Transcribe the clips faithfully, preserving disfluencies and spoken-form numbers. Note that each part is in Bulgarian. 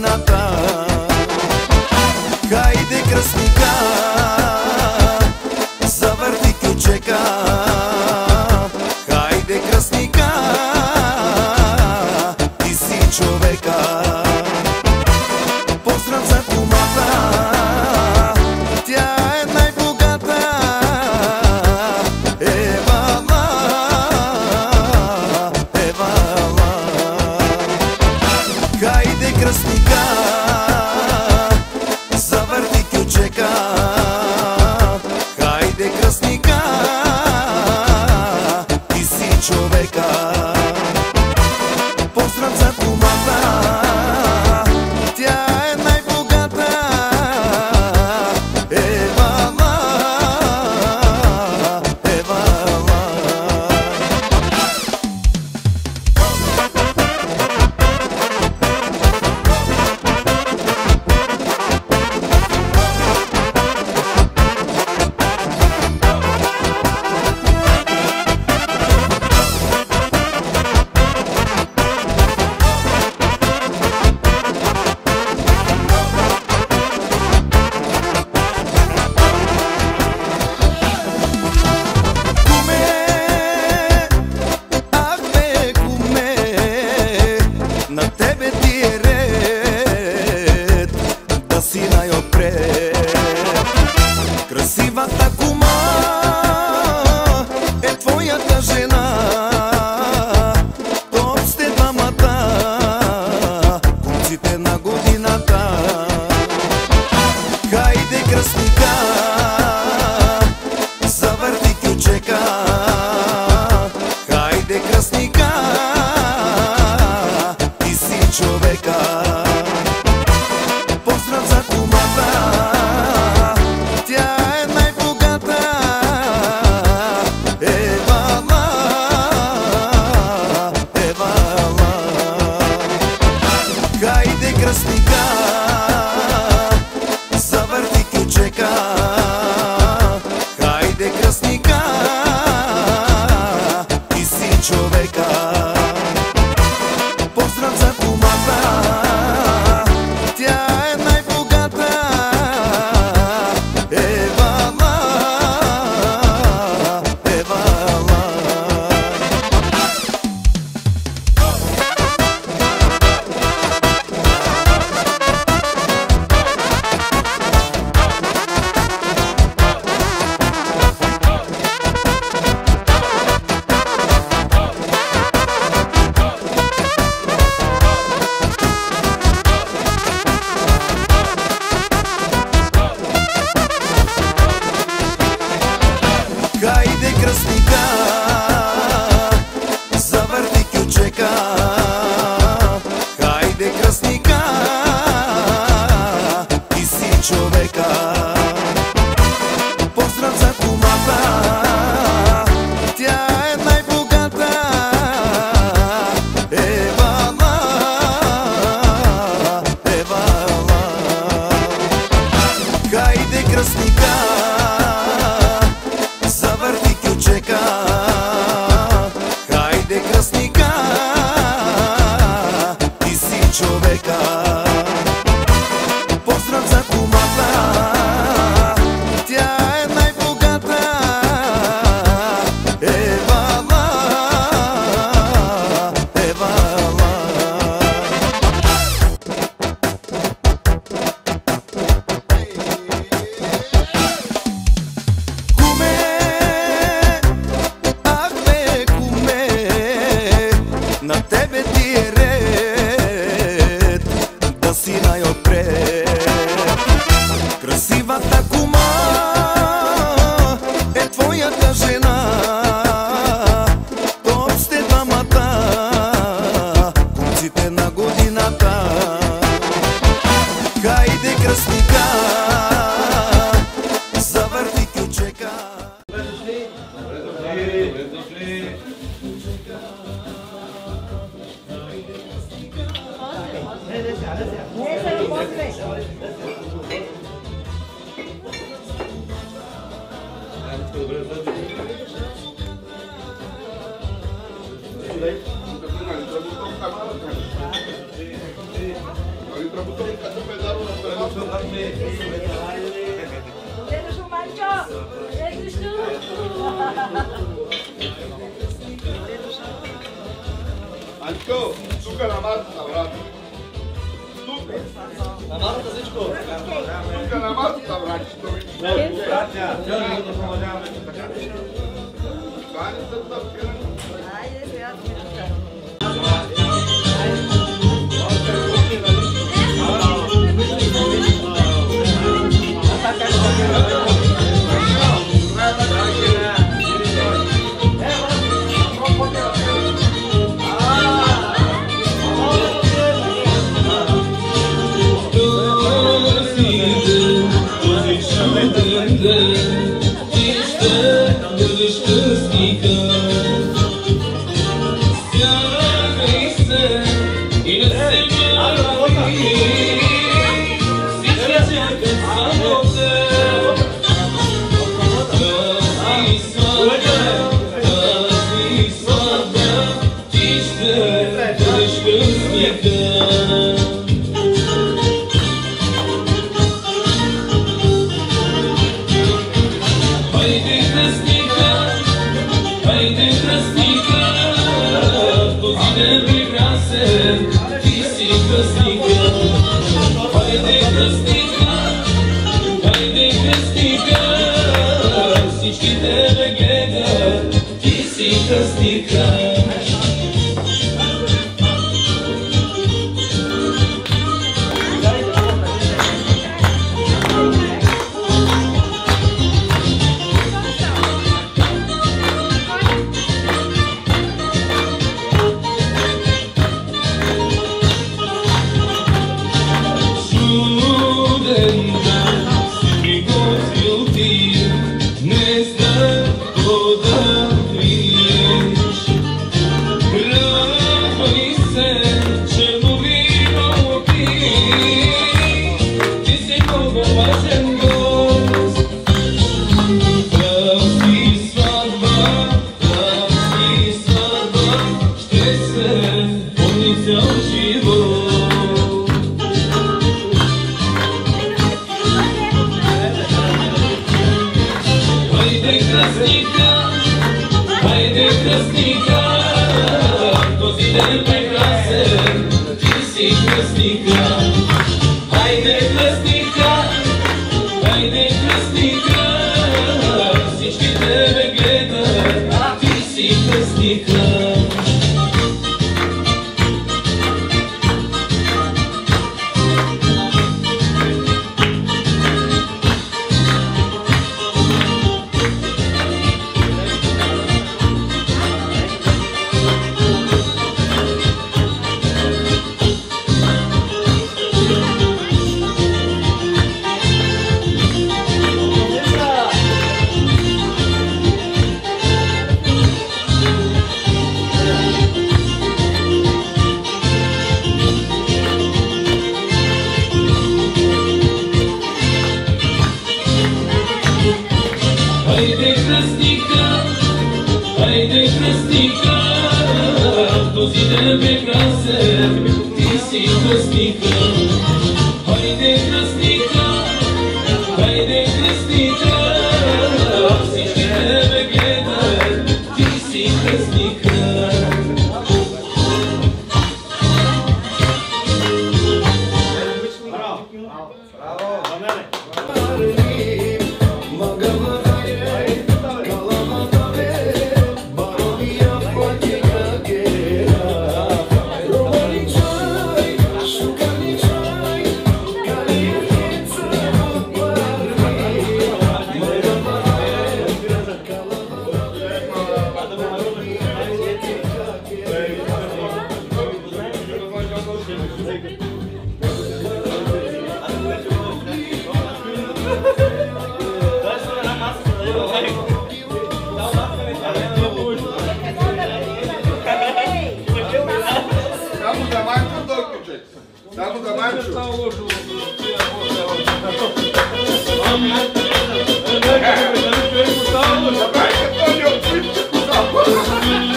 godina ta. Haide crăsnica, zavărti chiuceca. Haide crăsnica, ti si čoveka. Pozdrav za kumata, tja je najbogata. Evala, evala. Haide crăsnica, zavърти кючека. Хайде кръстника, ти си човека. Поздрав за кумата, тя е най-богата. Евала, евала. На тебе ти е ред да си най-отпред. Красивата кума е твоята жена. Топ сте двамата, кумците на годината. Хайде кръстника, завърти кючека. Хайде кръстника, човека. Поздрав за кумата, тя е най-богата. Евала, евала. Хайде кръстника, завърти кючека. Хайде кръстника, ти си човека. Поздрав за кумата, тя е най-богата. Евала, евала. Хайде кръстника, завърти кючека. Хайде кръстника, ти си човека. Поздрав за кумата, тя е най-богата. Евала, евала. Хайде кръстника, завърти кючека. Хайде кръстника, ти си човека. Поздрав за кумата, тя е най-богата. Евала, евала. На тебе ти е ред да си най-отпред. Красивата кума е твоята жена. Топ сте двамата, кумците на годината. Хайде кръстника, завърти кючека. Đấy, chúng ta cứ làm cho nó không cắm. Dedušu, Marčo! Dedušu! Ančko, stuka na Martu na vratu. Stuka. Na Martu, Zičko. Stuka na Martu na vratu. Bratja, želim da pomožemo. Stani se da skrenem. Ajde, ja ti ću.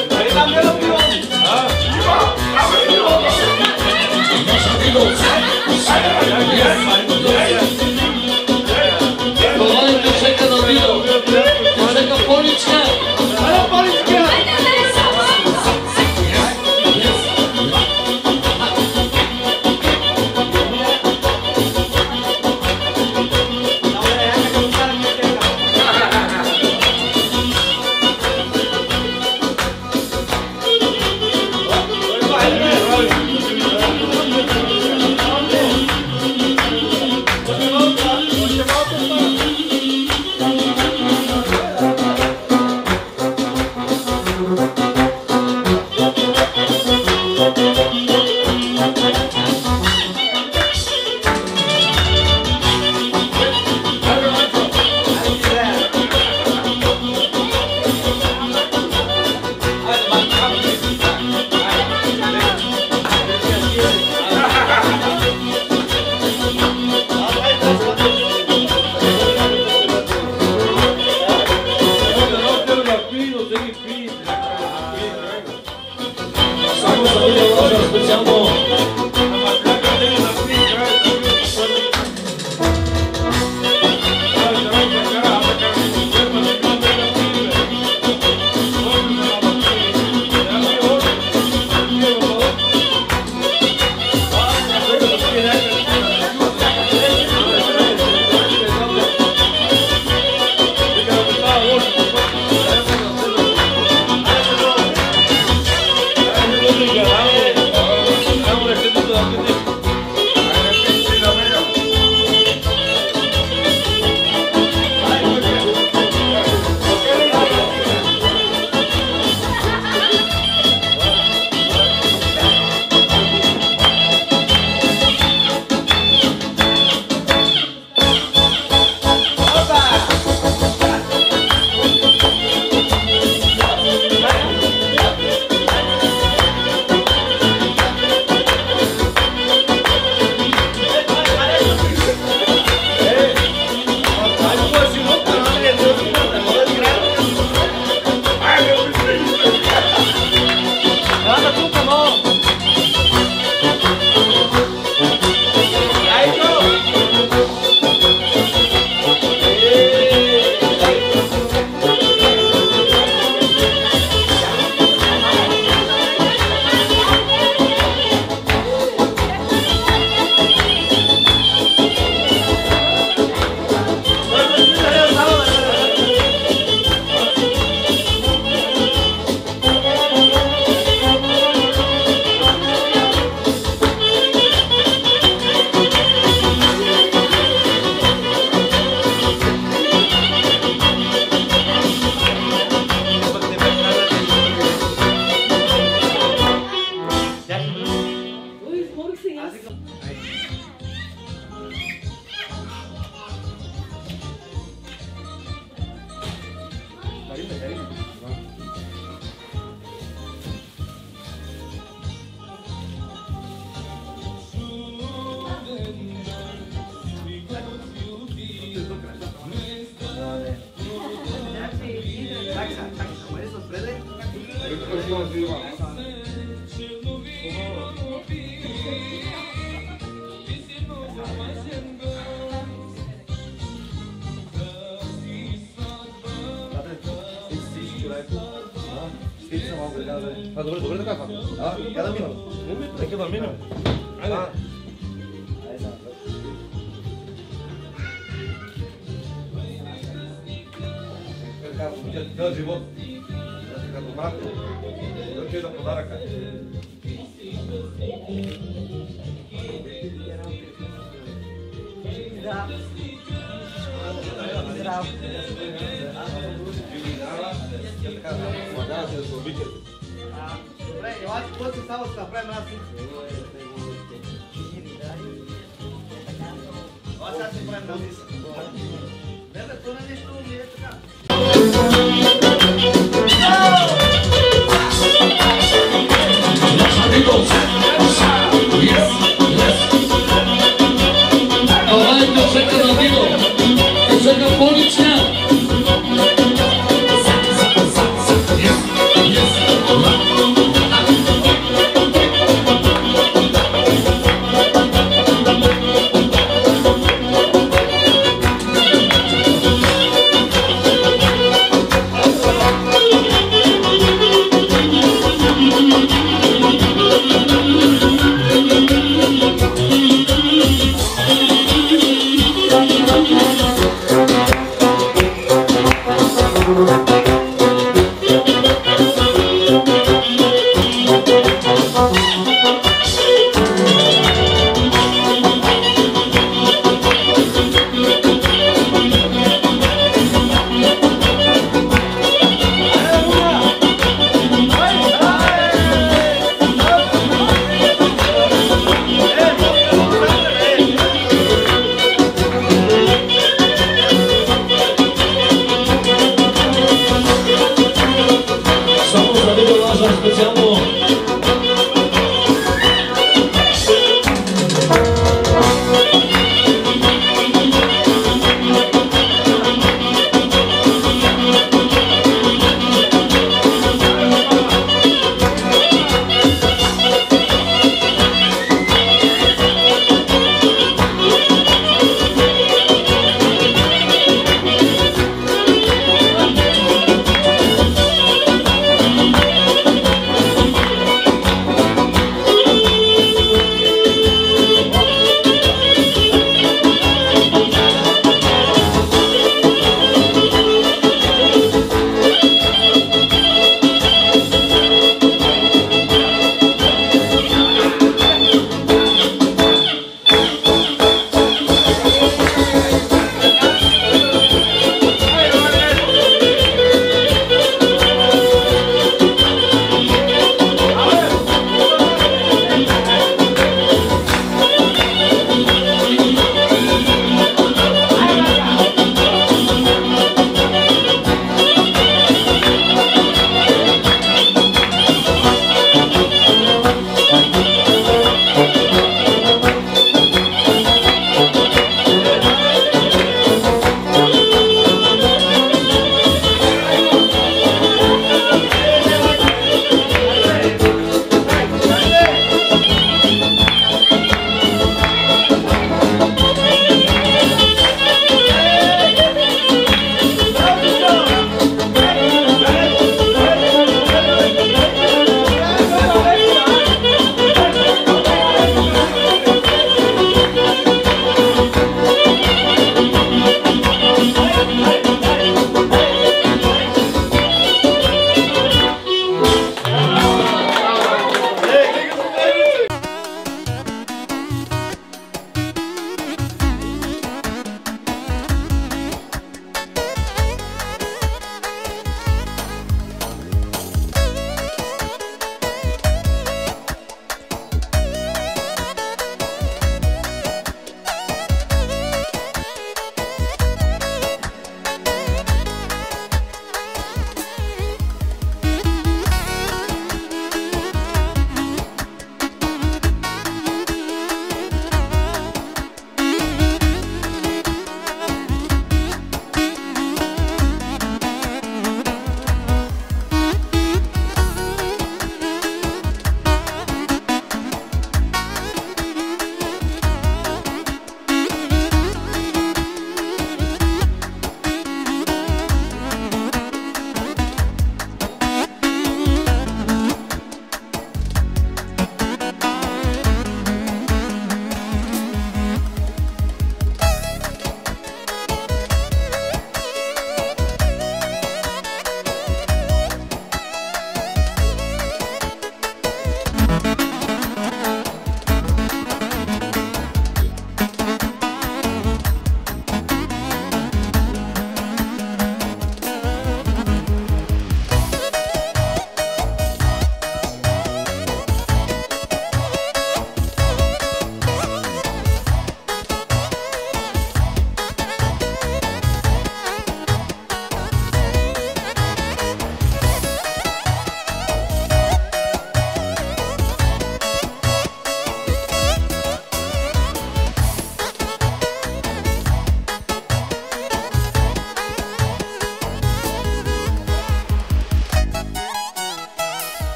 Nossa, Chowajmy czeka na wino. Czeka policja. Ale policja! A dobre, dobre taka fakt. A, cada minut. Takie dwa minut. A. Cel život. Като брат. Да ти да подаръка. Zdrav. Zdrav. Добре, елате, какво се става, ще направим една сница. Това сега ще правим една сница. Не бе, то не нещо ми е така. Chowajmy czeka na wino. Czeka policja.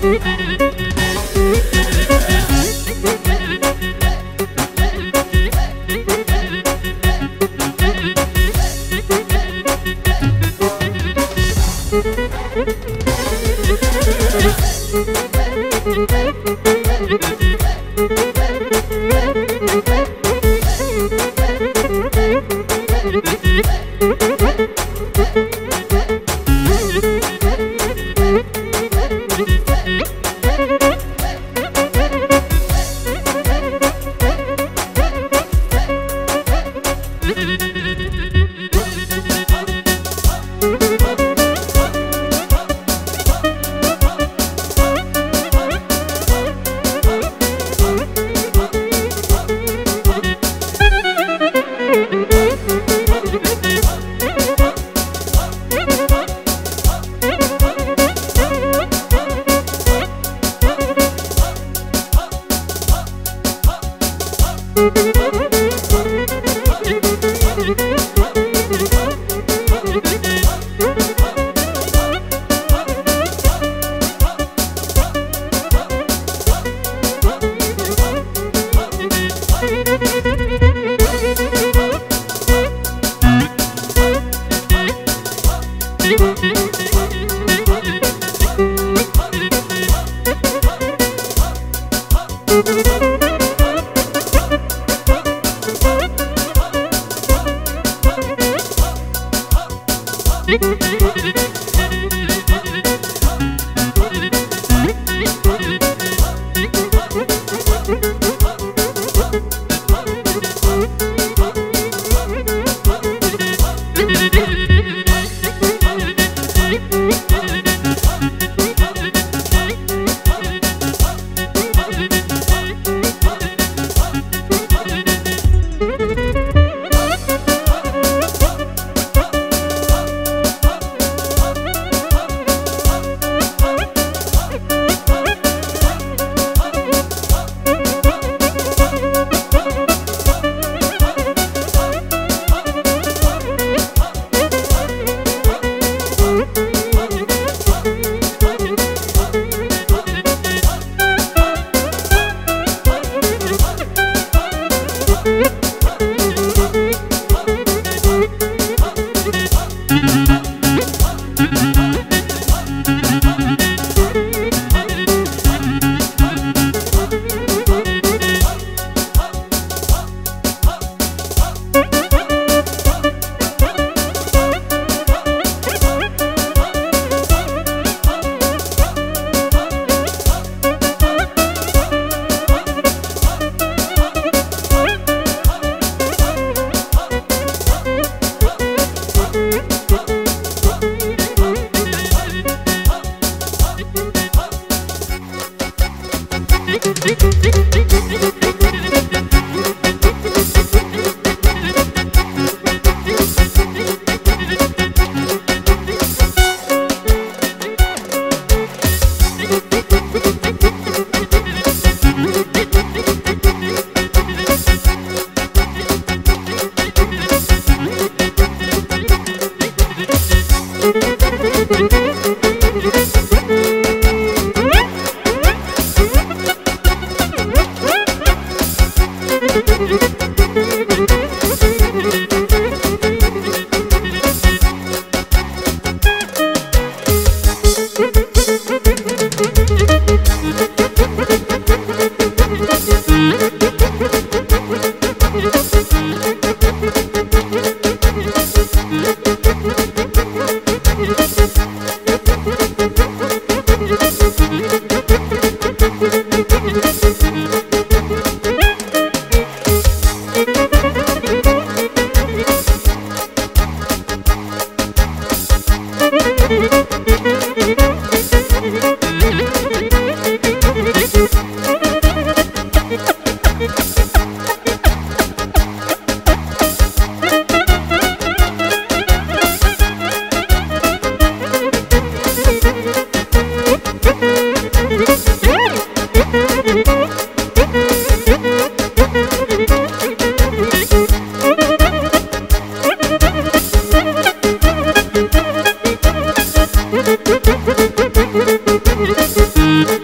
Thank you.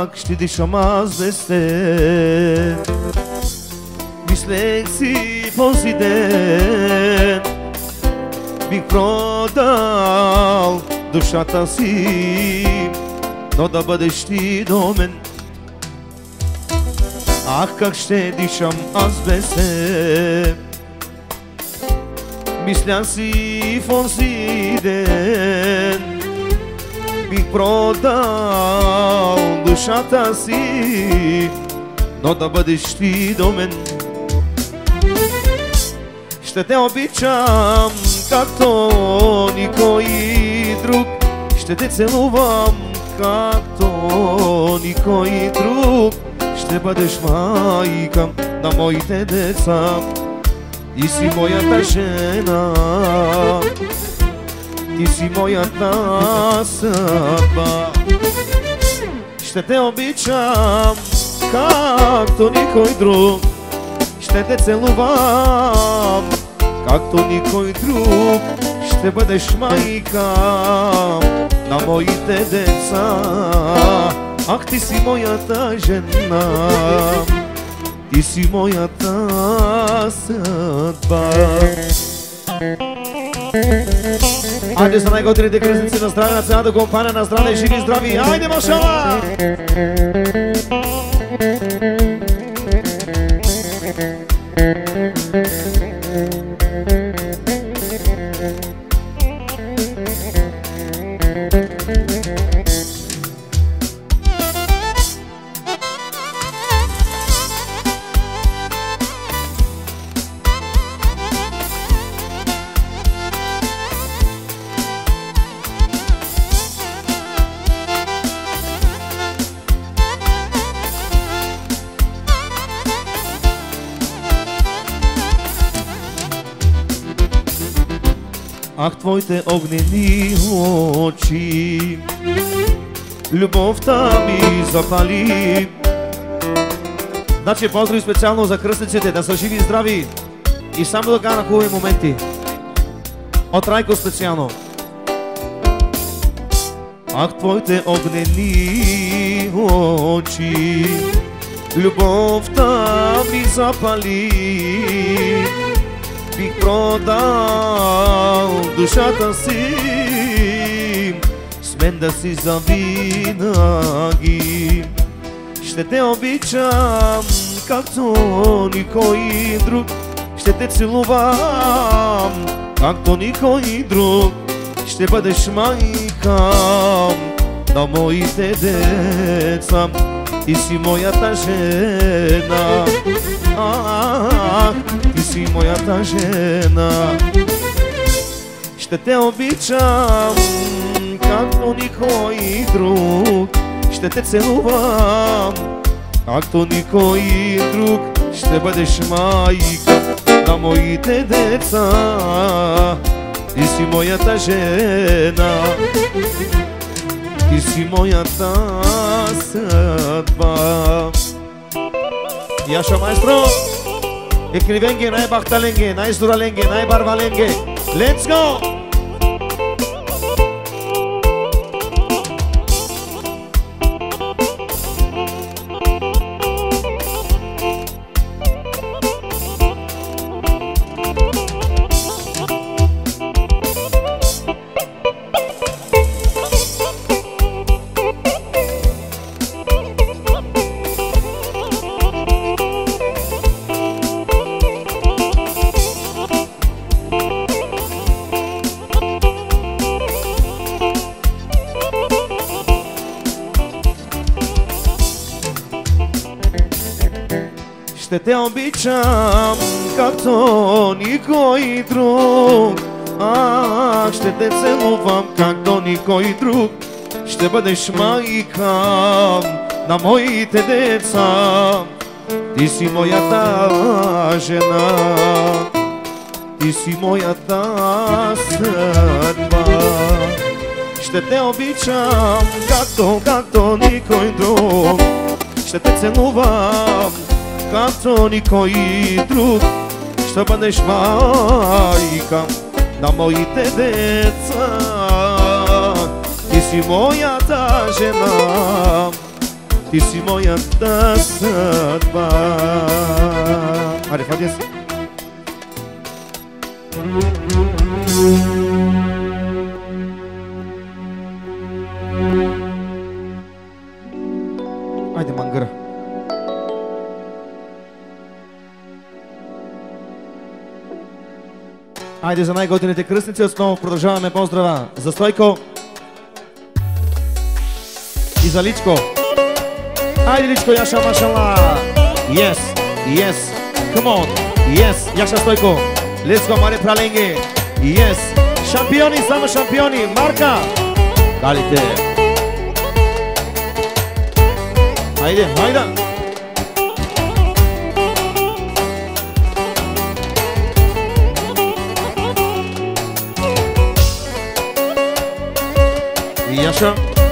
Как ще дишам аз без теб? Мислех си този ден, бих продал душата си, но да бъдеш ти до мен. Ах, как ще дишам аз без теб? Мислях си в онзи ден, бих продал душата си, но да бъдеш ти до мен. Ще те обичам както никой друг, ще те целувам както никой друг. Ще бъдеш майка на моите деца и си моята жена, ти си моята съдба. Ще те обичам както никой друг, ще те целувам както никой друг. Ще бъдеш майка на моите деца. Ах, ти си моята жена, ти си моята съдба. Айде за най-готините кръстници на здраве, на цялата компания на здраве, живи и здрави. Айде, машала! Ах, твоите огнени очи, любовта ми запали. Значи поздрави специално за кръстниците, да са живи и здрави и само да кажа на хубави моменти. От Райко специално. Ах, твоите огнени очи, любовта ми запали. Бих продал душата си, с мен да си завинаги. Ще те обичам както никой друг, ще те целувам както никой друг. Ще бъдеш майка на моите деца, ти си моята жена. Ах, ти си моята жена. Ще те обичам както никой друг, ще те целувам както никой друг. Ще бъдеш майка на моите деца, ти си моята жена, ти си моята съдба. Яша маестро, екривенге, най-бахталенге, най-здураленге, най-барваленге. Let's go! Ще те обичам както никой друг. Ах, ще те целувам както никой друг. Ще бъдеш майка на моите деца. Ти си моята жена, ти си моята съдба. Ще те обичам както, както никой друг. Ще те целувам както никой друг. Ще бъдеш майка на моите деца. Ти си моята жена, ти Ти си моята съдба. Аре, Фадис. Айде, мангъра. Айде за най-готините кръстници, отново продължаваме поздрава за Стойко и за Личко. Айде, Личко, Яша, машала. Yes, yes, come on, yes, Яша, Стойко. Let's go, маре праленге. Yes, шампиони, само шампиони, Марка. Далите. Айде, айде. Яша.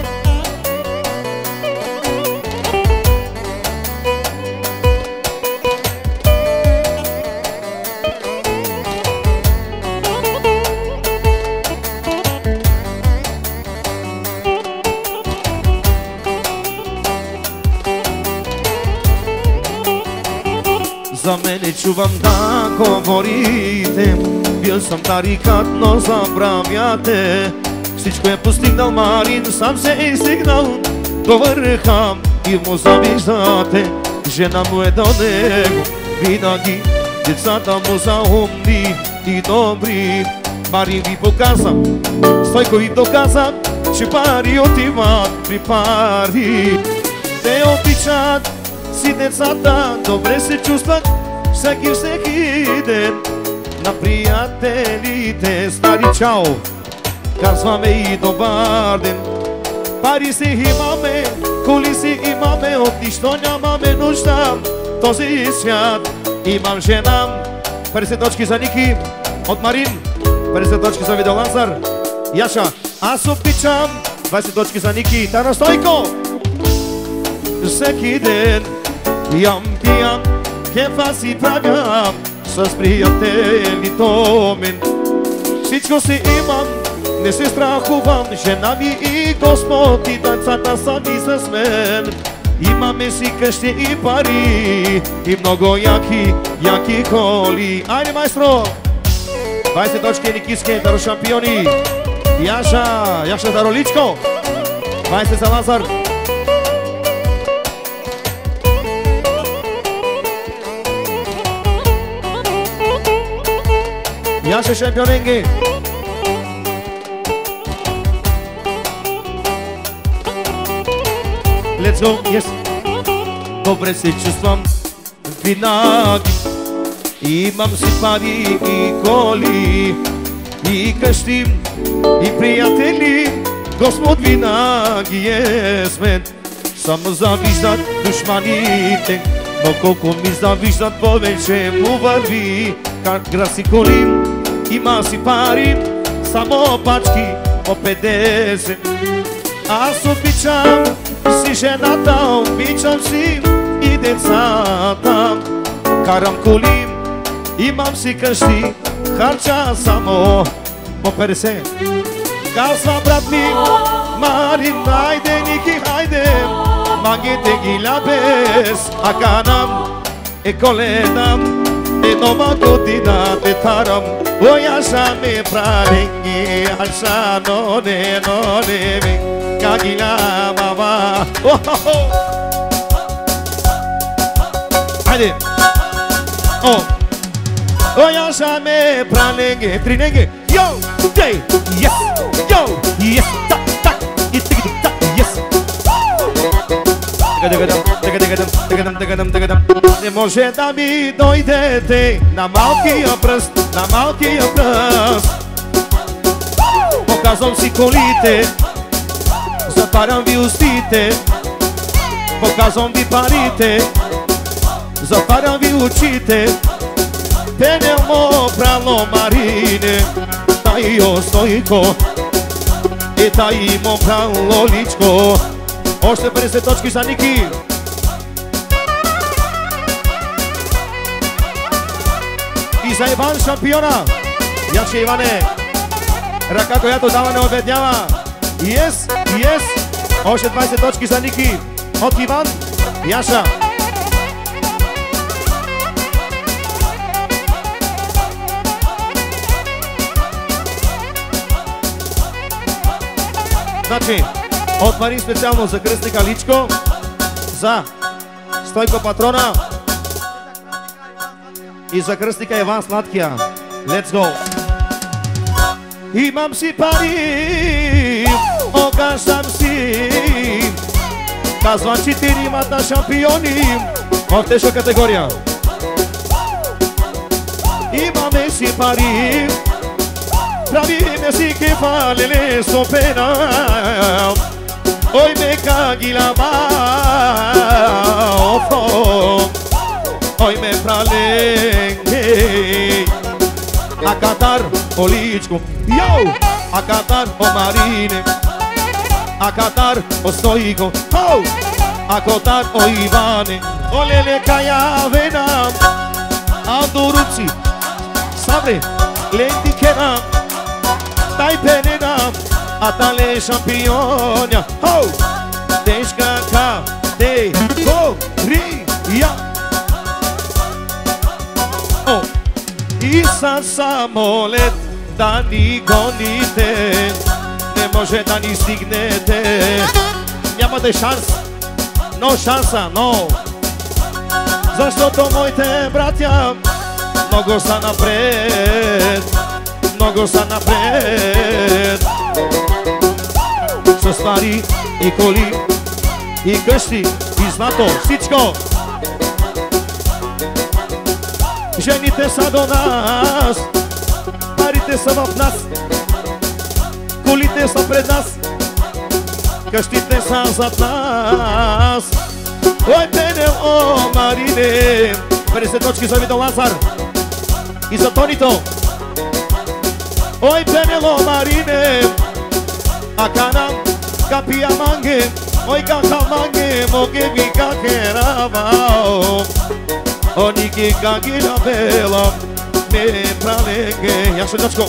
За мене чувам да говорите, бил съм тарикат, но забравяте. Всичко е постигнал Марин, сам се е стигнал до върха и му завиждате. Жена му е до него винаги, децата му са умни и добри. Марин ви показа, Стойко ви доказа, че пари отиват при пари. Те обичат си децата, добре се чувстват всеки всеки ден. На приятелите стари чао казваме и добър ден. Пари си имаме, коли си имаме, от нищо нямаме нужда. Този свят имам жена. петдесет точки за Ники от Марин, петдесет точки за Видеолазар. Яша, аз обичам. двайсет точки за Ники. Тана Стойко. Всеки ден ям пиям, кефа си правя с приятели до мен. Всичко си имам, не се страхувам, жена ми и Господ и децата сами с мен. Имаме си къщи и пари и много яки, яки коли. Айде, майстро! двайсет точки Никиске, Таро шампиони. Яша, Яша Таро Личко. двайсет за Лазар. Яша шампионенги. Let's go, yes. Добре се чувствам винаги. Имам си пари и коли, и къщи, и приятели. Господ винаги е с мен. Само завиждат душманите, но колко ми завиждат, повече му върви. Как граси коли, има си пари, само пачки по петдесет. Аз обичам си жената, обичам си и децата. Карам коли, имам си къщи, харча само по петдесет. Казва брат ми, Марин, хайде, Ники, хайде, магите ги лябес, а канам е Коледа, е нова година, те тарам. О, Яша ме праленги, Яша, но не, но не ми, кагила мама. Хайде! О! О, Яша ме праленги, триненги. Йо! Дей! Yes! Йо! Yes! Так, так! И тиги, так! Yes! Тегадам, тегадам, тегадам, тегадам, тегадам. Не може да ми дойдете на малкия пръст, на малкия пръст. Показвам си колите, затварям ви устите, показвам ви парите, затварям ви очите. Те не мо прало Марине, тай о Стойко, и тай мо прало Личко. Още петдесет точки за Ники. И за Иван шампиона. Яше, Иване, ръка, която дава не обеднява. Yes, yes. Още двайсет точки за Ники От Иван, Яша. Значи, от Марин специално за кръстника Личко, за Стойко Патрона и за кръстника Иван Сладкия. Let's go! Имам си пари, окажам си, казва четиримата шампиони в тежка категория. Имаме си пари, правиме си кефалеле сопена, ой ме кагилама, ой ме праленге. A cantar o Ličko, yo! A cantar o Marine, a cantar o Stojko, oh! A cantar o Ivane, o Lele Kajavena, a Duruci, Sabre, Lentikena, dai penena, a tale championia, oh! Deška kategorija, oh! И са самолет да ни гоните, не може да ни стигнете. Нямате шанс, но шанса, но защото моите братя много са напред, много са напред. С пари и коли, и къщи, и злато, всичко. Жените са до нас, парите са в нас, колите са пред нас, къщите са зад нас. Ой, Пенел, о, Марине, петдесет точки за Видо Лазар и за Тонито. Ой, Пенел, о, Марине, акана, капия манге, ой, кака манге, моге ми какеравао. Oni che caghi la bella me pralenghe. Jasno, Dačko.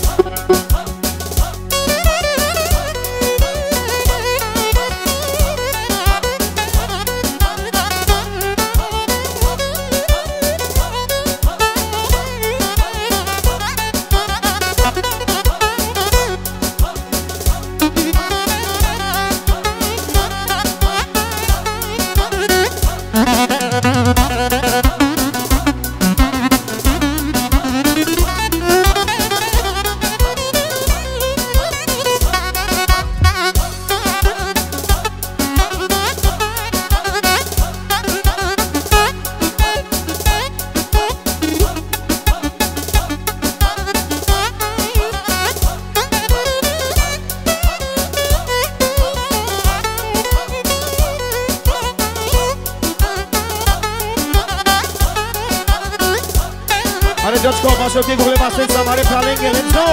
Dačko, vaše otiego chleba senca, mare pralenghe, let's go!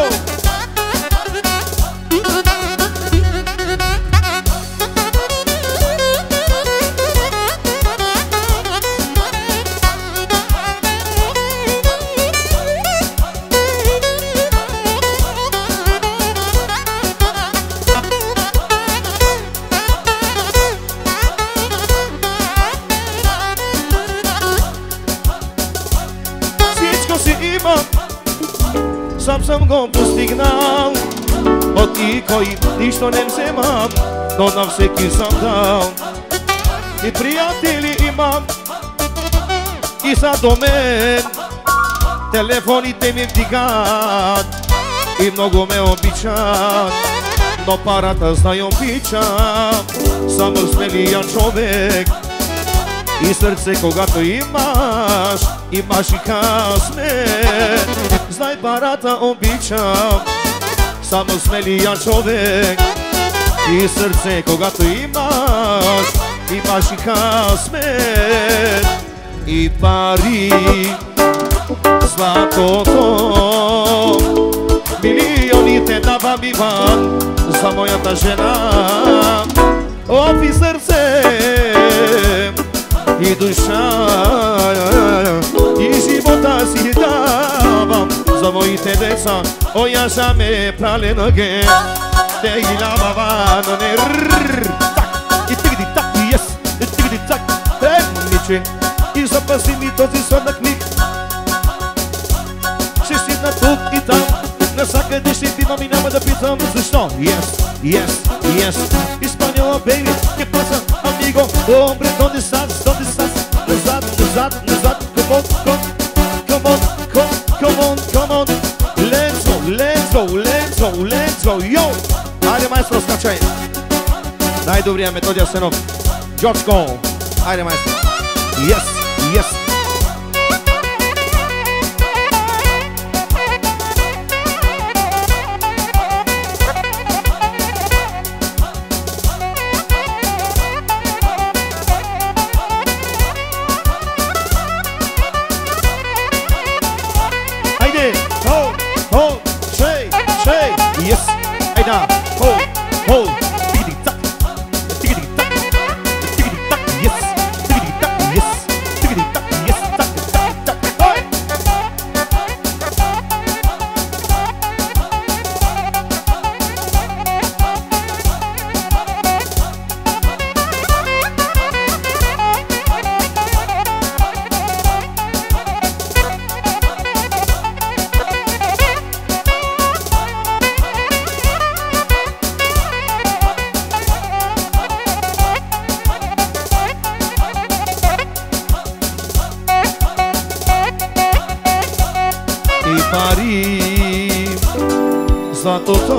Сам съм го постигнал, от никой нищо не вземам, но на всеки съм дал. И приятели имам, и са до мен, телефоните ми вдигат и много ме обичат, но парата знай обичам, само смелия човек. И сърце, когато имаш, имаш и късмет. Знай, парата обичам, само смелия човек. И сърце, когато имаш, имаш и късмет. И пари, златото, милионите давам Иван за моята жена. Опи сърце и душа, и живота си давам за моите деца. О, Яша ме праленге, те ги лабава, но не ррррр. Так, и тиги так, и ес, и тиги повече и запаси ми този сладък миг. Ще си на тук и там, насякъде ще бивам и няма да питам защо. Yes, yes, yes, Испаньола, baby, ¿qué pasa, amigo? Hombre, ¿dónde estás? ¿Dónde estás? Назад, назад, назад, come on, come, come on, come, come on, come on. Let's go, let's go, let's go, let's go, yo! Хайде, майстро, скачай! Най-добрия Методи Асенов, Джорджко! Хайде, майстро! Yes, yes! Yes, hey now, hold, hold, tickety tack, tickety tack, tickety tack, yes, tickety tack, yes, tickety tack, yes, tack, tack, tack, hey! Zlatото,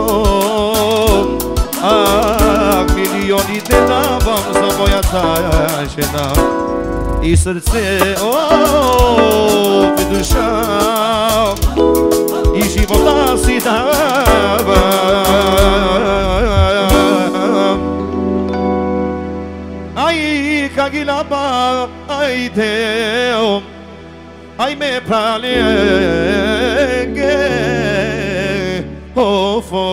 ах, милиони те давам за моята жена и сърце, о, и душа, и живота си давам. Ай, кагилаба, айде, ай ме праленге. Офо.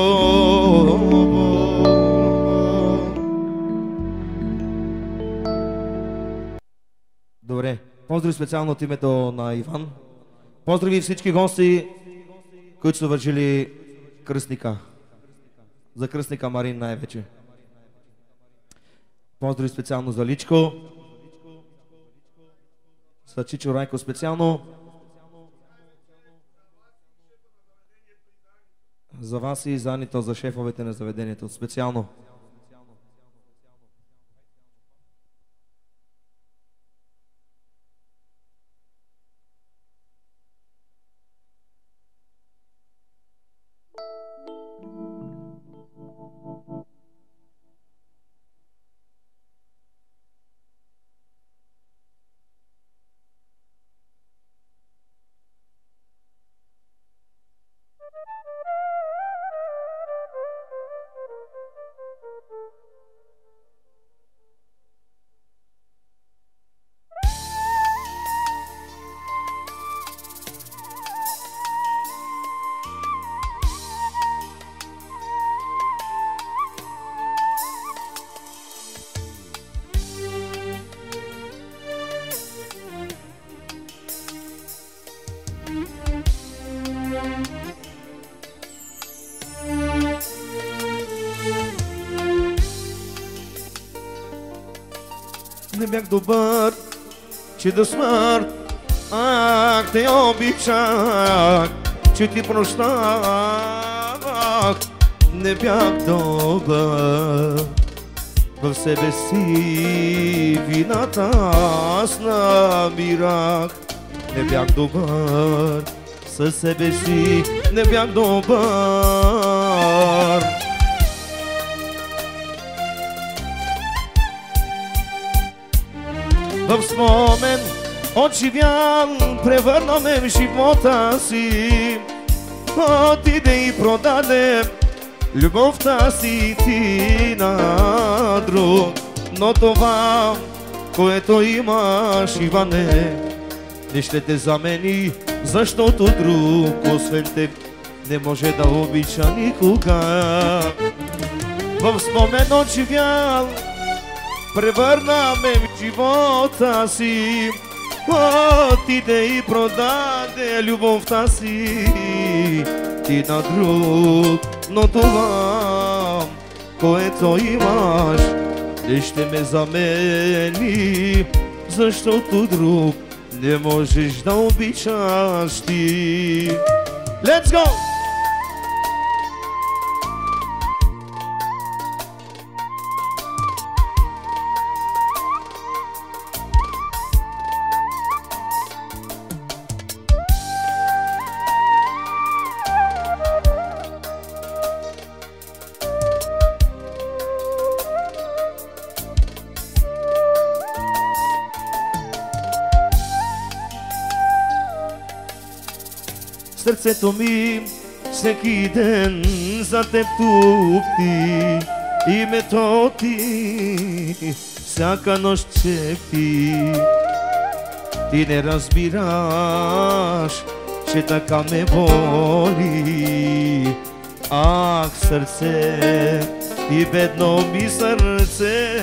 Добре, поздрави специално от името на Иван. Поздрави всички гости, които са вършили кръстника. За кръстника Марин най-вече. Поздрави специално за Личко. За Чичо Райко специално. За вас и за Анито, за шефовете на заведението. Специално. Не бях добър, че до смърт, ах, те обичах, че ти прощавах. Не бях добър, в себе си вината аз намирах. Не бях добър, със себе си не бях добър. В спомен отживян, превърна ме в живота си. Отиде и продаде любовта си ти на друг. Но това, което имаш, Иване, не ще те замени, защото друг освен теб не може да обича никога. В спомен отживян, превърна ме в живота си. Отиде и продаде любовта си ти на друг. Но това, което имаш, не ще ме замени, защото друг не можеш да обичаш ти. Let's go! Сърцето ми всеки ден за теб тупти, името ти всяка нощ чепти. Ти не разбираш, че така ме боли. Ах, сърце, ти бедно ми сърце.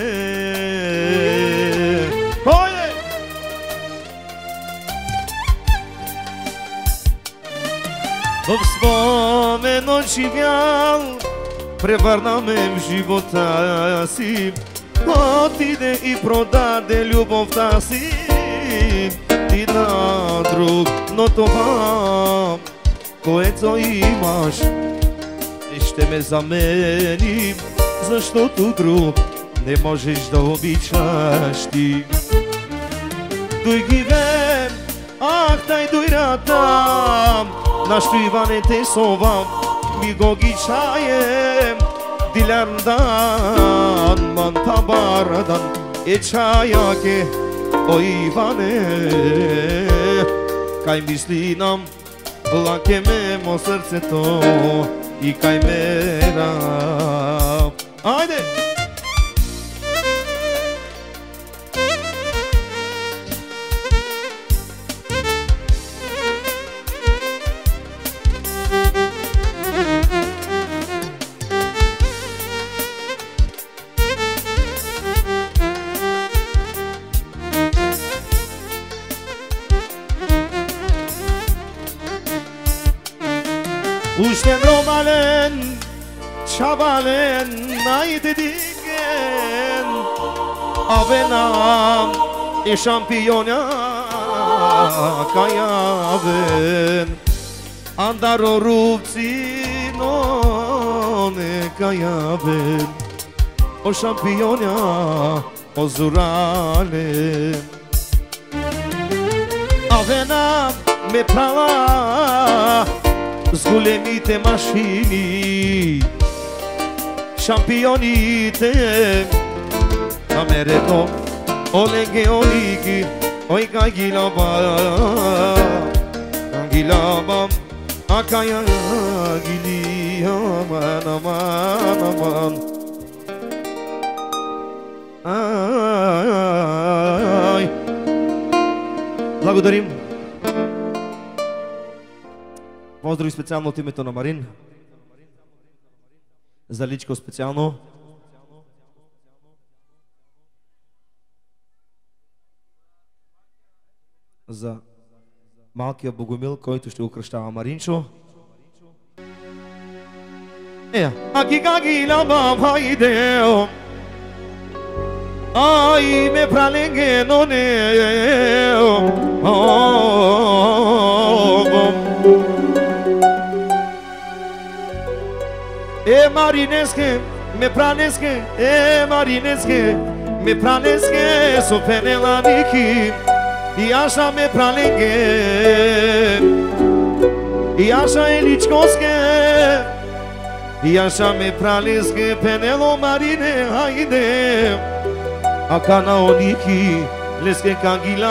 В спомен отживял, превърна ме в живота си. Отиде и продаде любовта си ти на друг. Но това, което имаш, ще ме замени, защото друг не можеш да обичаш ти. Дой ги вем, ах, тай дойра там, нашто Иване сова, ми го ги чаем, диляндан, мантабардан, е чаяке, о Иване, кай мисли нам, лаке ме мо сърцето и кай мера. Айде! Uşten romalen, çabalen, haydi digen, avenam, e şampiyona kayaven, andaro rupcino ne kayaven, o şampiyona o zurale, avenam me prala. С големите машини, шампионите, намерено, оленге олиги, ой кай ги лаба, ги лаба, а кая ги ли, аман, аман, аман. Ай, благодарим. Поздрави специално от името на Марин. За Личко специално. За малкия Богомил, който ще укращава Маринчо. Е, аки каки лабам хайдео, ай ме праленге но нео. E marineske, me praneske, e marineske, me praneske, so penela niki, i așa me pralenge, i așa e ličkoske, i așa me praleske, penelo marine, haide, a kana oniki, leske kangila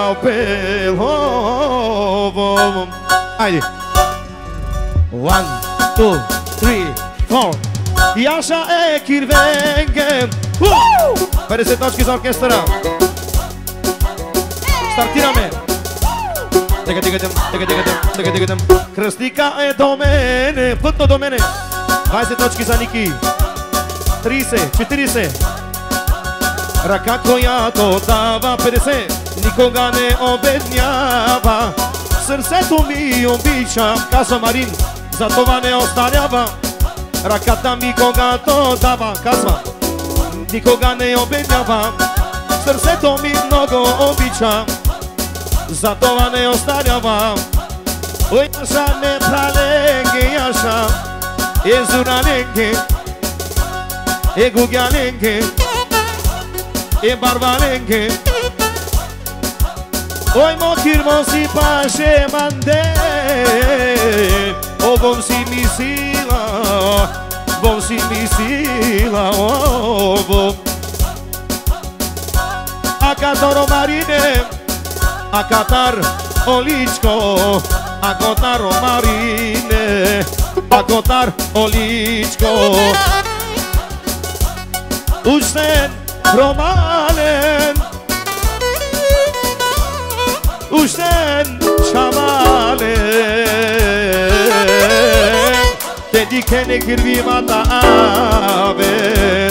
pelovo. Haide, one, two, three, four. И așa e Kirvengen. pedeset точки за оркестъра. Стартираме. Тега, тега, тега, тега, тега, тега, тега, тега. Кръстика е до мене, плътно до мене. двайсет точки за Ники. трийсет, четирийсет. Ръка, която дава петдесет, никога не обеднява. Сърцето ми обича, казва Марин, за това не остарява. Ръката ми когато дава, казва, никога не обеднява. srcето mi mnogo običam, zato ne ostavljam. Oj, Jaša ne pralenge, Jaša, e zuralenge, e gugjalenge, e barbalenge. Oj, motir si paše mande, o bom si mi sila, bom si mi sila, o bom. A Katar o Marine, a Katar o Ličko, a Katar o Marine, a Katar o Ličko. Ušten Romalen, ušten Šamalen, te dikene kirvima da aven,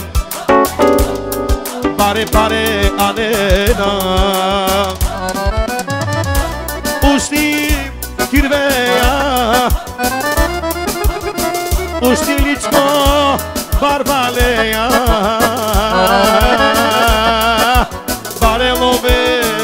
pare pare anena. Ušti kirveja, ušti Ličko barbaleja, barelove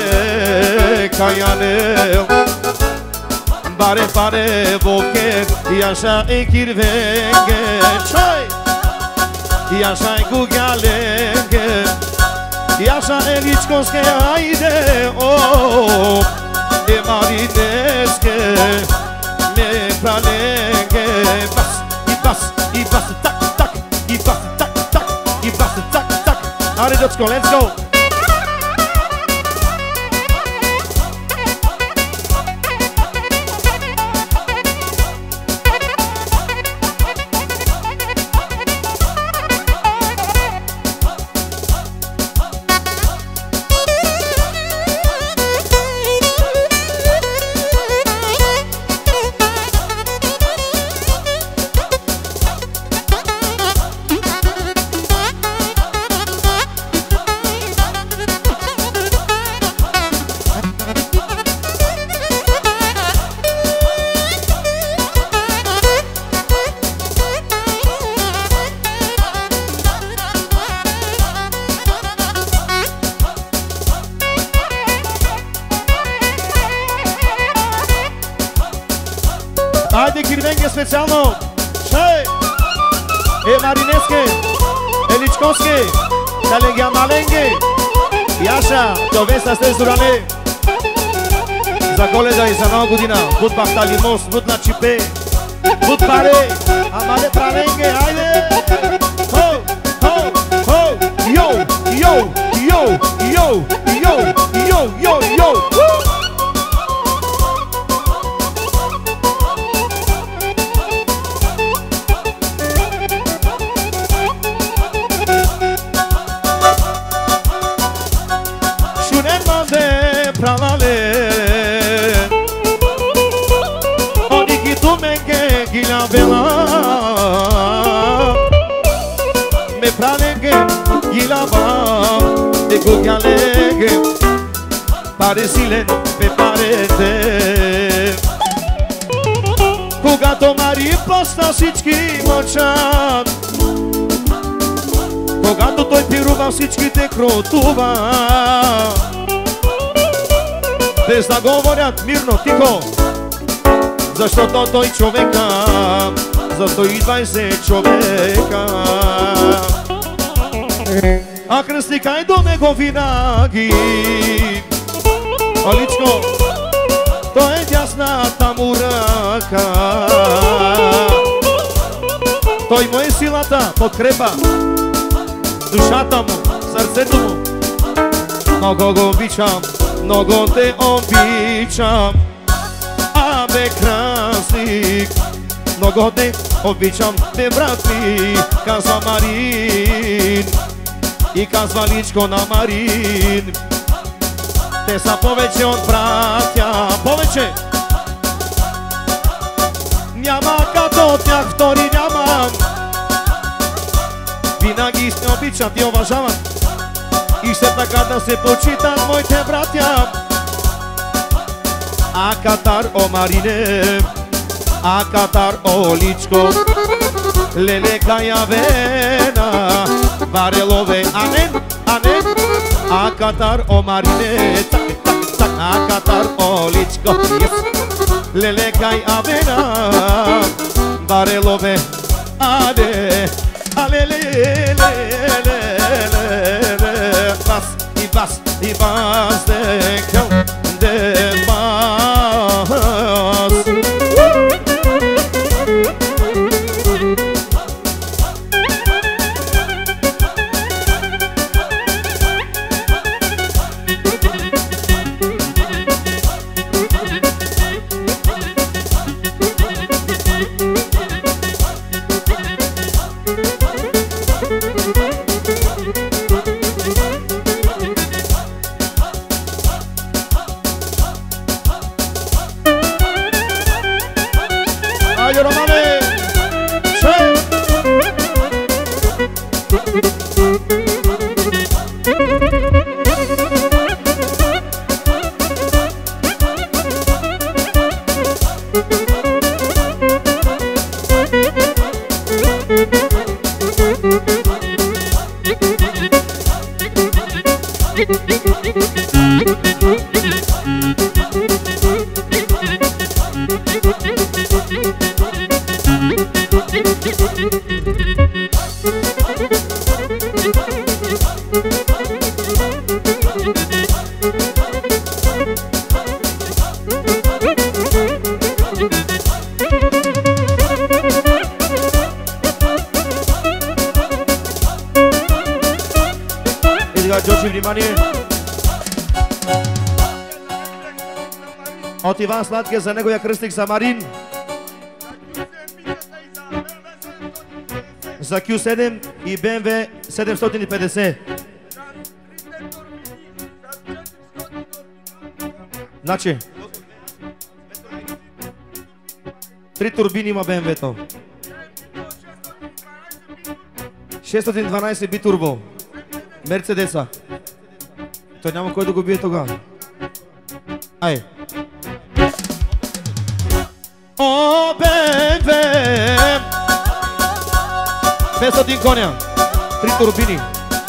kajanel, bare bare boker, Jaša e kirvenge, čaj, Jaša e gugjalenge, Jaša e Ličkovske, ajde, o, e marineske, ne pralenge, bas, i bas, i bas, tak, tak, i bas, tak, tak, i bas, tak, tak. Are, Docko, let's go! Ajde kirvenge specijalno, šaj, e marineske, e Ličkovske, kalenge malenge, Jaša, dovesta ste zurale, za kolega i za nova godina, bud bahtali most, bud na čipe, bud pare, amale pralenge, ajde, ho, ho, ho, yo, yo, yo, yo, yo, yo, yo, yo, pralale, oni ki tu menge gila bela, me pralenge gila ba, e gugjalenge, pare silen pe parete. Когато Мари плаща всички мълчат, когато той пирува всичките кротува, без да говорят мирно, тихо, защото той човека, за сто и двайсет човека. А кръстника и до него винаги, Оличко, той е дясната му ръка. Той му е силата, подкрепа, душата му, сърцето му. Много го обичам, много те обичам, абе красник. Много те обичам, те брат ми, казва Марин и казва Личко на Марин. Те са повече от братя, повече. Няма като тях втори нямам. Винаги сме обичат и уважават и ще така да се почитат моите братя. А Катар, о Марине, а Катар, о Личко, леле каявена, варелове, анен, анен. Akatar o marine, tak, tak, tak, akatar o ličko, yes. Lele kaj avena, barelove, ade, alele, lele, lele, bas, i bas, i bas, de kel, de bas. От Иван Сладкия за неговия кръстник Самарин. За Кю седем и Б М В седемстотин и петдесет. Значи три турбини има Б М В-то. шестстотин и дванадесет битурбо. Мерцедеса. Той няма кой да го бие тогава. Ай. О, Б М В! петстотин коня. Три турбини.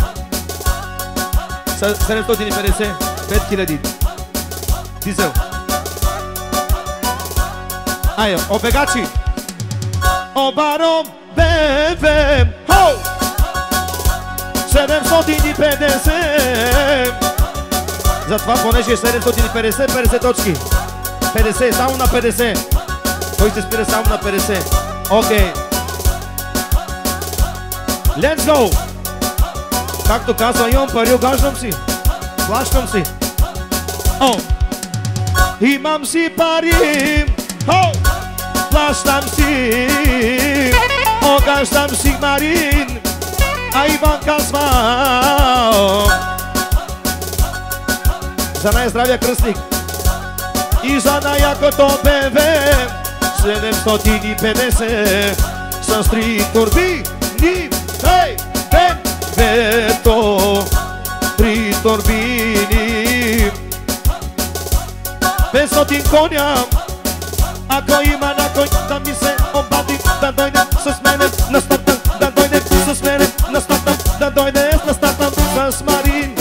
седемстотин и петдесет. пет хиляди. Дизел. Ай, обегачи. Обаро Б М В. Хоу! седемстотин и петдесет. Затова, понеже е седемстотин и петдесет, петдесет точки. петдесет, само на петдесет. Той ще спира само на петдесет. Окей. Let's go! Както казва, имам пари, огаждам си. Плащам си. О! Имам си пари. О! Плащам си. Огаждам си Марин. А Иван казва за най-здравия кръстник и за най-якото Б М В седемстотин и петдесет с три турбини. Хей, Б М В-то три турбини, петстотин коня. Ако има на кой да ми се обади, да дойде с мене на старта, да дойде с мене на старта, да дойде на старта с Марин.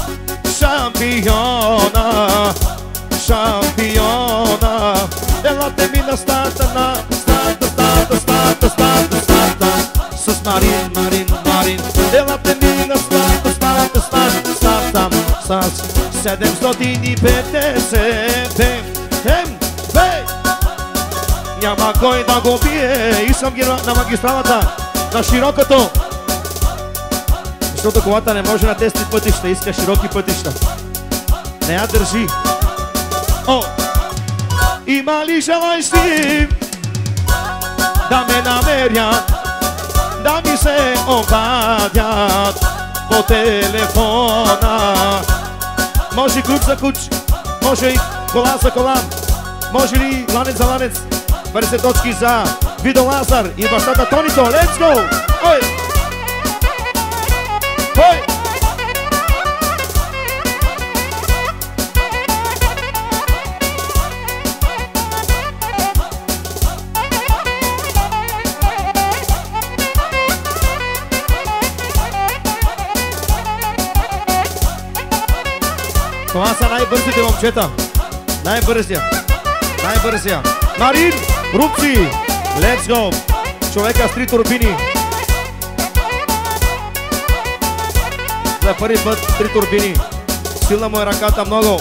Шампиона, шампиона, елате ми на старта, на старта, старта, старта, старта, старта с Марин, Марин, Марин. Елате ми на старта, старта, старта, старта с седемстотин и петдесет. Ем, бей! Няма кой да го бие. Искам ги на магистралата, на широкото. Защото колата не може на тесни пътища, иска широки пътища. Не я държи. О! Има ли желаещи да ме намерят, да ми се обадят по телефона? Може ключ за ключ, може и кола за кола, може ли ланец за ланец? петдесет точки за Видо Лазар и бащата Тонито. Let's go! Ой! Ой! Това са най-бързите момчета. Най-бързия. Най-бързия. Марин, Рупци, let's go. Човека с три турбини. За първи път три турбини. Силна му е ръката много.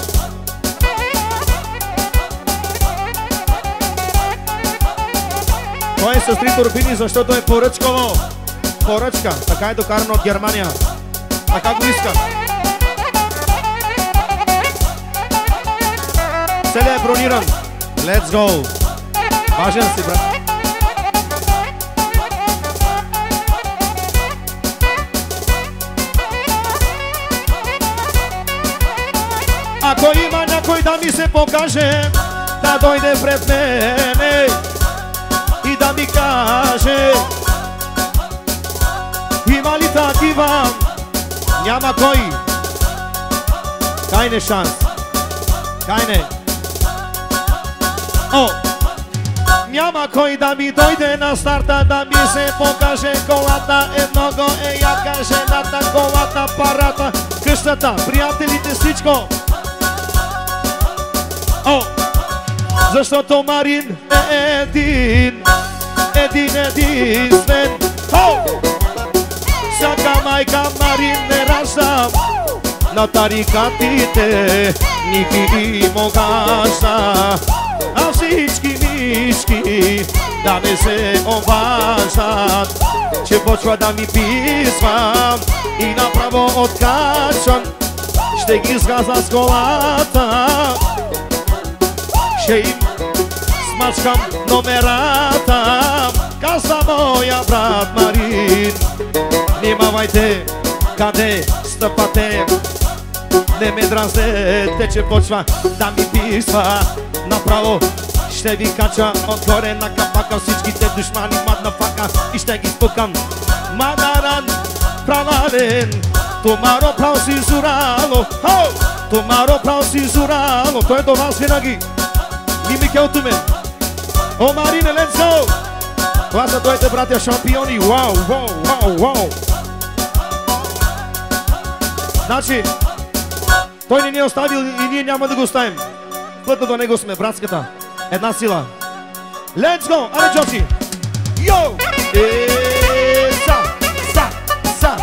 Той е с три турбини, защото е поръчково. Поръчка. Така е докарано от Германия. Така го иска. Целият е брониран. Let's go. Важен си, брат. Ако има някой да ми се покаже, да дойде пред мене и да ми каже, има ли такива? Няма кой. Кай не шанс. Кай не. О! Няма кой да ми дойде на старта, да ми се покаже. Колата е много е яка, жената, колата, парата, къщата, приятелите, всичко. О! Защото Марин е един, един единствен. О! Всяка майка Марин не ражда, на тарикатите Ники и Могажда. А всички мишки да не се обаждат, че почва да ми писва и направо откачам. Ще ги сгаза с колата, ще им смачкам номерата. Каза моя брат Марин, внимавайте къде стъпате, не ме дразнете, че почва да ми писва. Направо ще ви кача отгоре на капака, всичките душмани мадна фака и ще ги спукам. Мадаран, правален, тумаро прав си зурало, тумаро прав си зурало. Той е до вас винаги. И Микел Тумен. О, Марине, let's go! Това са твоите братя шампиони. Вау, вау, вау, вау. Значи, той не ни е оставил и ние няма да го оставим. Пътно до него сме, братската. Една сила. Let's go! Али, Джоси! Йо! Е, са, са, са.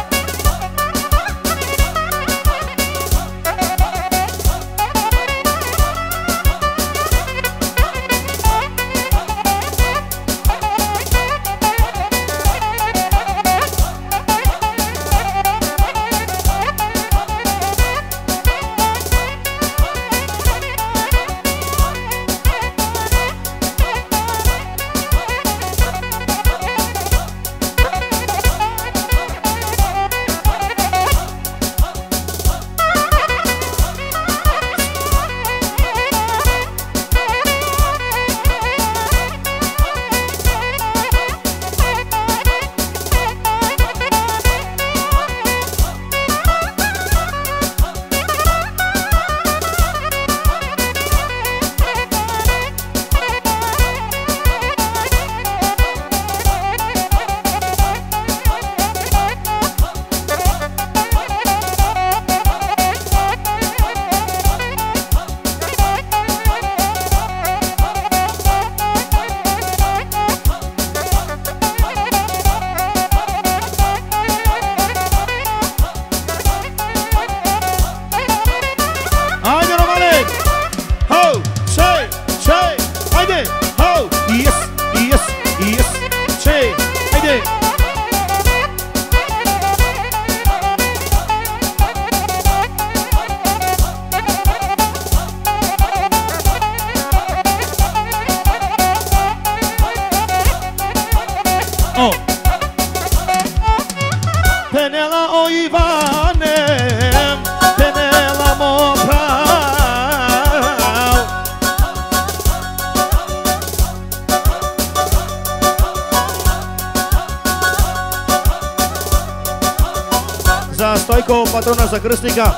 Стойко, патрона за кръстника.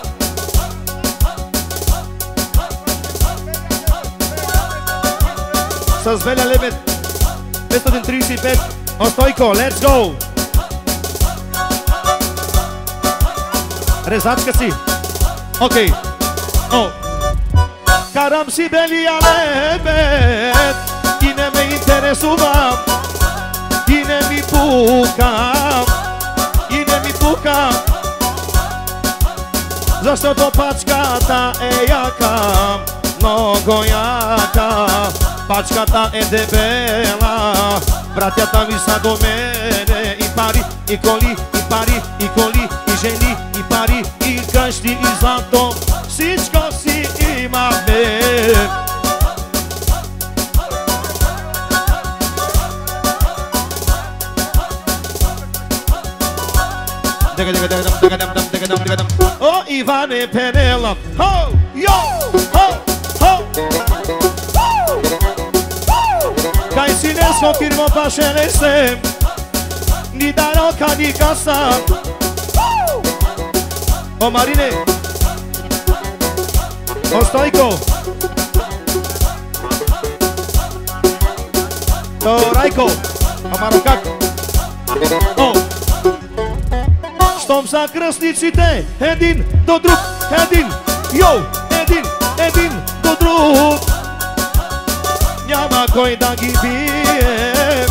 С Веля Лебед петстотин тридесет и пет от Стойко. Let's go! Резачка си. Окей. Oh. Karam si belia lebet, i ne me interesuvam, i ne mi pukam, i ne mi pukam. Zašto to pačkata e jaka, mnogo jaka, pačkata e debela, bratjata mi sad do mene, i pari, i koli, i pari, i koli, i ženi, i pari, i kašti, i zlato, всичко си имаме. О, Иване Пенела, хо, йо, хо, хо. Kaj si nesko firmo pa še ne sem, ni daroka ni kasa. O Marine, o Stojko, o Rajko, o Marokak. O, Štom sa krstnicite един до друг, един, йо, един, един до друг. Няма кой да ги бие.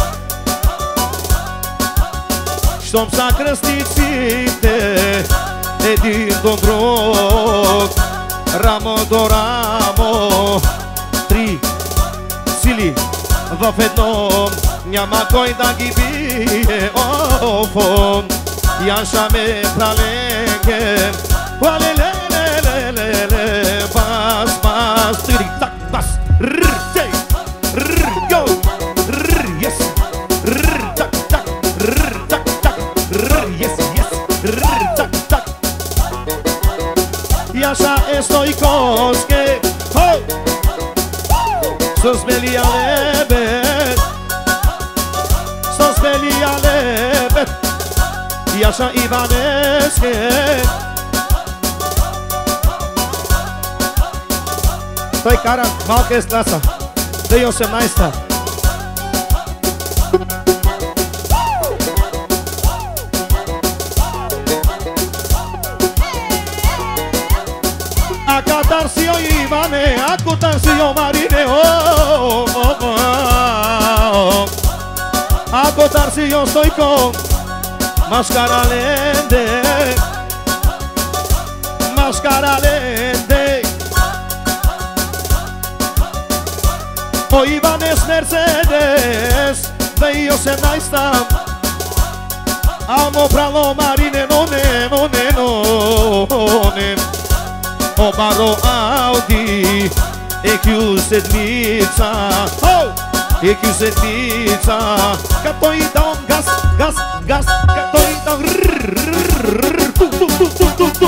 Щом са кръстниците един до друг, рамо до рамо, три сили в едно, няма кой да ги бие. Офон, яша ме праленге, ле-ле-ле-ле-ле, бас, бас, тири, так, бас, рррр, тей, рррр, йо, рррр, yes, рррр, так, так, рррр, так, так, рррр, yes, yes, рррр, так, так. Яша е Стойковски, хо, с белия лебед, с белия лебед, Яша Иваневски. Той кара малка естаса, две хиляди и осемнадесета. Ако търсио Иване, ако търсио Марине, ако търсио Стойко, Mascaralende, Mascaralende. O Ivanes Mercedes, две хиляди и осемнадесета. Amo pralo Marine, no ne, no ne, no ne. O Baro Audi, e Q sedmica, oh, e Q sedmica. Kad i dam gas, gas, gas, kad i dam rrrr, tu, tu, tu, tu, tu, tu.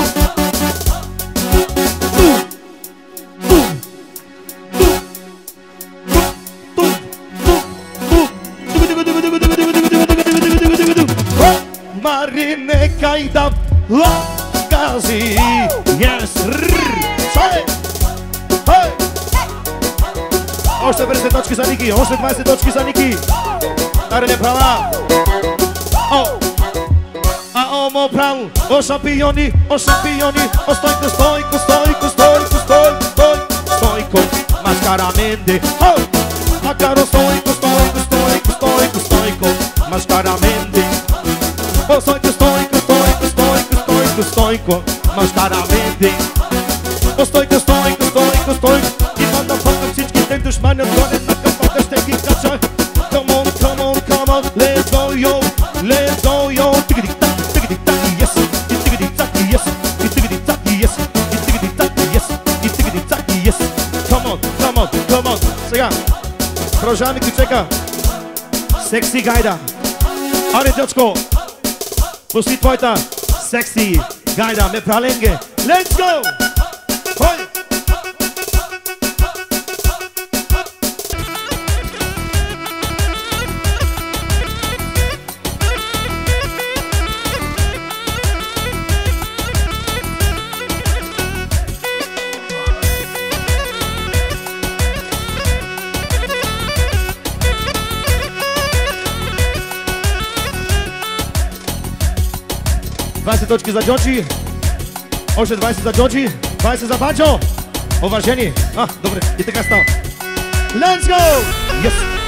Marine kaj da gazi, yes, rrrr, say, hey. Още двадесет точки за Ники, още двадесет точки за Ники. Аре не права. О, а омо право, о шампиони, о шампиони, о Стойко, Стойко, Стойко, Стойко, Стойко, Стойко, Стойко, Mascaramente. О, а каро Стойко, Стойко, Стойко, Стойко, Стойко, Mascaramente. О Стойко, Стойко, Стойко, Стойко, Стойко, Стойко, Mascaramente. О Стойко, Стойко, Стойко, Стойко. И манда факъм всичките душмани отгоре на капота ще ги кача. Come on, come on, come on, let's go yo, let's go yo. Tiggity tack, tiggity tack, yes. Tiggity tack, yes. Tiggity tack, yes. Tiggity tack, yes. Tiggity tack, yes. Come on, come on, come on. Сега, продължаваме ключека. Секси гайда. Аре, дечко, пусти твоята секси гайда, ме праленге. Let's go! Хой! двадесет точки за Джоджи. Още двадесет за Джоджи. двадесет за Баджо. Уважение. А, добре, и така става. Let's go! Yes!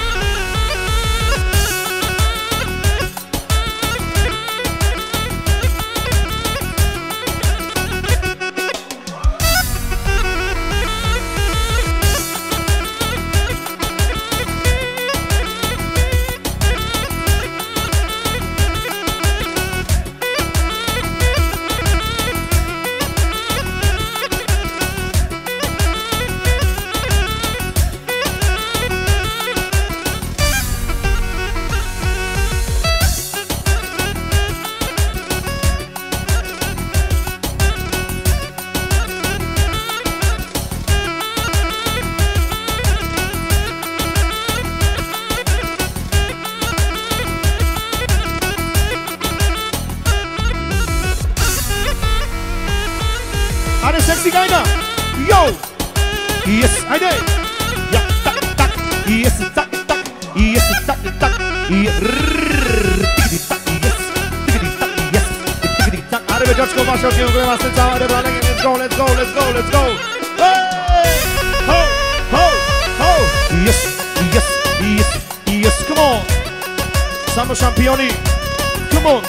Sexy guy now, yo, yes, I did, yeah, tak, tak, yes, tak, tak, yes, tak, tak, yes, tickety, tak, yes, tickety, tak, yes, tickety, tak. Are băgioci cu vașa, că vrem să țeama de brane, let's go, let's go, let's go, let's go. Hey, ho, ho, ho, yes, yes, yes, yes, come on. Samo șampioni, come on.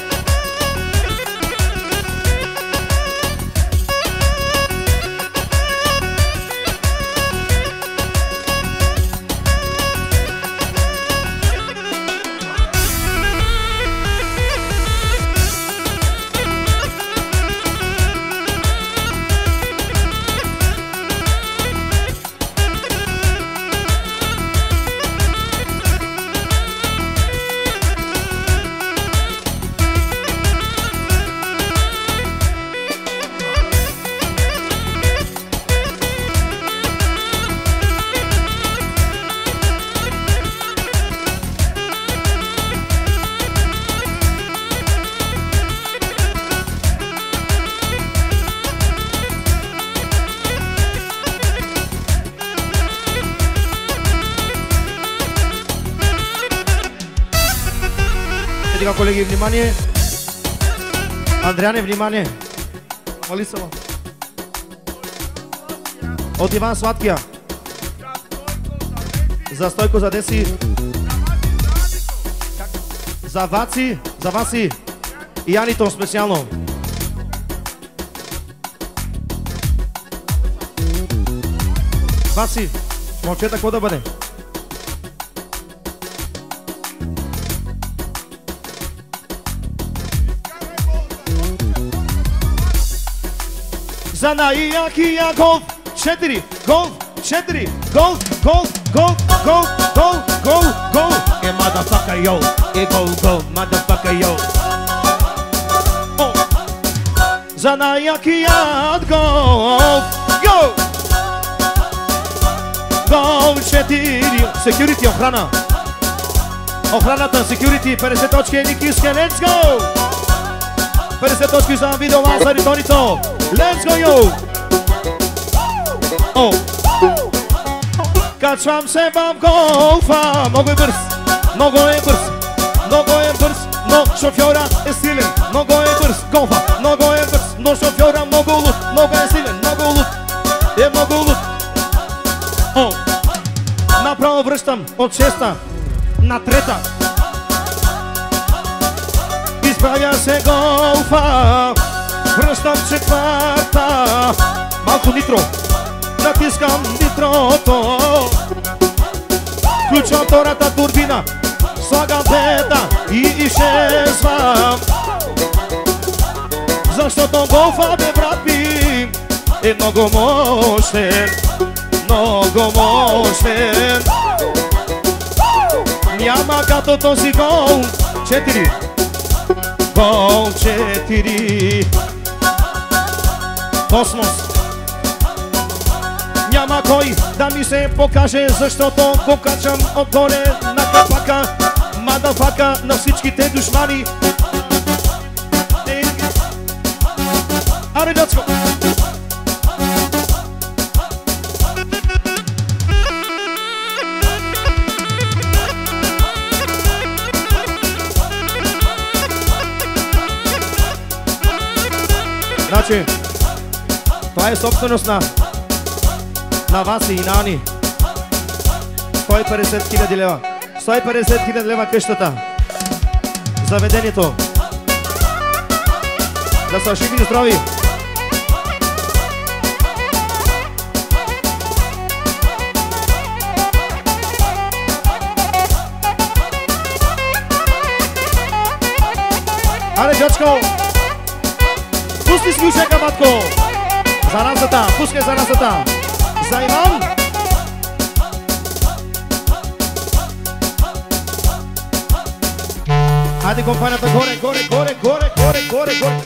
Колеги, внимание! Андриане, внимание! Мали се ма! От Иван Сладкия. За Стойко, за Деси. За Ваци, за Васи. И Анитон специално. Васи, момчета, какво да бъде? За най-якия голф четири, голф четири, голф, голф, голф, голф, голф, голф, голф. Е, motherfucker, yo, е, гол, гол, motherfucker, yo. За най-якият голф, yo. Голф четири, security, охрана. Охраната, security, петдесет точки, Никиска, let's go. петдесет точки за видео Лазар и Тонито. Let's go, yo! О! Качвам се в голфа. Много е бърз, много е бърз, много е бърз, но шофьора е силен. Много е бърз, голфа, много е бърз, но шофьора много луд. Много е силен, много луд, е много луд. О! Направо връщам от шеста на трета. Изправя се голфа. Връщам четвърта. Малко нитро. Натискам нитрото. Включвам втората турбина. Слагам пета и изчезвам. Защото голфа, бе, брат ми, е много мощен. Много мощен. Няма като този гол. Четири. Гол четири. Космос. Няма кой да ми се покаже, защото го качам отгоре на капака. Мадафака на всичките душмани. Аре, децко! Значи, това е собственост на За вас и Нани. сто и петдесет хиляди лева. сто и петдесет хиляди лева къщата. Заведението. Да са живи и здрави. Аре, дядчко! Пусти си ушека, батко! Заразата, пускай заразата! За Иван! Хайде компанията горе, горе, горе, горе, горе, горе, горе!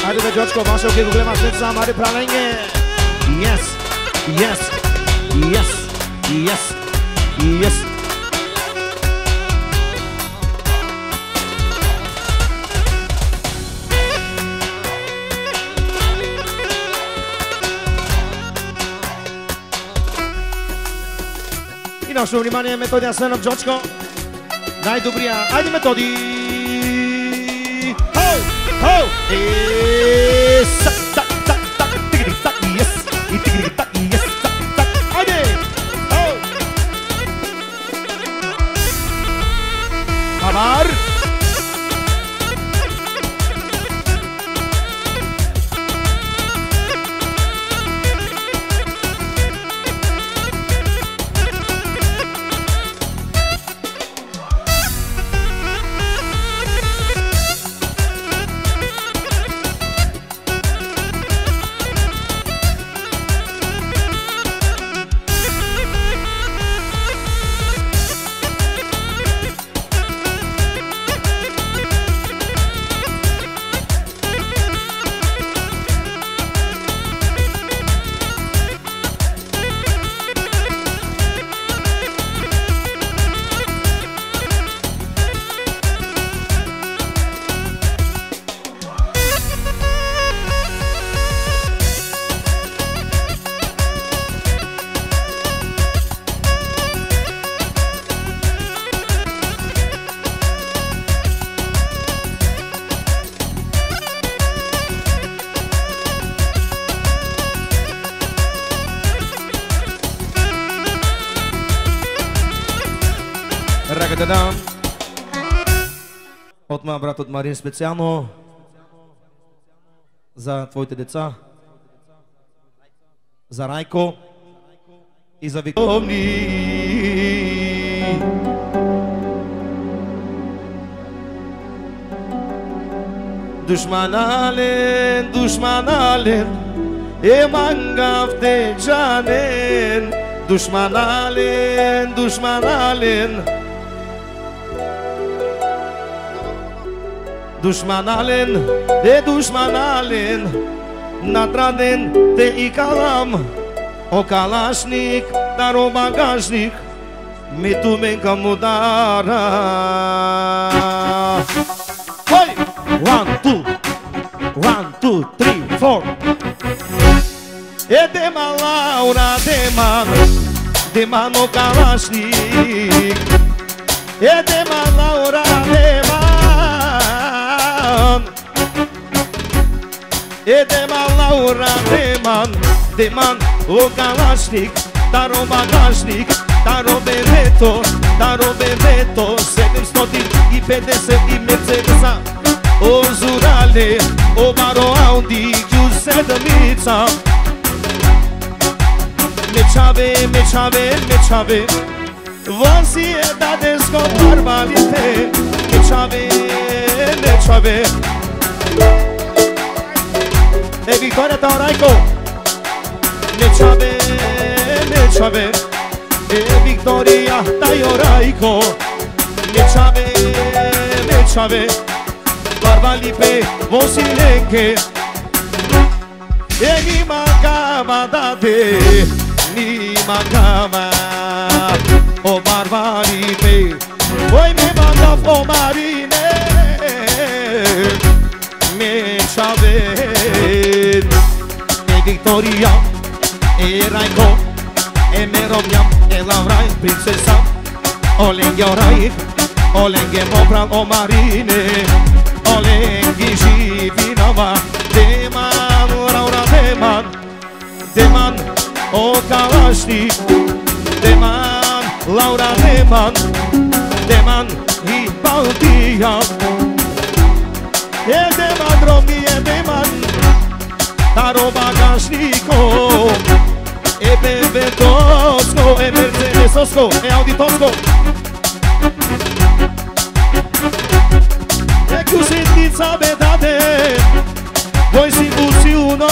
Hajde be Gjoçko, ma shoh ke problema se sa marri pralenge. Yes, yes, yes, yes, yes. И наше внимание Методи Асенов Gjoçko. Най-добрия, айде Методи! Хоу! Хоу! И са, са, са, са, тигри, са, yes! И тигри, са, yes! Са, са, айде! Хоу! Хамар! Рагададам. От моя брат от Марин специално за твоите деца, за Райко и за Виктория. Düşmanalen, düşmanalen, eman gafte canen. Düşmanalen, düşmanalen, düşmanalen, e düşmanalen, natraden te i kalam, o kalašnik, daro bagažnik, mi tu menka mudara. Hoj! One, two, one, two, three, four. E deman Laura, deman, deman o kalašnik. E deman Laura, deman. E deman Laura, deman, deman o kalašnik. Daro bagažnik, daro Bereto, daro Bereto, sedemsto pedeset i Mercedesa. O Zurale, o Baro Audi, Q sedmica. Mečave, mečave, mečave, vozi je da desko barbalite. Mečave, mečave. E Victoria ta Rajko. Mečave, mečave, e Victoria ta Rajko. Mečave, mečave, barbalipe, vozi neke. E mi mancava da te, mi mancava, o barbarite, poi mi manda o marine, mi chave, e Victoria, e Rajko, e Meromjam, e Laura, princesa, o lenghe orai, o lenghe mopran o marine, o lenghe jivinava, deman, Laura, deman, deman, o kalašnik, deman, Laura, deman, deman i Baltija. E deman, drogi, e deman, daro bagažniko, e Bebetovsko, e Mercedesosko, e Auditosko. E kušetnica bedade, voi si busi uno.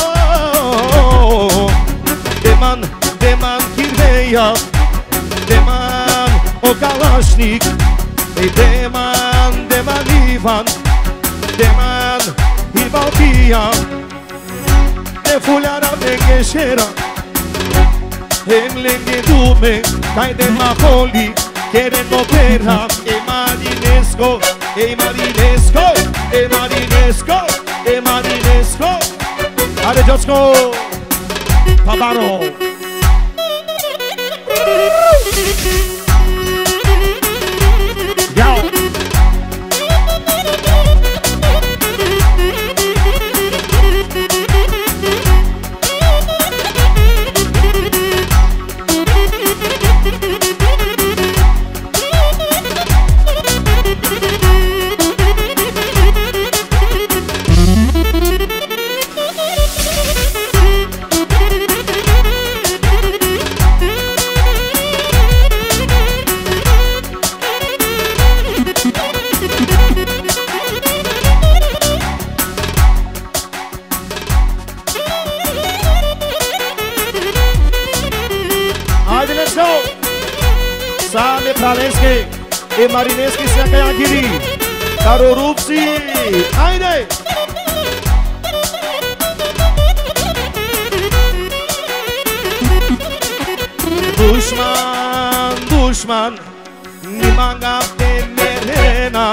Deman, deman Kirveja, deman o kalašnik, e deman, deman Ivan, deman i Baltia e fulhara de gheșera Em lenghe dume, cai de Napoli Chieren opera, e Marinesco E Marinesco, e Marinesco, e Marinesco Are Giosco, Pavaro Iau Pralenski e Marineski se Kayagiri Karorupsi Haydi Düşman düşman Nimanga temerena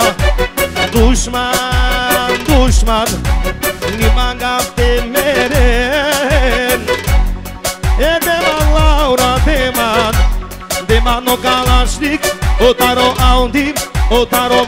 Düşman düşman Nimanga temeren Edema Laura Deman Demano Kalashnik, Otaro Audi, Otaro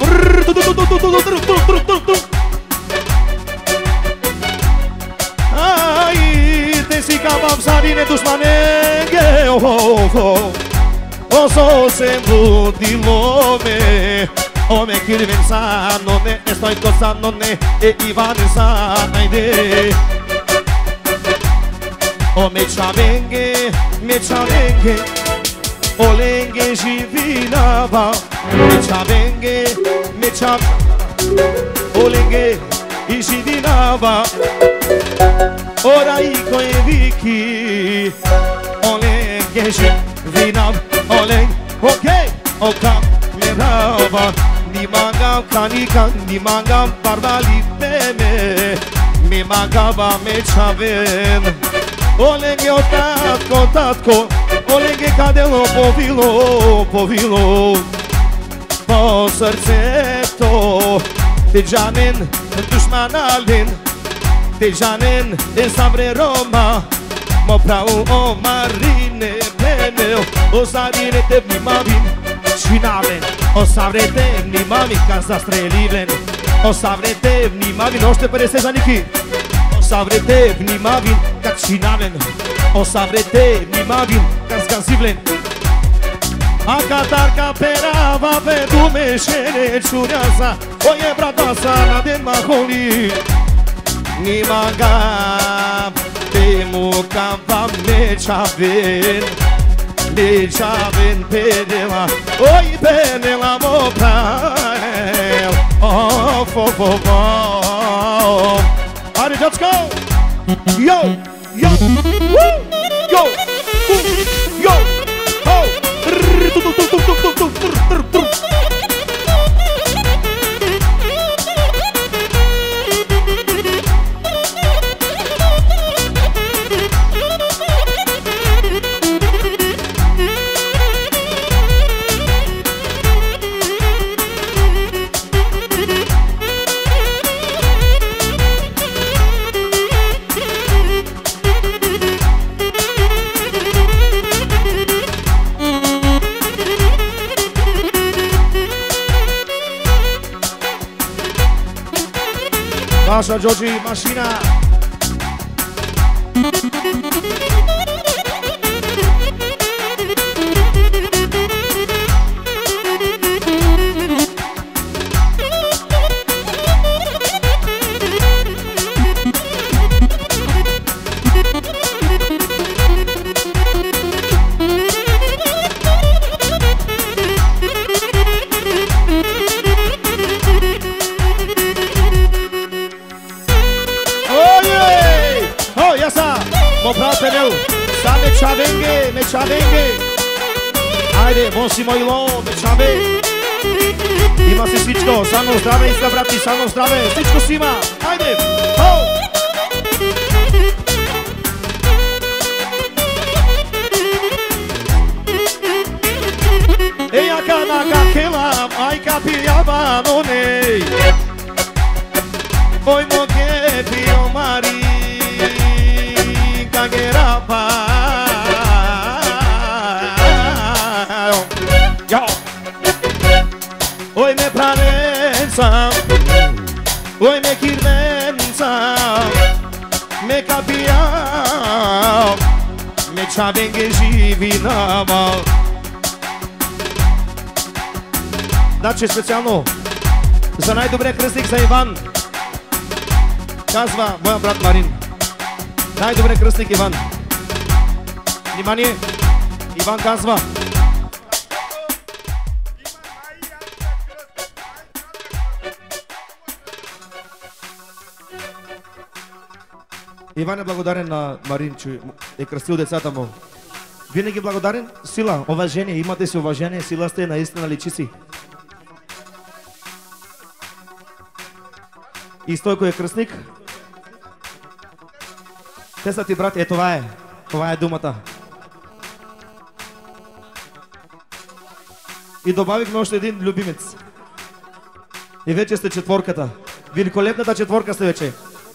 Ai, te si capam sarine dușmanenge, oh, oh, oh O so sembru di lome, o me kirven sa, none, estoy cosa none, e Ivan sa, aide O me chavenge, me chavenge Olenghe și vinava Mecea venghe, mecea Olenghe și vinava Ora ico e vichi Olenghe și vinava Oleng, ok, oca merava Nimanga canica, nimanga barbali teme Mi magava mecea ven Olenghe o tatko, tatko Olenghe cadelo povilo, povilo Po srceto Te janen dušmanalin Te janen e savre Roma Mo prau o marine penel O sarine te vnimavin Šinalen O savre te vnimavin Kad zastreliven O savre te vnimavin Ošte pedeset za Niki O savre te vnimavin Kad šinalen O savre te vnimavin Kad zgazivlen A catarca perava pe dumešene čurjaza O je bratasa na den maholi Nimaga te muka vam nećaven Nećaven penela Oj penela mo prael Of of of of Ajde dečko Yo Yo Woo Yo Yo Ho Așa, Georgi, mașina! Mă frate meu, sa me chavenge, me chavenge. Haide, bom si moilo, me chave. Ima se svić всичко, само здраве иска, брати, само здраве, всичко си има, хайде, хоу! Ей, ака на какела, майка пиява, но не. Ой, моге пио мари, кагерапа. Oi me pralența, oi me chirvența, me capia, me čavenge živinama. Значи специално за най-добрия кръстник за Иван. Казва моя брат Марин. Най-добрия кръстник Иван. Внимание! Иван казва. Иван е благодарен на Марин, че е кръстил децата му. Винаги благодарен, сила, уважение, имате си уважение, сила сте, наистина личи си. И Стойко е кръстник. Те са ти брати, е това е, това е думата. И добавихме още един любимец. И вече сте четворката. Великолепната четворка сте вече.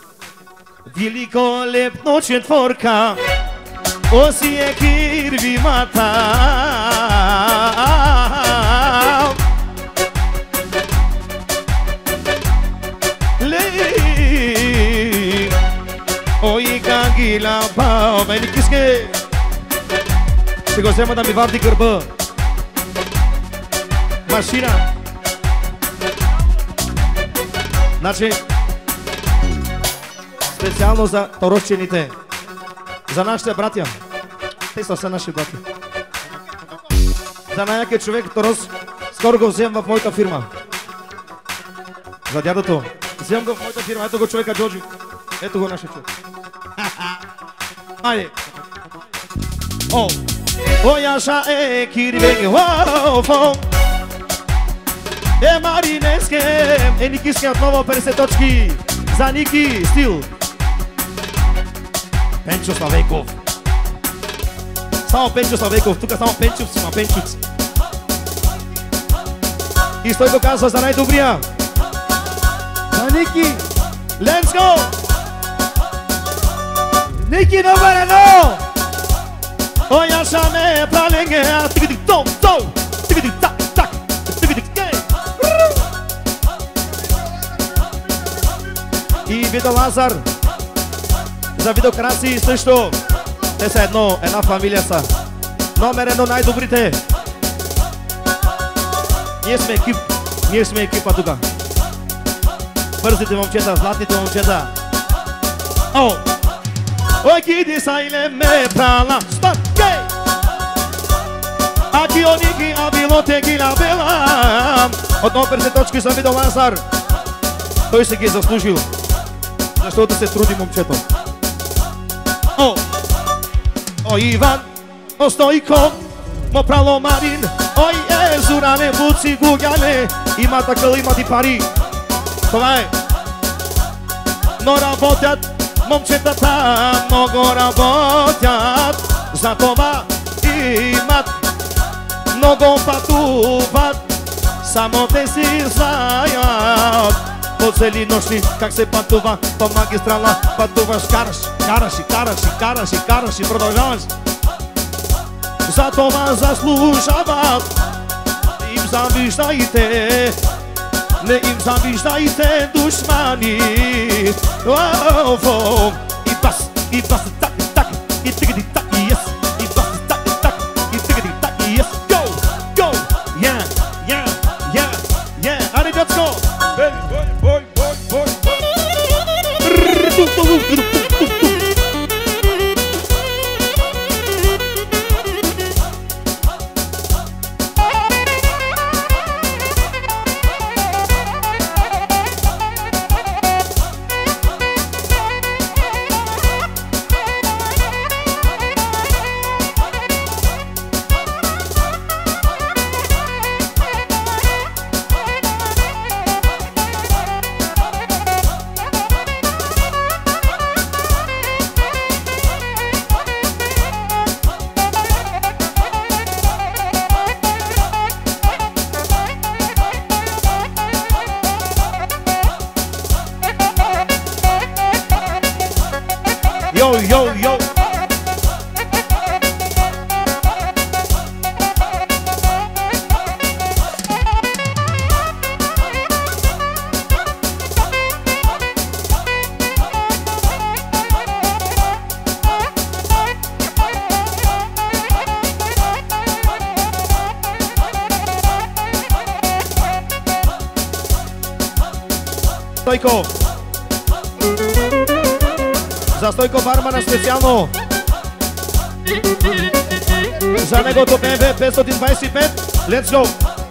Великолепно четворка, осие кирвимата. Лей, ой кагила пао, мени киске. Ще го взема да ми варди гърба. Машина. Значи, специално за торощените, за нашите братя. Те са все наши братя. За най-якия човек Торос, скоро го вземам в моята фирма. За дядото. Вземам го в моята фирма. Ето го човека Джоджи. Ето го нашия човек. Айде. О! О, яша е кирвеге, о, е Маринеске, е Никиске отново петдесет точки. За Ники, стил. Пенчо Славейков. Само Пенчо Славейков, тук само Пенчов си, ма Пенчуц. И Стойко казва за най-добрия. За Ники. Let's go! Ники номер едно! О, яша ме праленге, а тиги том, том, тиги так, так, тиги кей. И Видо Лазар. За Видо Краси също. Те са едно, една фамилия са. Номер едно най-добрите. Ние сме екип. Ние сме екипа тука. Бързите момчета, златните момчета. О! Ой, киди са иле ме прала. Стоп! Гей! А ти оники, а било те ги набела. Отново петдесет точки за Видо Лазар. Той се ги е заслужил. Защото се труди момчето. О! О, Иван! О, Стойко! Мо прало Марин! Ой, е, Зуране, Буци, Гугяне! Има такъл, има ти пари! Това е! Но работят момчетата, много работят, за това имат, много пътуват, само те си знаят. По цели нощи как се пътува по магистрала, пътуваш, караш, караш и караш и караш и караш и продължаваш. За това заслужават, им завиждайте, не им завиждайте душмани. И бас, и бас, так, так, и тиги, так, и yes, и бас, так, так, и тиги, так, и yes. Go, go, yeah, yeah, yeah, yeah. Аре, let's go. Boy, boy, boy, boy, boy. Стойко. За Стойко бармана специално. За негото Б М В петстотин двадесет и пет. Let's go!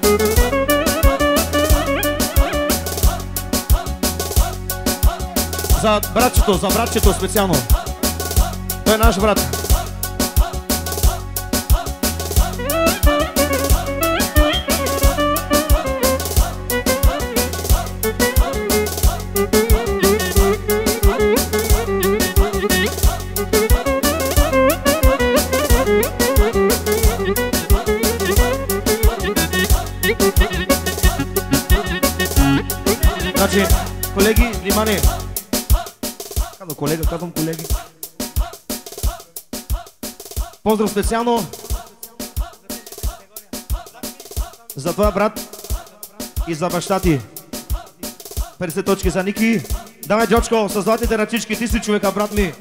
За братчето, за братчето специално. Той е наш брат. Значи, колеги, внимание! Казвам колега, казвам колеги. Поздрав специално за твоя брат и за баща ти. петдесет точки за Ники. Давай, Джочко, с златните ръчички, ти си човека, брат ми.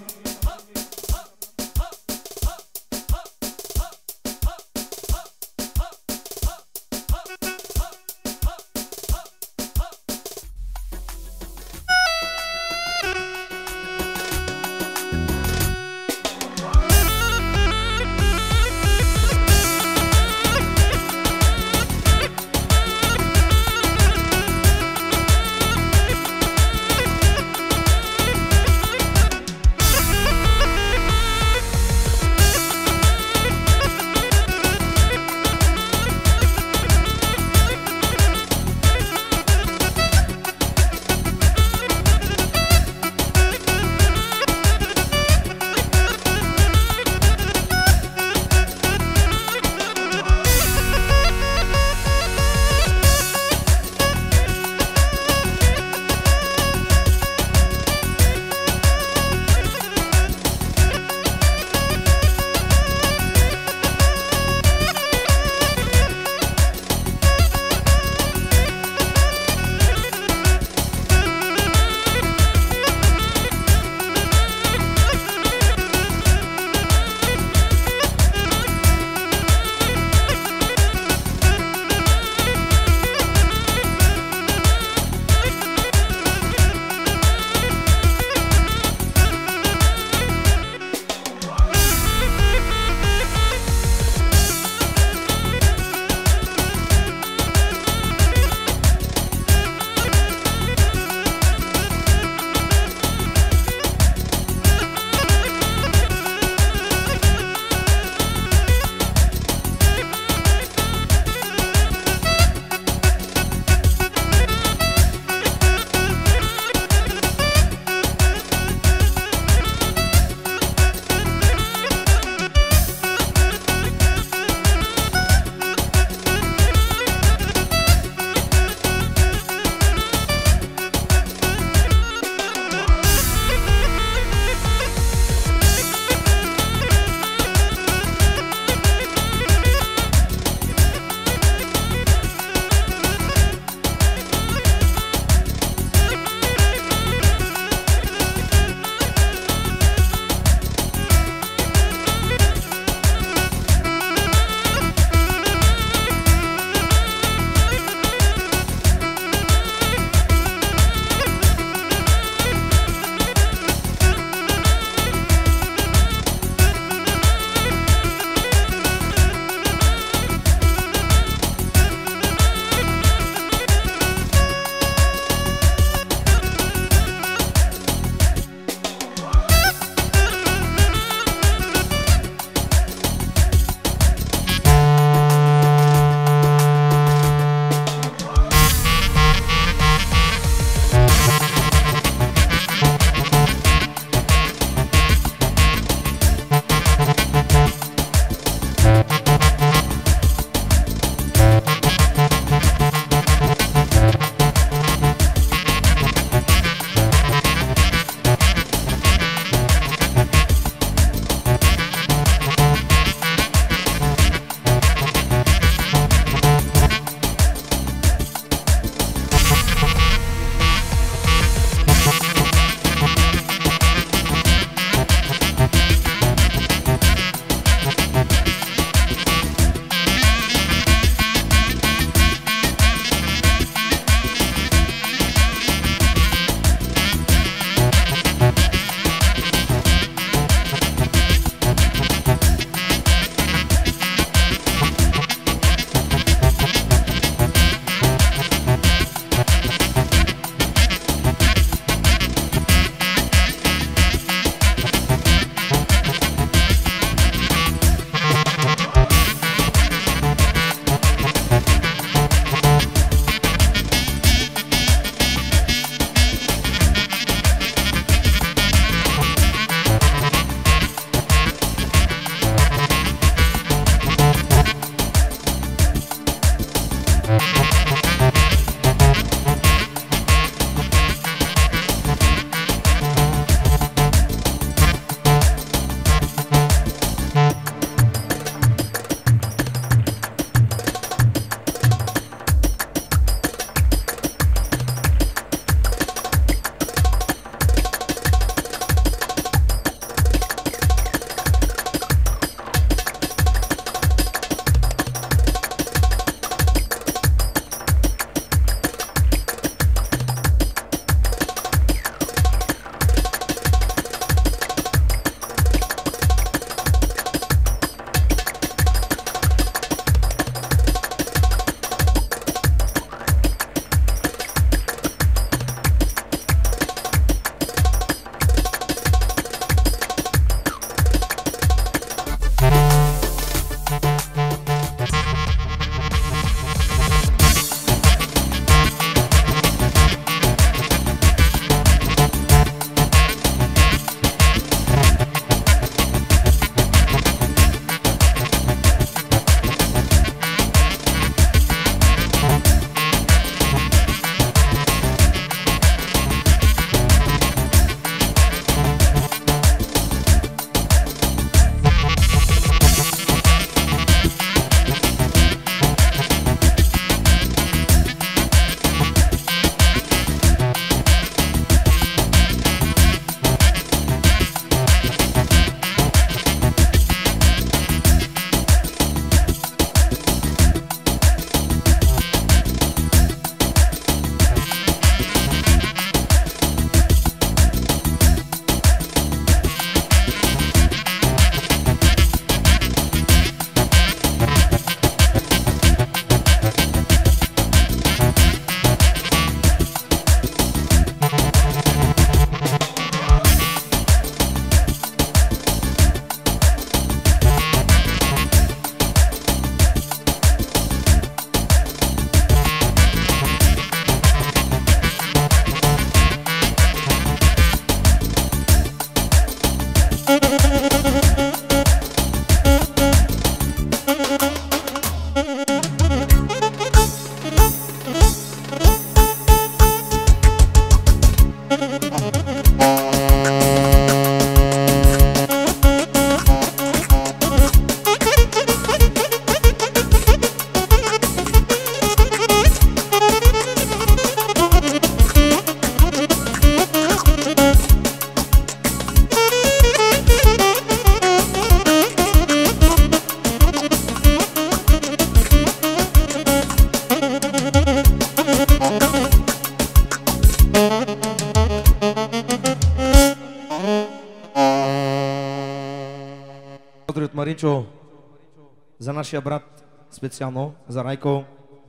Маринчо, за нашия брат специално, за Райко.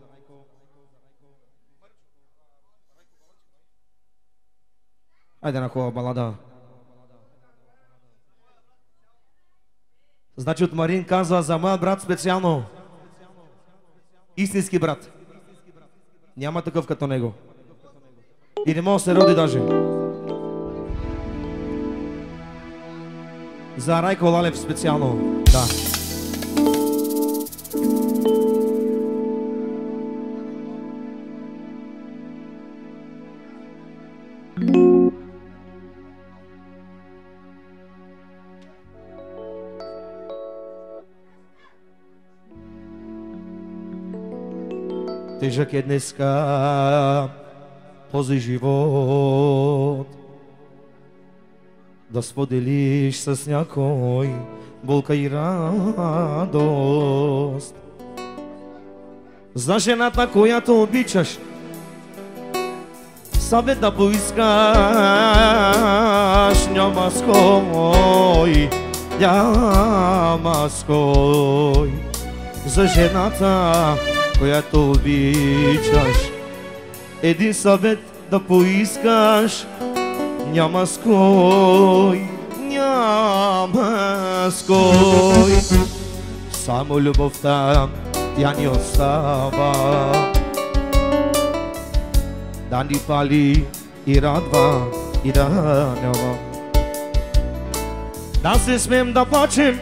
Айде на хубава балада. Значи от Марин казва за моя брат специално. Истински брат. Няма такъв като него. И не може да се роди даже. За Райко Лалев специално. Да. Тежък е днеска този живот, да споделиш с някой болка и радост. За жената, която обичаш, съвет да поискаш, няма с кой, няма с кой. За жената, която обичаш, един съвет да поискаш, няма с кой, няма с кой. Само любовта тя ни остава, да ни пали и радва и ранява. Да се смеем да плачем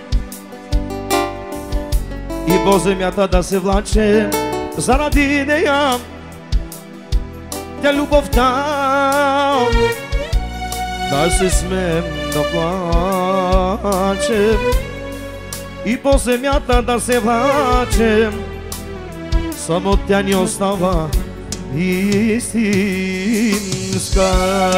и по земята да се влачем заради нея. Тя любовта, да се смеем да плачем и по земята да се влачем, само тя ни остава истинска.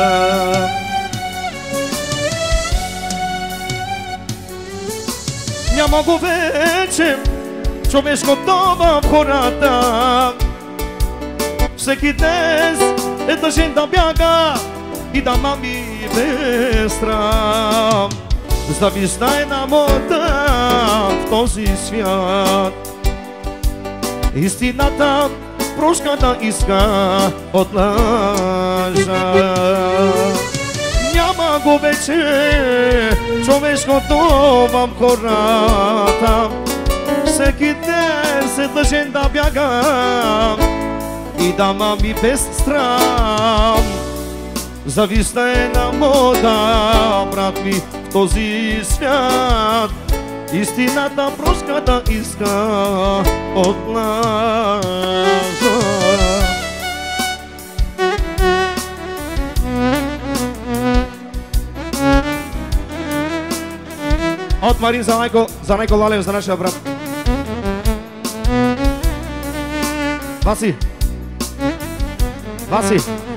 Няма го вече човешкото в хората, всеки днес е дължен да бяга и да мами без срам. Завистта е на мода в този свят, истината прошка да иска от лъжа. Няма го вече човешкото в хората, всеки ден се дължен да бяга и да мами без страм. Завистта е на мода, брат ми, в този свят, истината прошка да иска от лъжа. От Марин за Райко, за Райко Лалев, за нашия брат Васи. Васи.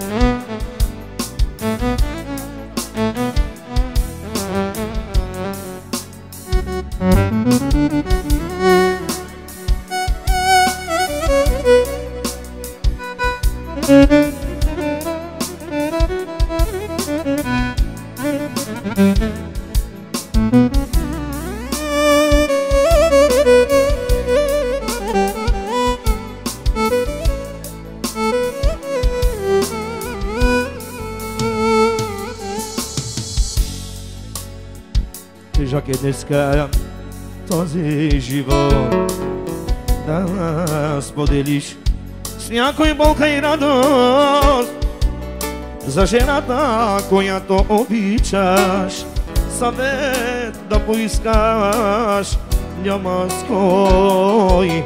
Тежък е днеска този живот, да споделиш с някой болка и радост. За жената, която обичаш, съвет да поискаш, няма с кой,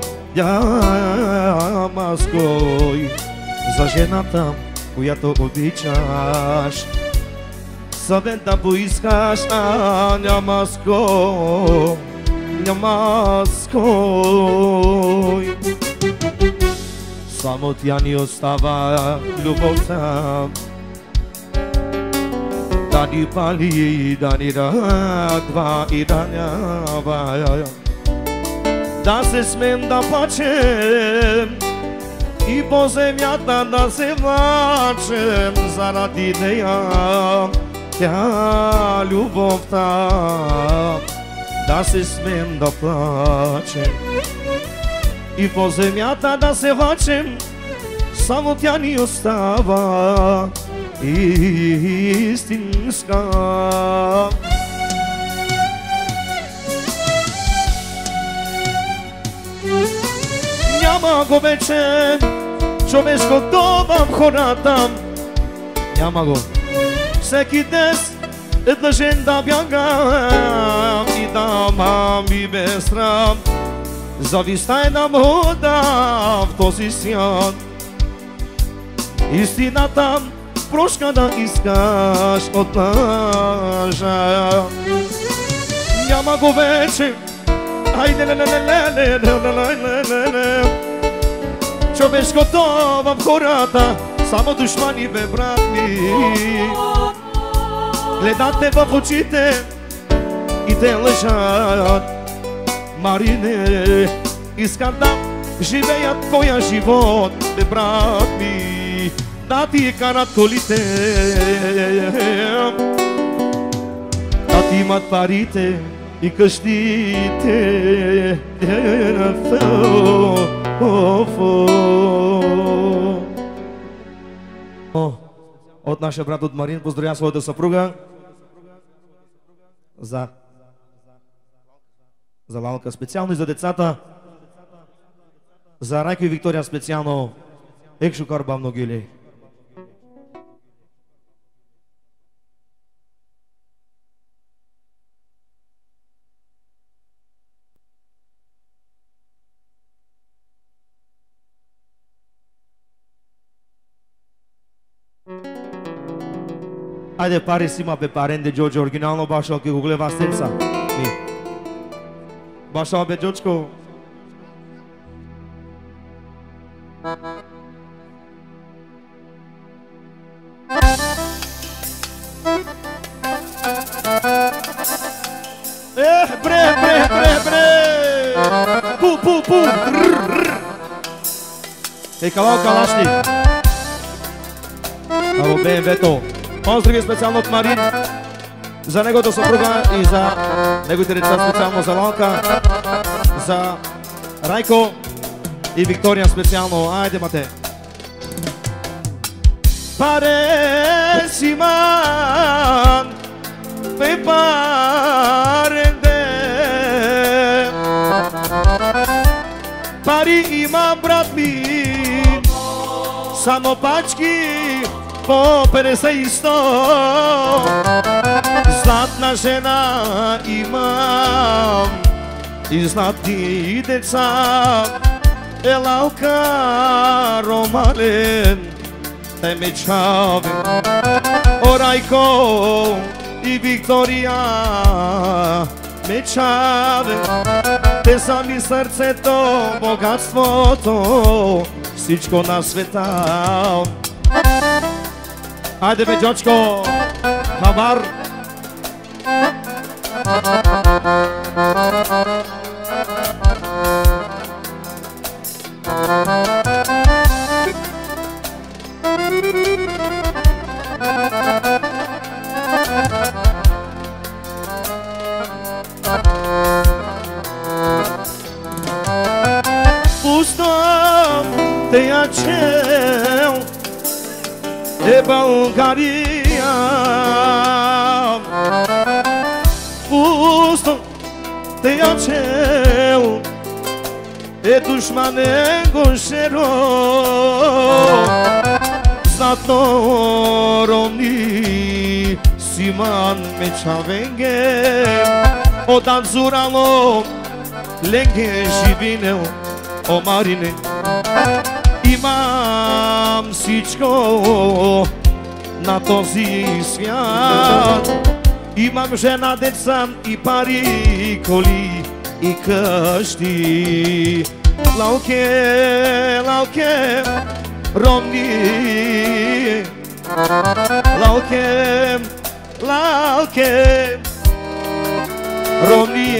няма с кой. За жената, която обичаш, съвет да поискаш, а няма с кой, няма с кой. Само тя ни остава любовта, да ни пали, да ни радва и ранява. Да се смеем да плачем и по земята да се влачем заради нея. Тя любовта, da se smem da plačem i po zemljata da se vačem, samo tja ni ostava istinska. Няма го вече човешкото в хората, няма го. Всеки днес е длъжен да бяга и да мами без срам. Завистта е на мода в този свят. Истината прошка да искаш от лъжа. Няма го вече. Айде, ле, ле, ле, ле, ле, ле, ле, ле, ле. Човешкото в хората, само душмани бе, брат ми. Гледат те в очите и те лъжат. Марине, искат да живеят твоя живот, бе, брат ми. Да ти карат колите, да ти имат парите и къщите. О, от нашия брат от Марин поздравя своята съпруга за за Лалка специално и за децата, за Райко и Виктория специално. Екшо карба многили. Ajde pare si ima pe parende George originalno baš ako go gleda srca mi. Baš obe Georgeko. Eh bre bre bre bre. Pu pu pu. Ej kalao kalašnik. Ало Б М В-то. Поздрави специално от Марин за неговата съпруга и за неговите деца, специално за Лалка, за Райко и Виктория специално. Айде, мате! Паресиман пе паренде, пари има, брат ми, само пачки по петдесет и сто. Златна жена имам и златни деца. Е Лалка Ромален, те ме чави. О Райко и Виктория ме чави. Те са ми сърцето, богатството, всичко на света. Айде бе, Джочко, хабар! Пустам тея чел е България. Пустам тея чел е душманен гошеро. Златно ромни симан мечавенге. Одан зурало ленге живинел. О Марине, имам всичко на този свят. Имам жена, деца и пари, коли и къщи. Лалке, лалке, ромни. Лалке, лалке, ромни.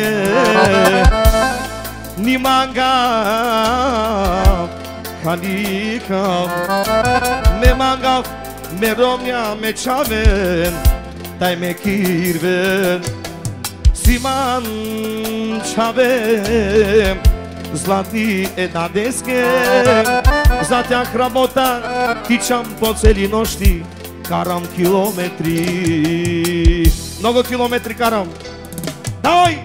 Ni manga kanika me manga me romja me čaven taj me kirven Симан Чаве Злати една деске За тях работа Тичам по цели нощи Карам километри Много километри карам Давай!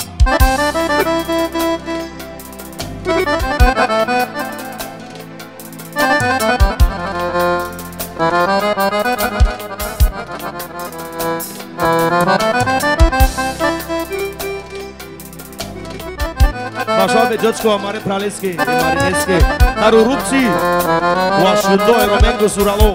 Așa de Giocco, Mare Praleschi, Marineschi, Taru Rupsi, Oașundo, Romengo Suralo.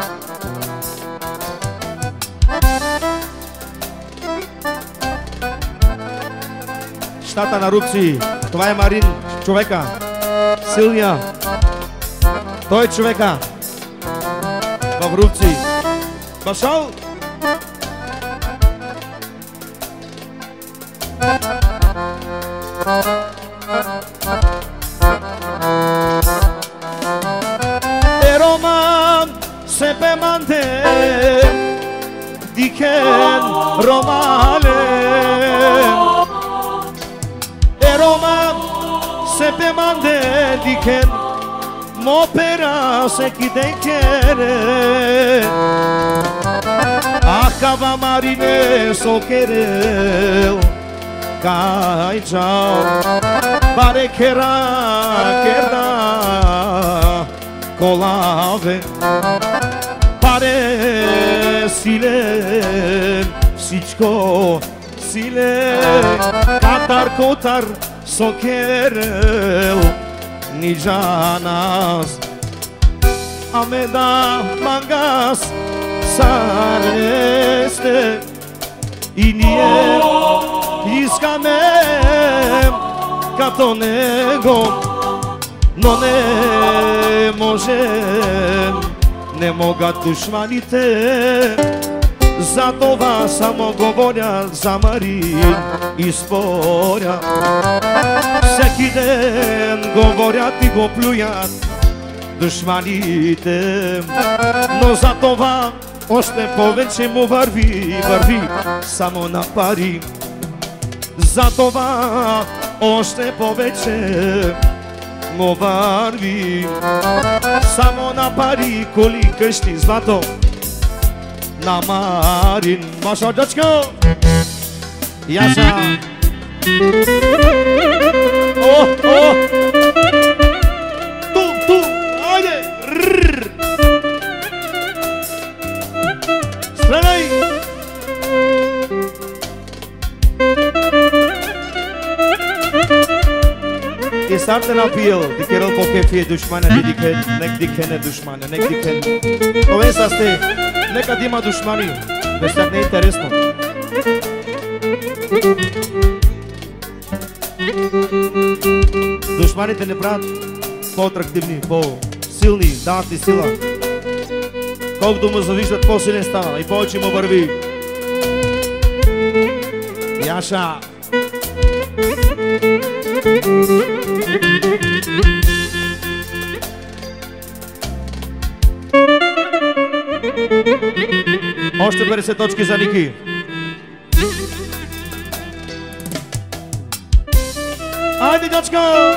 Штата на Рупси, това е Марин, човека, Силния, той е човека, в Рупси. Башал! Roman sepe mante diken romale E Roman sepe mante diken mopera se kidekere Akava marine sokerel kai ciao pare kera kerda Colave Pare silen Всичко силен Катар котар сокерел Нижанас Амеда мангас Саресте И ние искаме Като него Но не можем, не могат душманите За това само говорят за Марин и спорят Всеки ден говорят и го плюят душманите Но за това още повече му върви, върви само на пари За това още повече му върви само на пари, коли, къщи, злато на Марин. Маша, дъчка! Яша! О, о! Ту, ту! Айде! Рррр! Стреляй! И сарте напил, дикерал по кефие душмана, дикет, нек дикене душмана, нек дикене. Ове са сте, нека да има душмани, без тях не е интересно. Душманите не правят по-атрактивни, по-силни, дават ни сила. Колкото му завиждат, по-силен става и повече му върви. Яша! Още петдесет точки за Ники. Айде, дочка!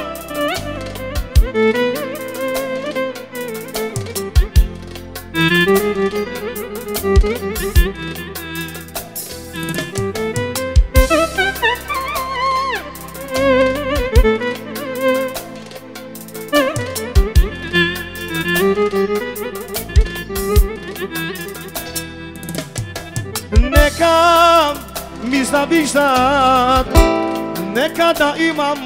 Нека ми завиждат, нека да имам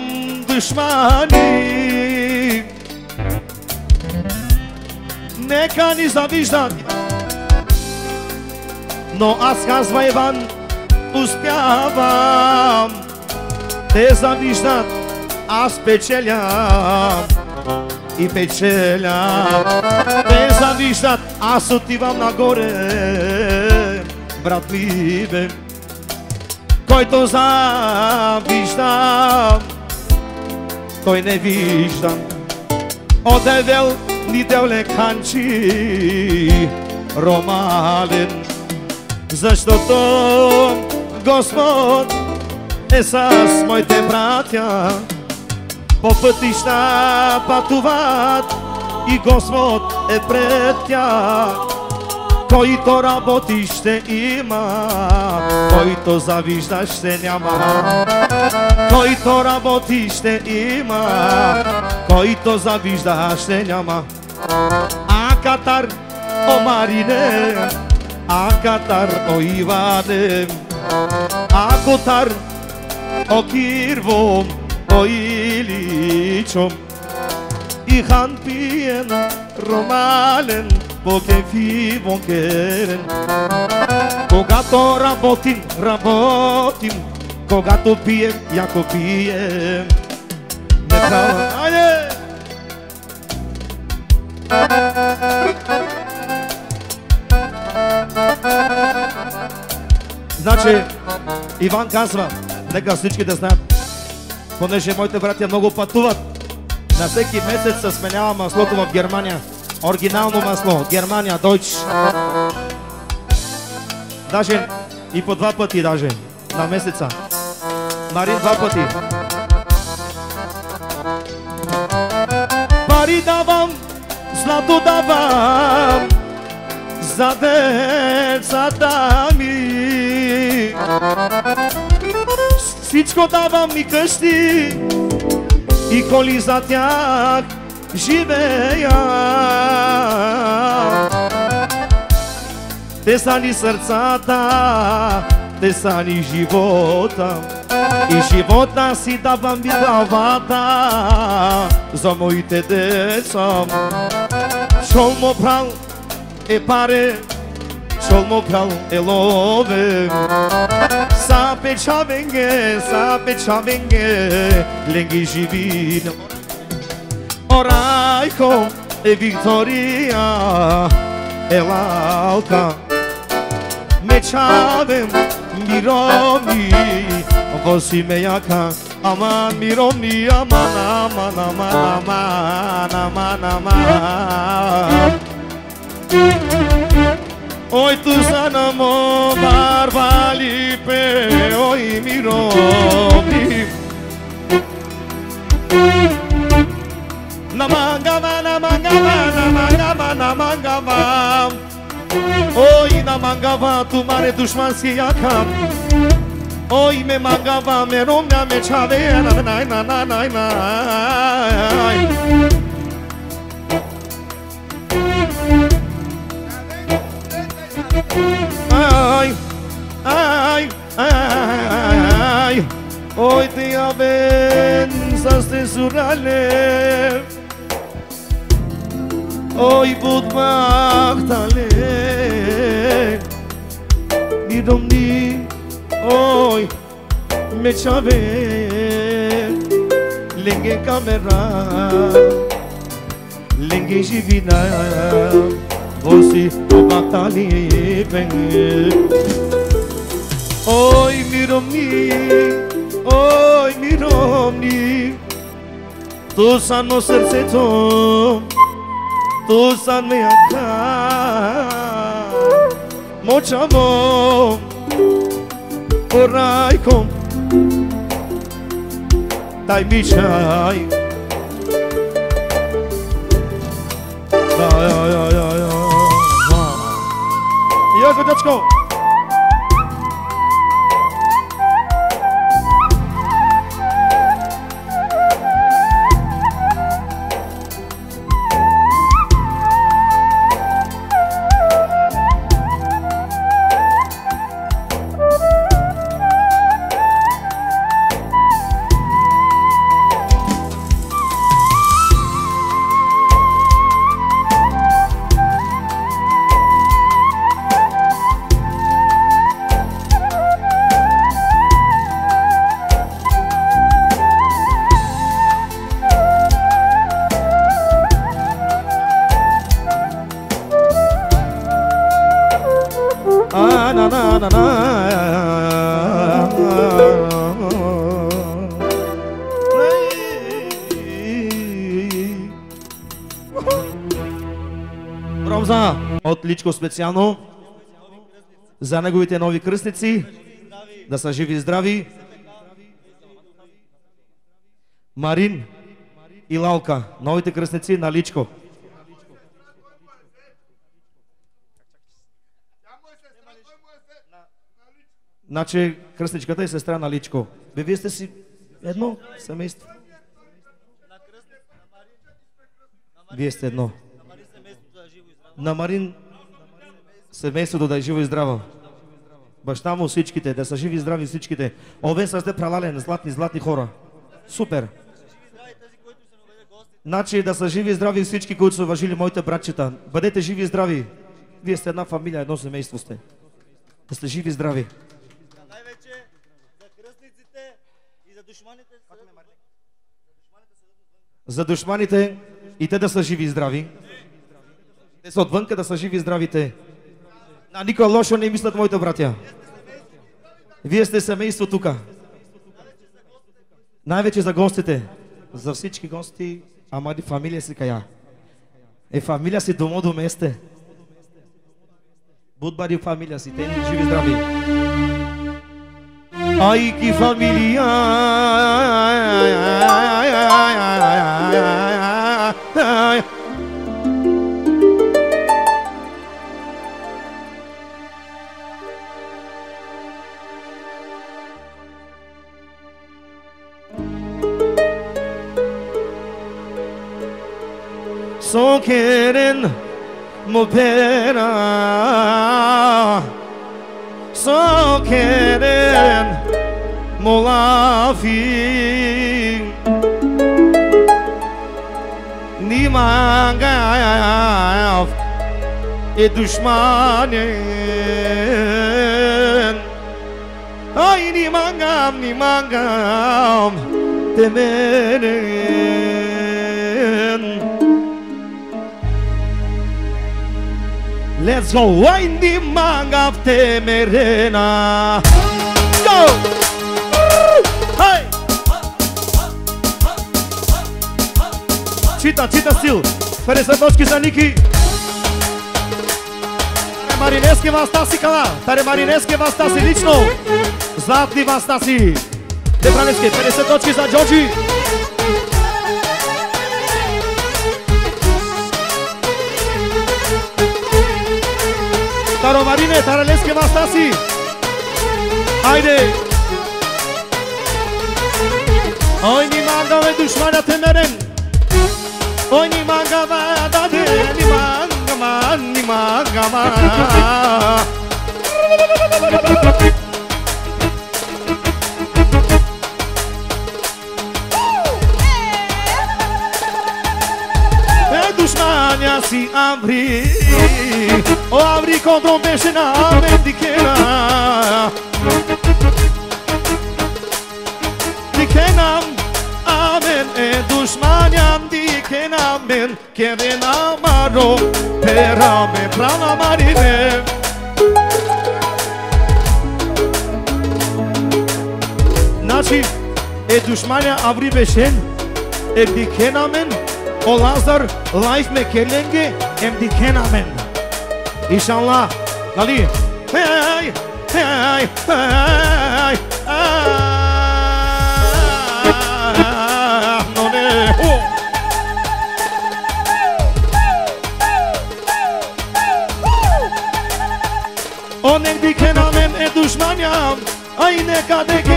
душмани. Нека ни завиждат, но аз, казва Иван, успявам. Те завиждат, аз печелям и печелям. Те завиждат, аз отивам нагоре, брат ми бе. Който завижда, той не вижда. Отевел ни девлеканчи ромален, защото Господ е с моите братя, по пътища пътуват и Господ е пред тях. Който работи ще има, който завижда ще няма. Който работи ще има, който завижда ще няма. А Катар, о Марине, а Катар, о Иване, а Котар, о Кирво, о Иличо, и хан пиен ромален, по кефи вонкерен. Когато работим, работим, когато пием, яко пием. Нека, айде! Значи, Иван казва, нека всички да знаят, понеже моите братя много пътуват, на всеки месец се сменява маслото в Германия. Оригинално масло, Германия, Дойч. Даже и по два пъти даже, на месеца. Марин два пъти. Пари давам, злато давам, за децата ми. Всичко давам и къщи, и коли за тях живея. Те са ни сърцата, те са ни живота, и живота си давам и главата за моите деца. Шол му прал е паре, шол му прал е лове. Са печавенге, са печавенге, ленги живи. Орайко е Виктория, е лалка. Мечавем мироми, воси ме яка. Аман мироми, аман, аман, аман, аман, аман, аман. Ой, tu sana mo barbali pe, oi miromi. Namangava, namangava, namangava, namangava. Oi, namangava, tu mare dușman si yakam. Oi, me mangava, me romea, me chavea, na na na na na na. Ai, ai, ai, oi te abenzaste surale, oi bud magtale, di domni, oi me chave, lenge camera, lenge jivina. Vosi o battali venge. Oi miromni, oi miromni. Tu san mo srceto, tu san me aka. Mochamo, oraikom, daj mi čaj. Aj, aj, aj, aj, aj. Joko, dečko! Ромза от Личко специално за неговите нови кръстници, да са живи и здрави, Марин и Лалка, новите кръстници на Личко. Значи кръстничката и сестра на Личко. Бе, вие сте си едно семейство. Вие сте едно. На Марин семейството да е живо и здраво. Баща му всичките, да са живи и здрави всичките. Овен са сте пралален, златни, златни хора. Супер. Значи да са живи и здрави всички, които са уважили моите братчета. Бъдете живи и здрави. Вие сте една фамилия, едно семейство сте. Да сте живи и здрави. Най-вече за кръстниците и за душманите. За душманите и те да са живи и здрави. Те са отвънка да са живи и здравите. На никой лошо не мислят моите братя. Вие сте семейство тука. Най-вече за гостите. За всички гости, ама и фамилия си кая. Е, фамилия си домо до месте. Будбари фамилия си, те ни живи и здрави. Ай, ки фамилия. So quieren mover, so quieren molafin, ni mangav e düşmanen, ay ni mangam ni mangam temenen. Let's go, ay ni mangam temerena. Go! Hey! Чита, чита стил. петдесет точки за Ники. Таре Маринески вас таси кала. Таре Маринески вас таси лично. Златни вас таси. Дебранески, петдесет точки за Джорджи. Таро Марине, Таралески вас таси. Айде. Ой, ни мангаме душманя темерен. Ой, ни мангаме даде, ни мангама, ни мангама. Е, душманя си абри. O abri contra un pesce na mendichena. Dichenam amen e dushmaniam dichenam men Keren amaro perame prana marine. Значи e dushmania abri beshen e dichenam o Lazar life me kelenge em dichenam. İnşallah, Ali. Hey, hey, hey, hey. No ne. Onem dikenamen e dushmaniam, ay neka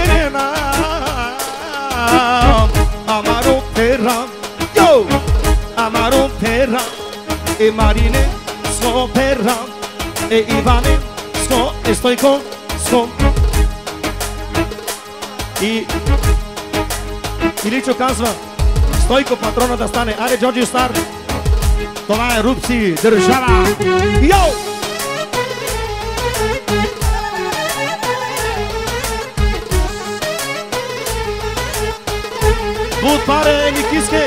dekenam. Amaro peram, yo. Amaro peram, e marine. Sto Perram e Ivane, sto e Stojko, sto и Иличо казва Стойко патрона да стане. Аре Джорджи Стар. Това е Рупси, държава. Йоу! Будпаре Никиске.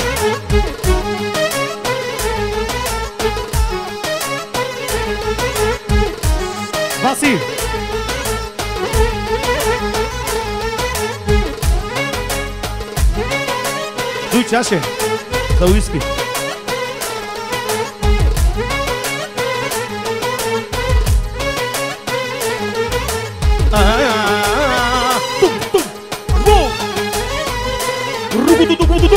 Васи! Дуй чаше за уиски. Тум, тум, воу! Рубу-ду-ду-ду-ду-ду!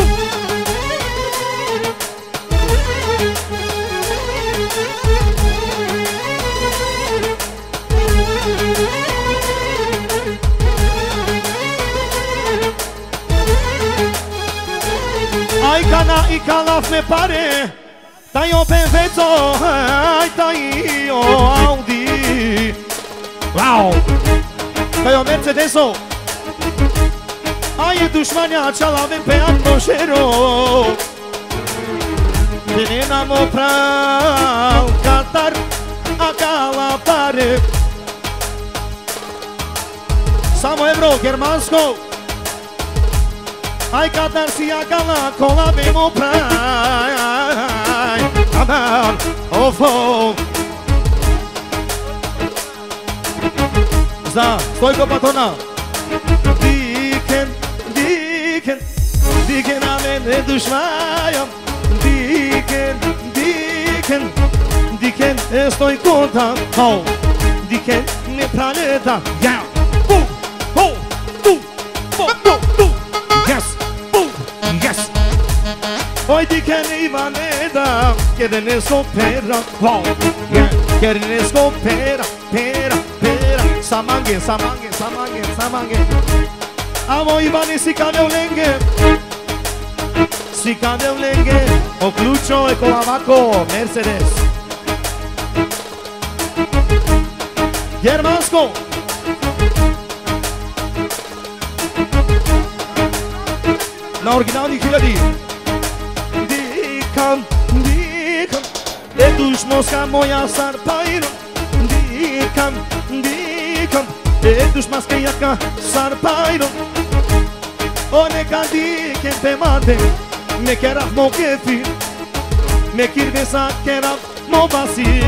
Ама и калав ме паре, тај о бе вецо, ај тај о Ауди. Вау! Тај о Мерцедесо, ај е душмања чалаве пеат ношеро. Денена мо прал Катар, а кала паре. Само евро, германско. Ај Катар си ја кала, кола бе мо прај. Аман, офо. За Стојко Патона. Дикен, дикен, дикен а мене душмајам. Дикен, дикен, дикен е Стојкота. Хау, дикен не пралета. Ја, бу, ху, ту, бу, ту, ту. Јас, бу, јас. Ој дикен има не да, кеде не со пера. Хау, ја, кеде не со пера, пера, пера. Саманге, саманге, саманге, саманге. Амо Иване си каде оленге. Si cade un lenghe, o clucio e con la vaco, Mercedes. Germansko. Na originalni hiljadi. Dikam, dikam, e duš moska moja sarpajno. Dikam, dikam, e duš maske jaka sarpajno. O neka dikem pe mate. Me keraf mo kefi, me kirvesa keraf mo basi.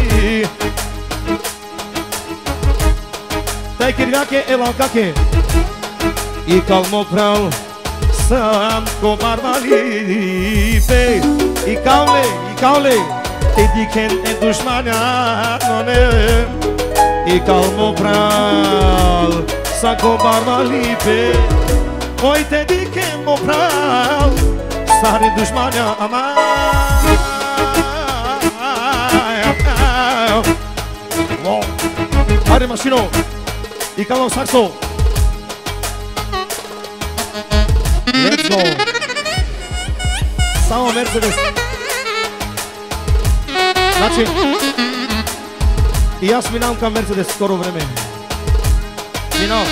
Taj kirvjake e valkake, i kal mo prav sam ko barmali pe. I kaule, i kaule, te diken e dušmanja none. I kal mo prav sam ko barmali pe. Oj te diken mo prav Stari dušmanja, ama. Ajde mašino, i kalom sakso. Let's go. Samo Mercedes. Znači, i ja minam ka Mercedes skoro vreme. Minam.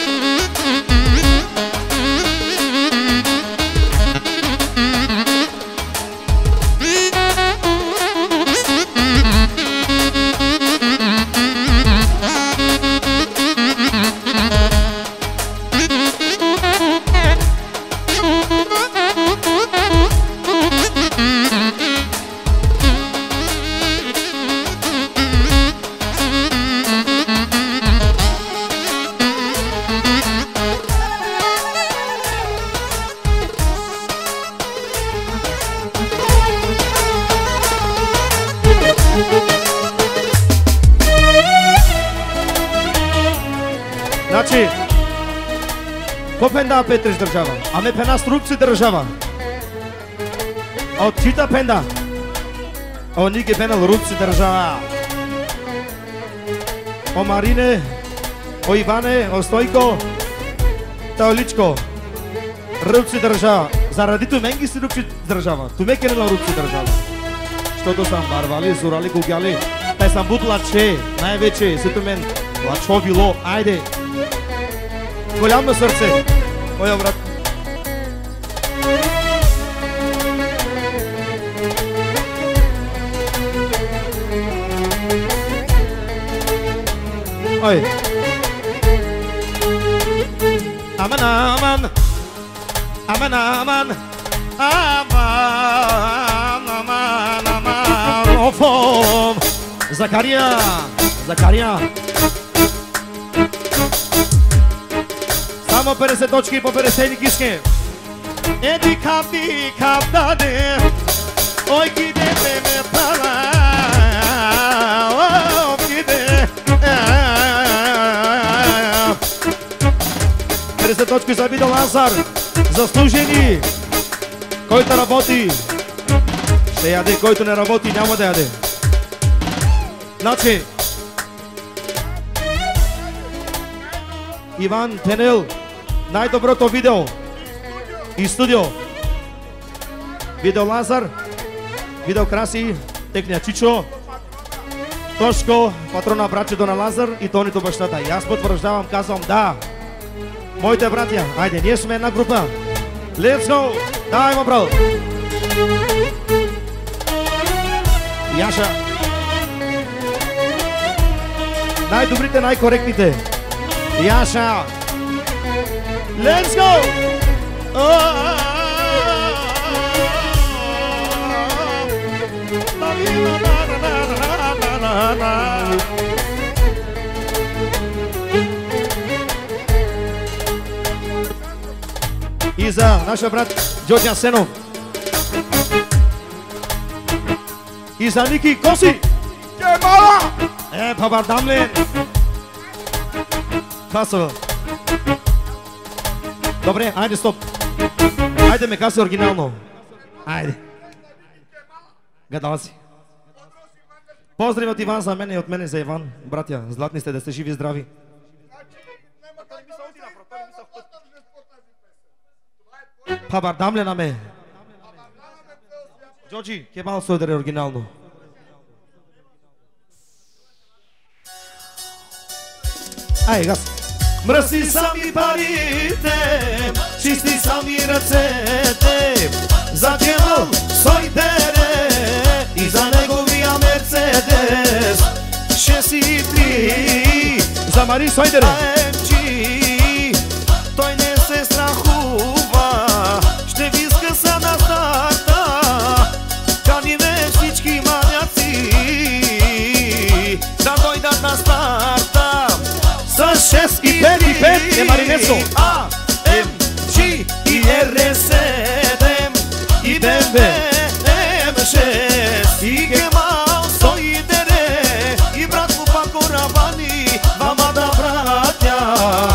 Значи, ko penda Petrić država, a me pena Strupci država. Od čita penda, a od njih je pena Rupci država. O Marine, o Ivane, o Stojko, ta o Ličko, Rupci država. Заради tu mengi si Rupci država, tu me kenela Rupci država. Što sam barvali, zurali, kugjali, taj sam bud lače, najveće, si tu men лачо било, ајде. Голямо срце. Оја брат. Ој. Аман, аман. Аман, аман. Аман, аман, аман. Офом. Закарија. Закарија. Само петдесет точки по петдесет кишке. Еди кап, ди кап даде. Ој киде ме ме пала. О, киде. петдесет точки за Видо Лазар. Заслужени. Којто работи, ще јаде, којто не работи, няма да јаде. Значи, Иван Пенел, најдоброто видео и студио. Video Lazar, Video Краси, техния Чичо, Тошко, патрона братче Дона Лазар и Тонито бащата. И аз потвърждавам, казвам да. Моите братя, айде, ние сме една група. Let's go! Давай, ма, брат! Яша! Най-добрите, най-коректните. Яша! Let's go! И за нашия брат Джорджи Асенов. И за Ники Коси. Кемала! Е, бабар Дамлен. Каса. Добре, айде, стоп. Айде ме каса оригинално. Айде. Гадала си. Поздрав от Иван за мен и от мене за Иван. Братя, златни сте, да сте живи и здрави. Бабар Дамлен на ме. Джорджи, Кемал Сойдер е оригинално. Ай, газ. Мръсни са ми парите, чисти са ми ръцете, за Кемал Сойдере и за неговия Мерцедес. шест и три за Мари Сойдере. Той не се страхува, ще ви скъса на старта, каниме всички маняци да дойдат на старта. С шест и пет и пет е Маринесо. А, М, G и Р седем и Б М В М шест и Кемал Сойдере и брат му Пако Рабани, двамата братя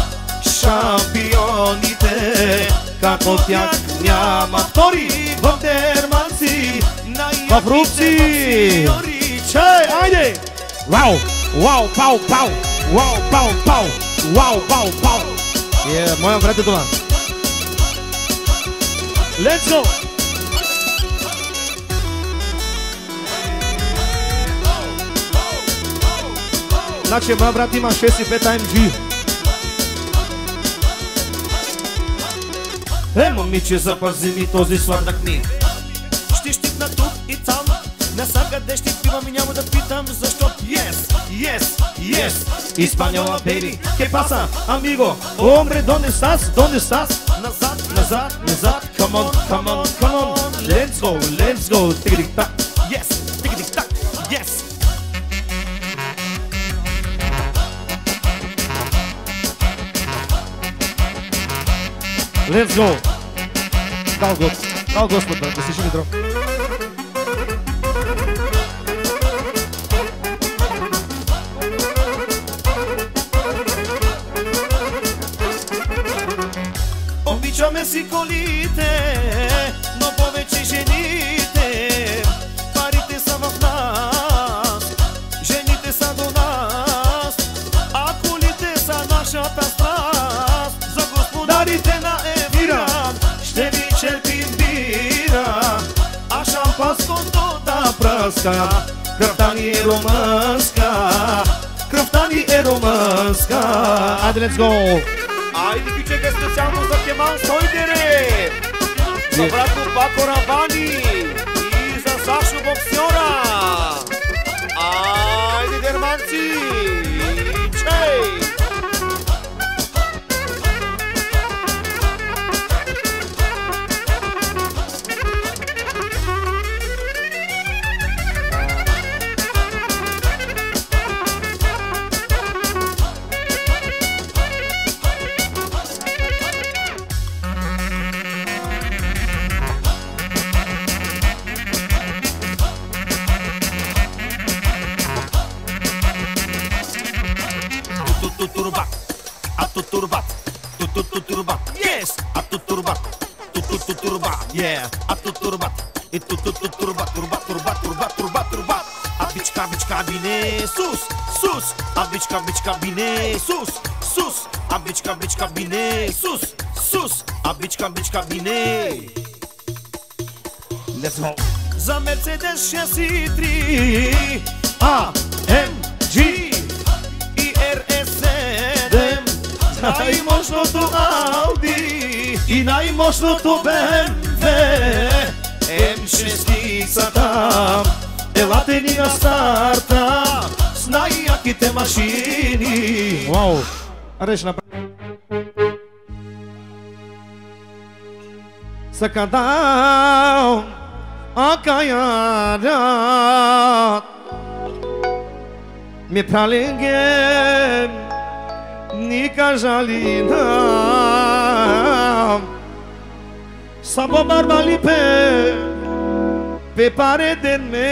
шампионите, как от тях няма втори в Дерманци, в Рупци. Чай, айде! Вау, вау, пау, пау, вау, пау, пау, вау, пау, пау. Е, моя брат е това. Let's go! Значи, моя брат има шест и пет А М G. Е, момиче, запази ми този сладък ми. Ще щипна тук и там, насякъде ще пивам и няма да питам, защото yes, yes, yes. Испаньола, baby, ¿qué pasa, amigo? Hombre, ¿dónde estás? ¿Dónde estás? Назад, назад, назад, come on, come on, come on. Let's go, let's go, тик-тик-так, yes, тик-тик-так, yes. Let's go! Дал Господ, дал Господ, да си живи здрав. Обичаме си колите, но повече жените. Парите са в нас, жените са до нас, а колите са нашата страст. За господарите на Евиран ще ви черпим бира, а шампанското да пръска. Кръвта ни е румънска, кръвта ни е румънска. Айде, let's go! Айде, кичека, специално за Кемал Сойдере, за брат му Пако Рабани и за Сашо боксьора. Айде, дерманци! Чей! Турбат, а ту турбат, ту ту ту турбат, yes, а ту турбат, ту ту ту турбат, yeah, а ту турбат, и ту ту ту турбат, турбат, турбат, турбат, турбат, турбат. А бичка, бичка, бине, сус, сус, а бичка, бичка, бине, сус, сус, а бичка, бичка, бине, сус, сус, а бичка, бичка, бине. Let's go! За Мерцедес шест и три, А, М, G и Р С седем, най-мощното Ауди и най-мощното Б М В, М шест-ицата, елате ни на старта с най-яките машини. Вау! Аре ще направим. Sakadao akayarat mi pralingen ni kajalina sabo barbali pe pe pareden me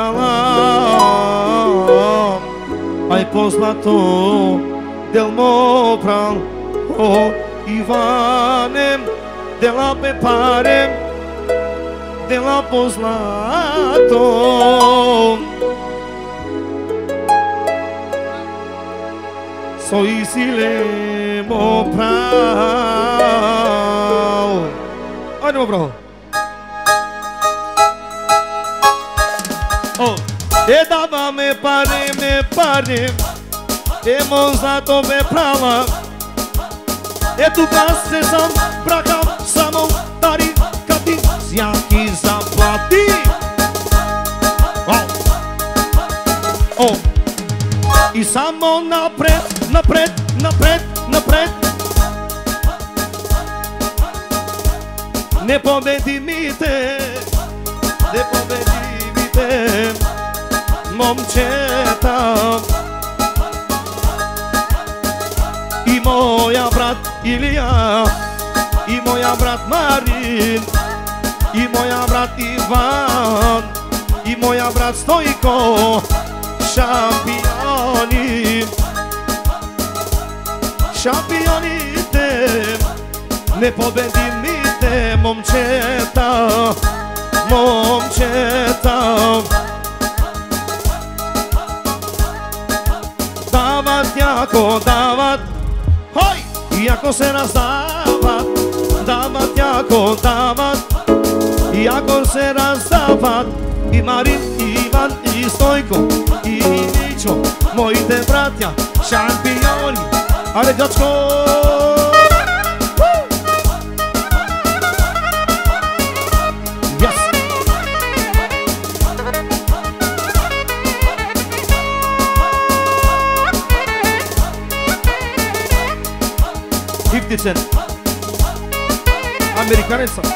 pralam ai poznato del mopral o Ivanem de la pe pare, de la poznato. Soy silemo prau. Haide mă, bro. Oh, e dava me pare, me pare, e mozato pe prava. E tu passe sam brakam samo tari kati zjaki zaplati. Wow. Oh. I samo napred, napred, napred, napred. Nepobedimite, nepobedimite, momčeta. I moja brat Ilija, i moja brat Marin, i moja brat Ivan, i moja brat Stojko, šampioni, šampionite, nepobedimite, momčeta, momčeta. Davat jako, davat, hoj! Iako se razdavat, davat jako davat, iako se razdavat, i Marin, i Ivan, i Stojko, i Mićo, mojite bratja, šampioni, ale dečko! Yes! fifty Cent. Amerikanec sam.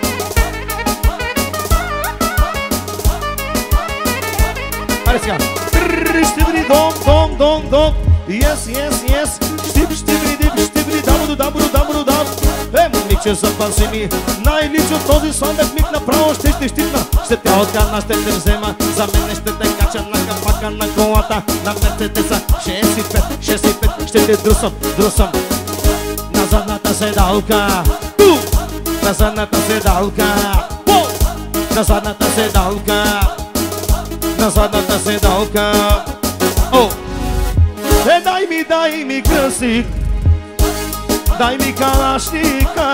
Ajde сега. Штибри дом, дом, дом, дом. Yes, yes, yes. Штиб, штибри, диб, штибри, дабуду, дабуду, дабуду, даб. Е, момиче, запази ми. Най-лично този сонек миг направо ще ще щитна. Ще те откарна, ще те взема. За мене ще те кача на капака на колата. На Мерцедеса шест и пет, шест и пет. Ще те друсам, друсам. На задната седалка, ту! На задната седалка, по! На задната седалка, на задната седалка. О! Е, дай ми, дай ми кръстик, дай ми калашника,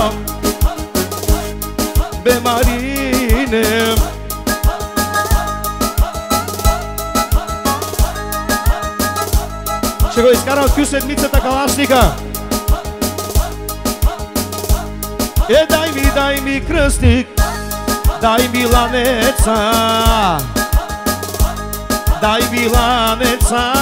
бе Марине. Ще го изкарам от седмицата калашника. Е, дай ми, дай ми кръстник, дай ми ланеца, дай ми ланеца,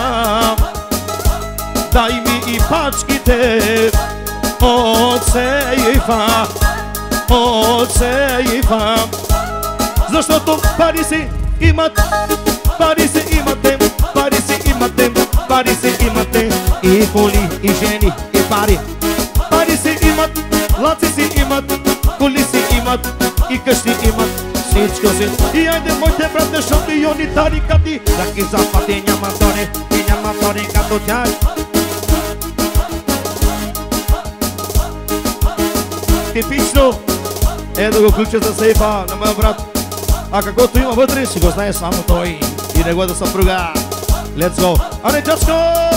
дай ми и пачките от сейфа, от сейфа. Защото пари си имат, пари си имате, пари си имате, пари си имате, и коли, и жени, и пари. Пари си имат, лаци си имат, коли си имат и къщи имат, всичко си. И айде моите брате шампиони, тарикати, таки запати няма втори, и няма втори като тях. Типично е да го включа за сейфа на моя брат. А каквото има вътре, си го знае само той и неговата съпруга. Let's go! Аре, just go!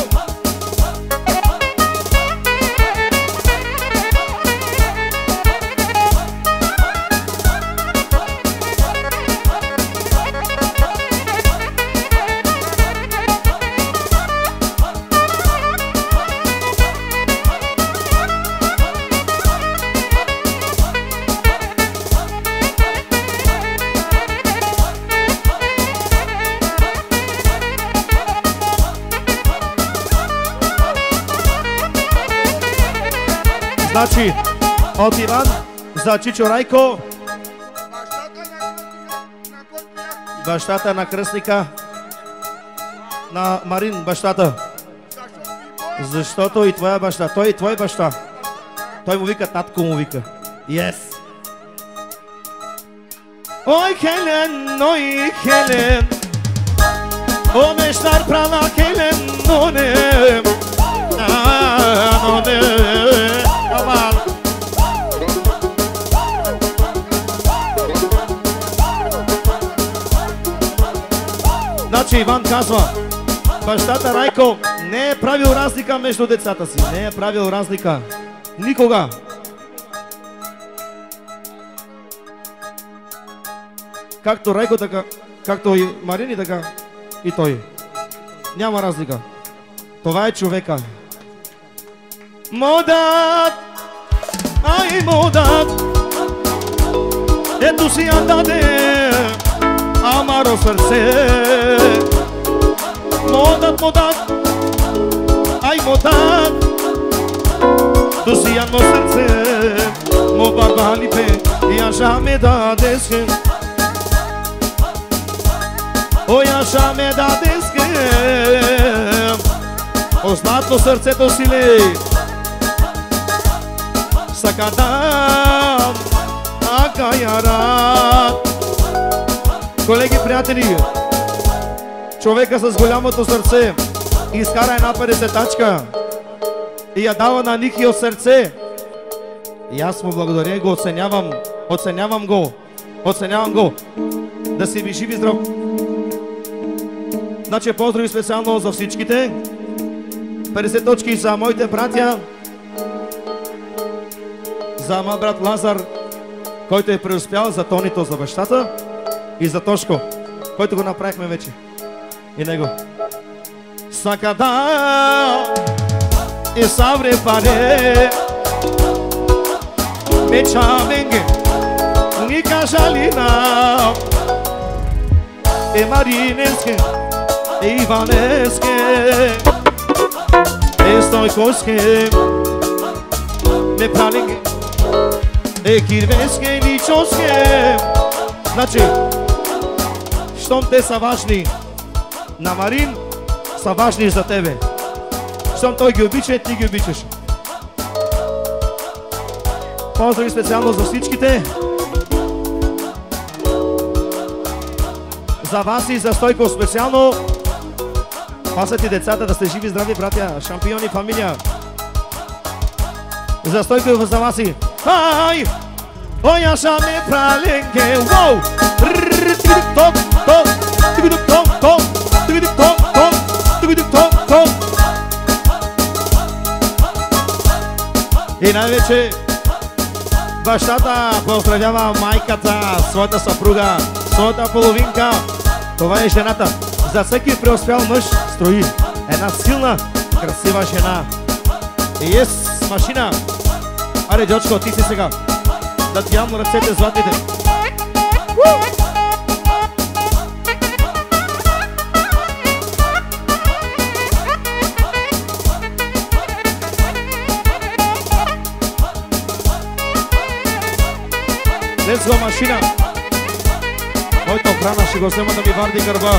Значи, от Иван за Чичо Райко, бащата на кръстника, на Марин, бащата. Защото и твоя баща, той и твой баща. Той му вика, татко му вика. Yes. Ой, Хелен, ой, Хелен, o meștar prana Helen, nu ne, nu ne, aval. Значи Иван казва, бащата Райко не е правил разлика между децата си, не е правил разлика. Никога. Както Райко, така, както и Марини, така и той. Няма разлика. Това е човека. Модат, ай модат, ето си я даде амаро сърце. Модат, модат, ай модат, tu si ya no sърце, мо барба липе, я ша ме дадеске. Ой, аша ме дадеске, ознато сърцето си ли, сакадам, ака ярат. Колеги, приятели, човека с голямото сърце изкара една петдесетачка и я дава на Ники от сърце. И аз му благодаря и го оценявам, оценявам го, оценявам го. Да си ви жив и здрав. Значи поздрави специално за всичките. петдесет точки за моите братя. За моя брат Лазар, който е преуспял, за Тонито, за бащата. И за Тошко, който го направихме вече. И него. Сакада и савре паре меча венге ника жалина е маринеске е иванеске е стойкоске ме праленге е кирвеске ничоске. Значи, щом те са важни на Марин, са важни за тебе. Щом той ги обича, ти ги обичаш. Поздрави специално за всичките. За вас и за Стойко специално. Пасат и децата, да сте живи, здрави, братя, шампиони, фамилия. За Стойко и за вас и. Ай! Ой, аша ме праленке, воу! Ток, ток, ток, ток, ток, ток, ток, ток, ток. И най-вече бащата поздравява майката, своята съпруга, своята половинка. Това е жената. За всеки преуспял мъж строи една силна, красива жена. И ес, машина. Аре, Джочко, ти си сега. Да ти ям ръцете златите. Let's go, машина! Моята охрана ще го взема да ми варди гърба.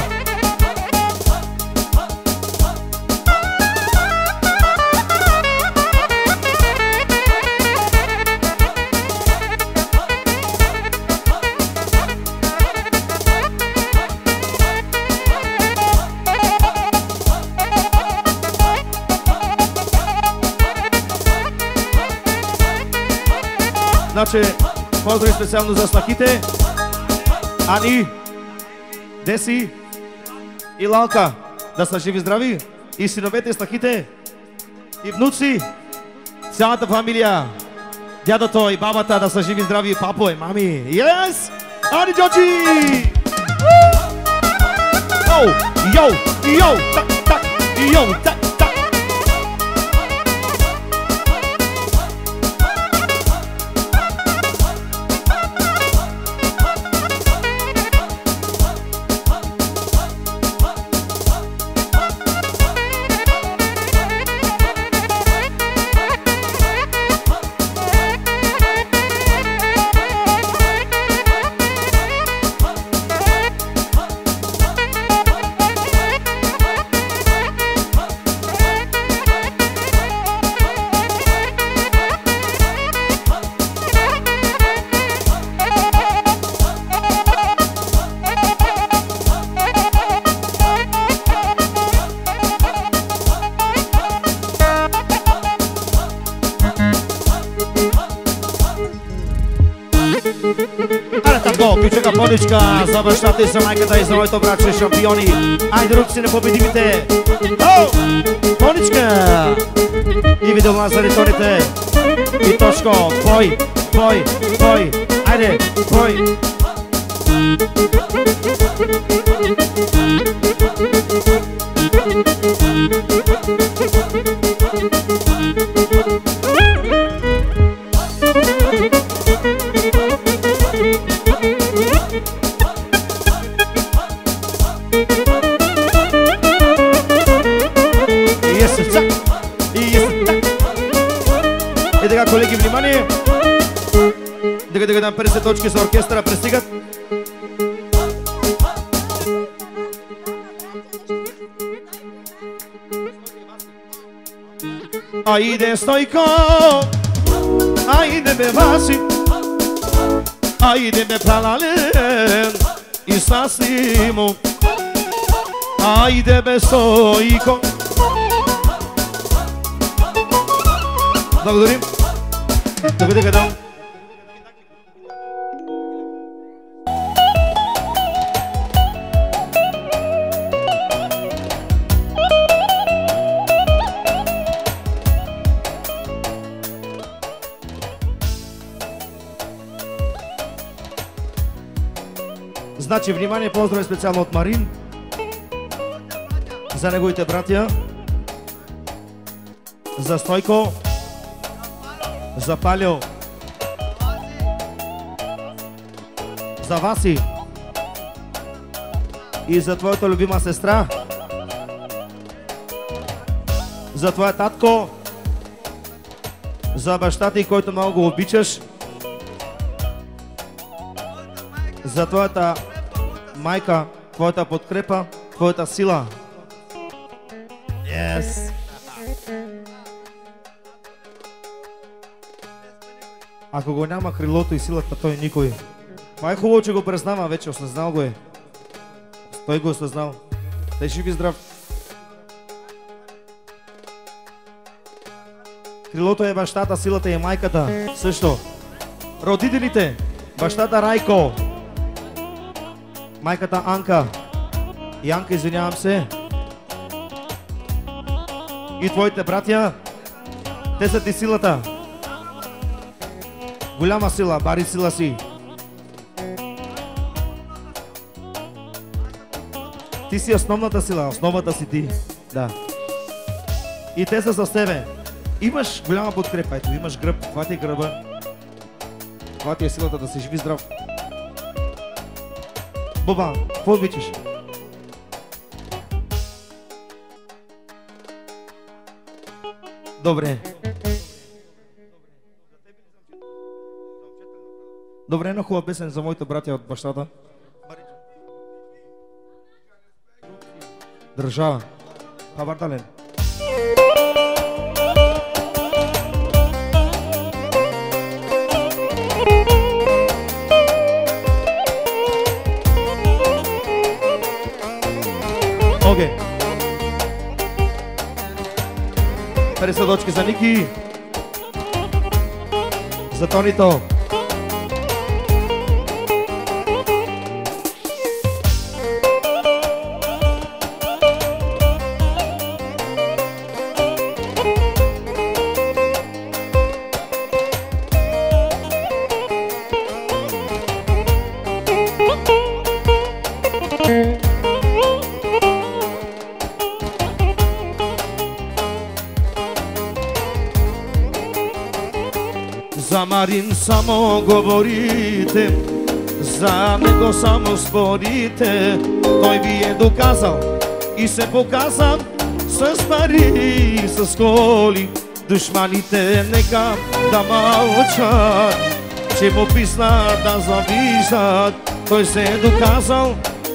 Значи, поздрави специално за снахите, Ани, Деси и Лалка, да са живи здрави, и синовете, снахите, и внуци, цялата фамилия, дядото и бабата да са живи здрави, папо и мами. Yes! Ани Джоджи! Йоу, йоу, йоу, так, так, йоу, так. Тоничка, за бащата и за майката и за моето братче шампиони. Айде, руци непобедимите. О! Тоничка! И видео Лазари Тоните. И Тошко, бой, бой, бой. Айде, бой. И така, колеги, внимание! Дека да дам петдесет точки за оркестъра пристигат. Айде, Стойко! Айде, бе, Васи! Айде, бе, Палален! И Сасимо! Айде, бе, Стойко! Благодарим! Така, така, да. Значи, внимание, поздрави специално от Марин за неговите братя, за Стойко, за Палио, за Васи и за твоята любима сестра, за твоя татко, за баща ти, който много го обичаш, за твоята майка, твоята подкрепа, твоята сила. Yes! Ако го няма крилото и силата, той никой. Това е хубаво, че го признава, вече осъзнал го е. Той го осъзнал. Дай жив и здрав. Крилото е бащата, силата е майката. Също. Родителите. Бащата Райко. Майката Анка. Янка, извинявам се. И твоите братя. Те са ти силата. Голяма сила, бари сила си. Ти си основната сила, основата си ти. Да. И те са с тебе. Имаш голяма подкрепа, ето, имаш гръб. Това ти е гръба. Това ти е силата да си живи здрав. Боба, какво обичаш? Добре. Добре, една хубава песен за моите братя от бащата. Държава. Хабартален. Окей. петдесет точки за Ники. За Тонито. За Марин само говорите, за него само спорите. Той ви е доказал и се показа с пари и с коли. Душманите нека да мълчат, че му писна да завиждат. Той се е доказал.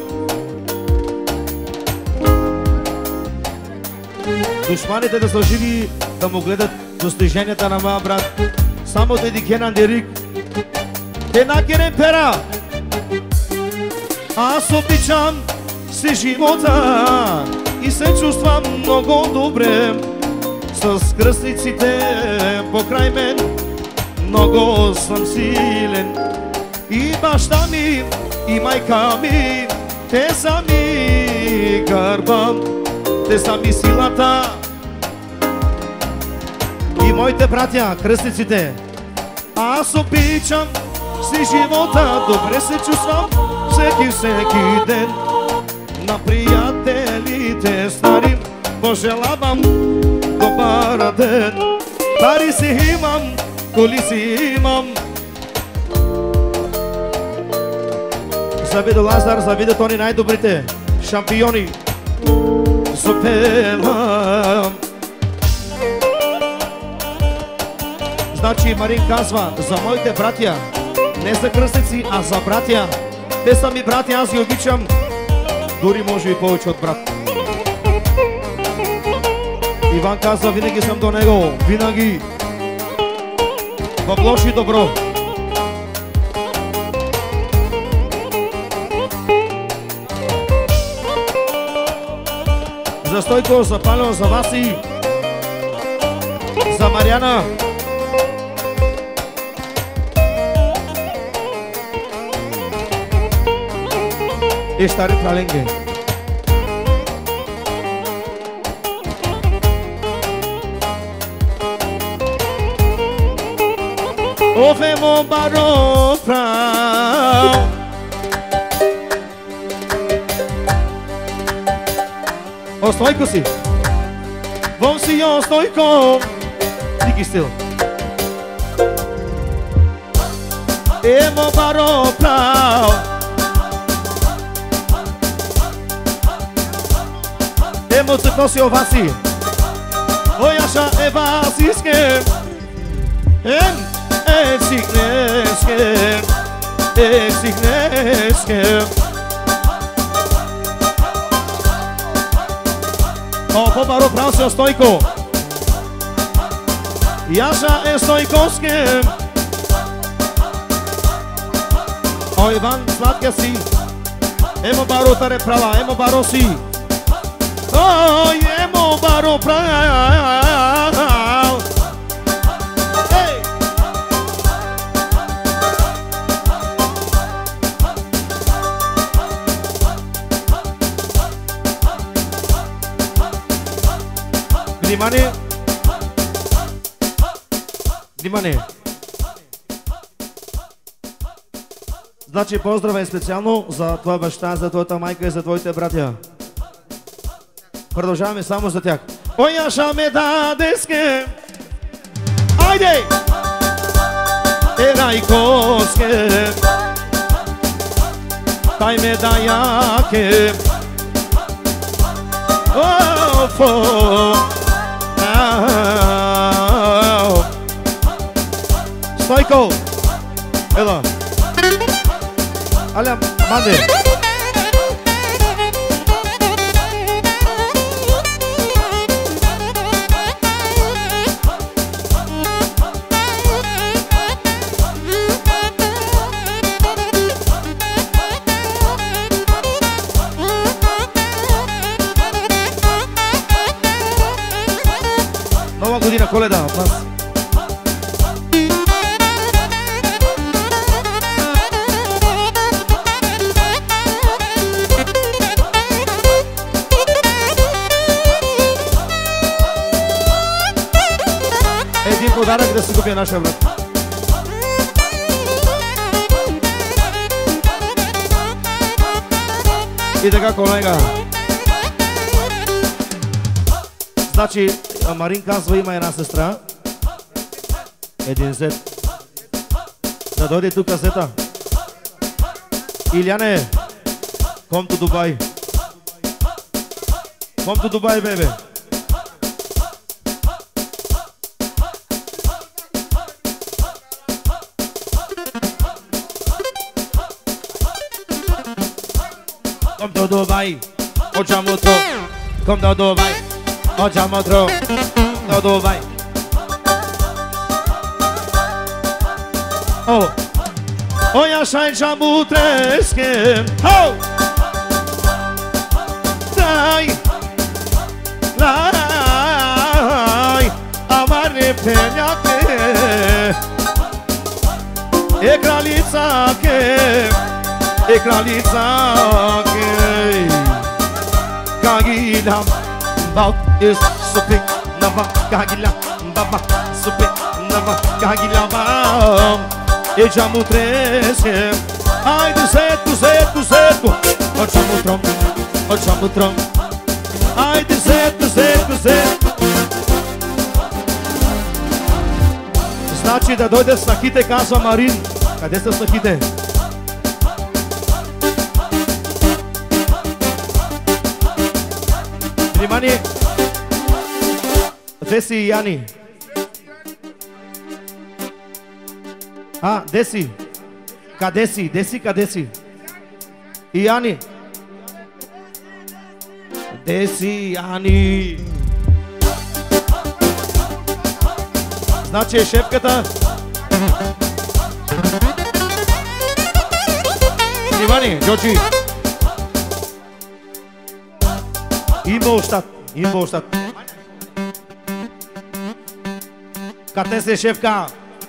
Душманите да са живи, да му гледат достиженията на моя брат. Само дедикенан дирик. Една керемпера. Аз обичам си живота и се чувствам много добре с кръстниците покрай мен. Много съм силен и баща ми И майка ми, те са ми гърба, те са ми силата. И моите братя, кръстниците, аз обичам си живота, добре се чувствам всеки, всеки ден. На приятелите стари пожелавам добър ден. Пари си имам, коли си имам. За виде Лазар, за виде Тони, най-добрите шампиони запевам. Значи Марин казва за моите братя, не за кръстници, а за братя. Те са ми братя, аз ги обичам, дори може и повече от брат. Иван казва, винаги съм до него, винаги, в лошо и добро. За Стойко, за Палео, за Васи, за Мариана. И стари праленги. Овемо баро прав. О, Стойко си. Вон си, о, Стойко. Тики стил. Емо баро прав. Емо цъкно си, о, Васи. О, Яша, е, Васи, скем. Ем, е, сигне, скем. Е, сигне, скем. О, по-баро прав се, Стойко. Яша е Стойковским. О, Иван, сладка си. Емо баро таре права, емо баро си. Ой, емо баро прав. Ей! Внимание! Внимание! Значи поздрава е специално за твоя баща, за твоята майка и за твоите братя. Продължаваме само за тях. Ой, Яша ме дадеске. Айде! Е, райкоске. Тай ме даяке. Офо. Стойко! Ела! Аля, манде! Нова година, Коледа от нас. Един подарък да си купи нашия брат. И така, колега. Значи, Марин казва, има една сестра. Един зет. Да дойде тук касета. Иляне, come to Dubai. Come to Dubai, baby. Come to Dubai. Facciamo tro. Come to Dubai. Facciamo tro. To Dubai. Oh. Oh, ja shajn shamu treske. Oh. Daj. Daj. Amare penjake. E kraljica ke. e kraljica kej. Kagila Bak is supik Nama kagila Baba supik Nama kagila bam E geamu trece Hai do zetu, zetu, zetu O geamu trom O geamu trom Hai do zetu, zetu, zetu Znači da dojde Snahite casa Marin. Къде сте Snahite? Внимание! Деси и Яни. А, Деси. Къде си? Деси, къде си? И Яни. Деси и Яни. Значи е шефката. Внимание, Джоджи. Ingolstadt, Ingolstadt. Къде се шефка?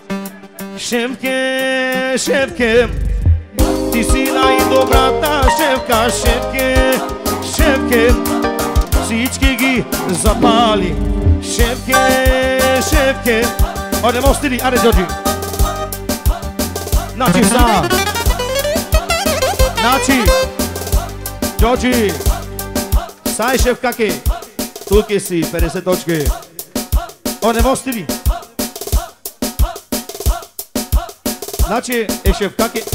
Шефке, шефке, ти си най-добрата шефка, шефке, шефке, всички ги запали. Шефке, шефке. Оде мостили, аре Джоджи. Значи са. Значи. Джоджи. Сай шеф как е? Тук е си, петдесет точки. Оде мостили. Значи е шеф как е?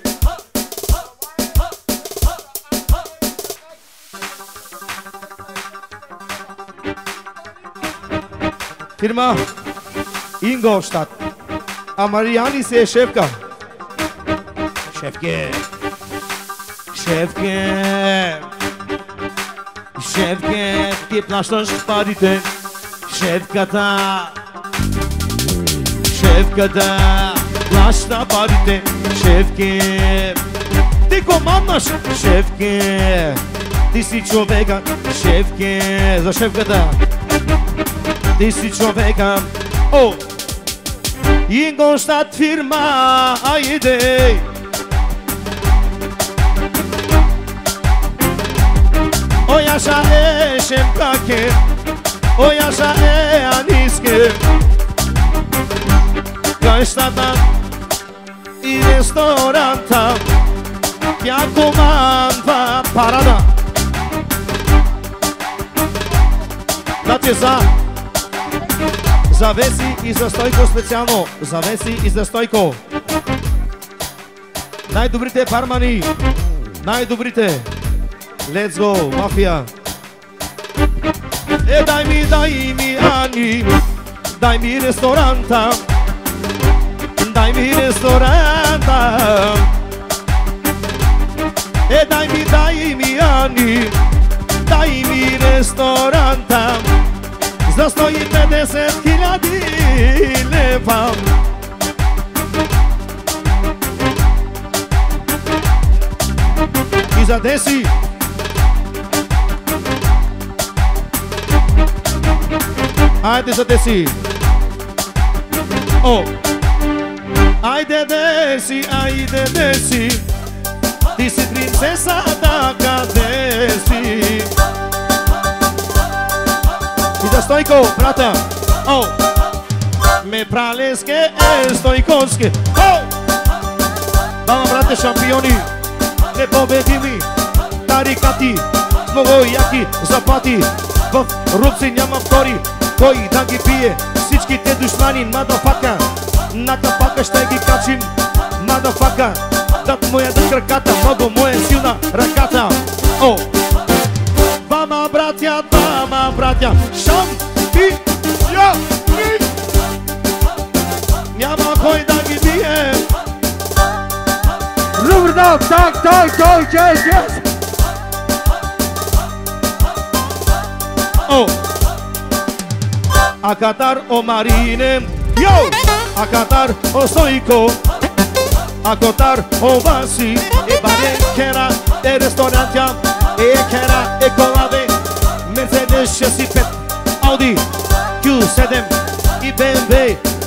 Фирма Ingolstadt. А Мариани си е шефка. Шефке. Шефке. Шефке, ти плащаш парите. Шефката. Шефката плаща парите. Шефке. Ти командаш. Шефке. Ти си човека. Шефке. За шефката. Ти си човека. О! Ingolstadt фирма. Айде! O yaşa e şefkake, o yaşa e aniske. Kaçtadan i restoranta, ja komanda parada. Значи за за Веси и за Стойко специално. За Веси и за Стойко. Най-добрите бармани. Най-добрите. Let's go, мафия. Е, дай ми, дай ми, Ани. Дай ми ресторанта. Дай ми ресторанта. Е, дай ми, дай ми, Ани. Дай ми ресторанта. За сто и петдесет хиляди лева. И за Деси. Айде за Деси. О! Айде Деси, айде Деси. Ти си принцесата, къде си? И за Стойко, брата. О! Ме пралеске е Стойковски. О! Бама, брате, шампиони. Непобедими. Тарикати. Много яки заплати. В рубци няма втори. Кой да ги пие? Всичките душмани, мадафака. На капака ще ги качим, мадафака. Дат му е да краката, много му е силна ръката. О! Двама братя, двама братя, шампиони. Няма кой да ги бие. Рубрдок, так, так, так, чест, чест. О! A cantar o Marine, yo, a cantar o Stoico, a cantar o Vasi, e bare che era e ristorante, e che era e colave, Mercedes šezdeset pet, Audi Q sedam i B M W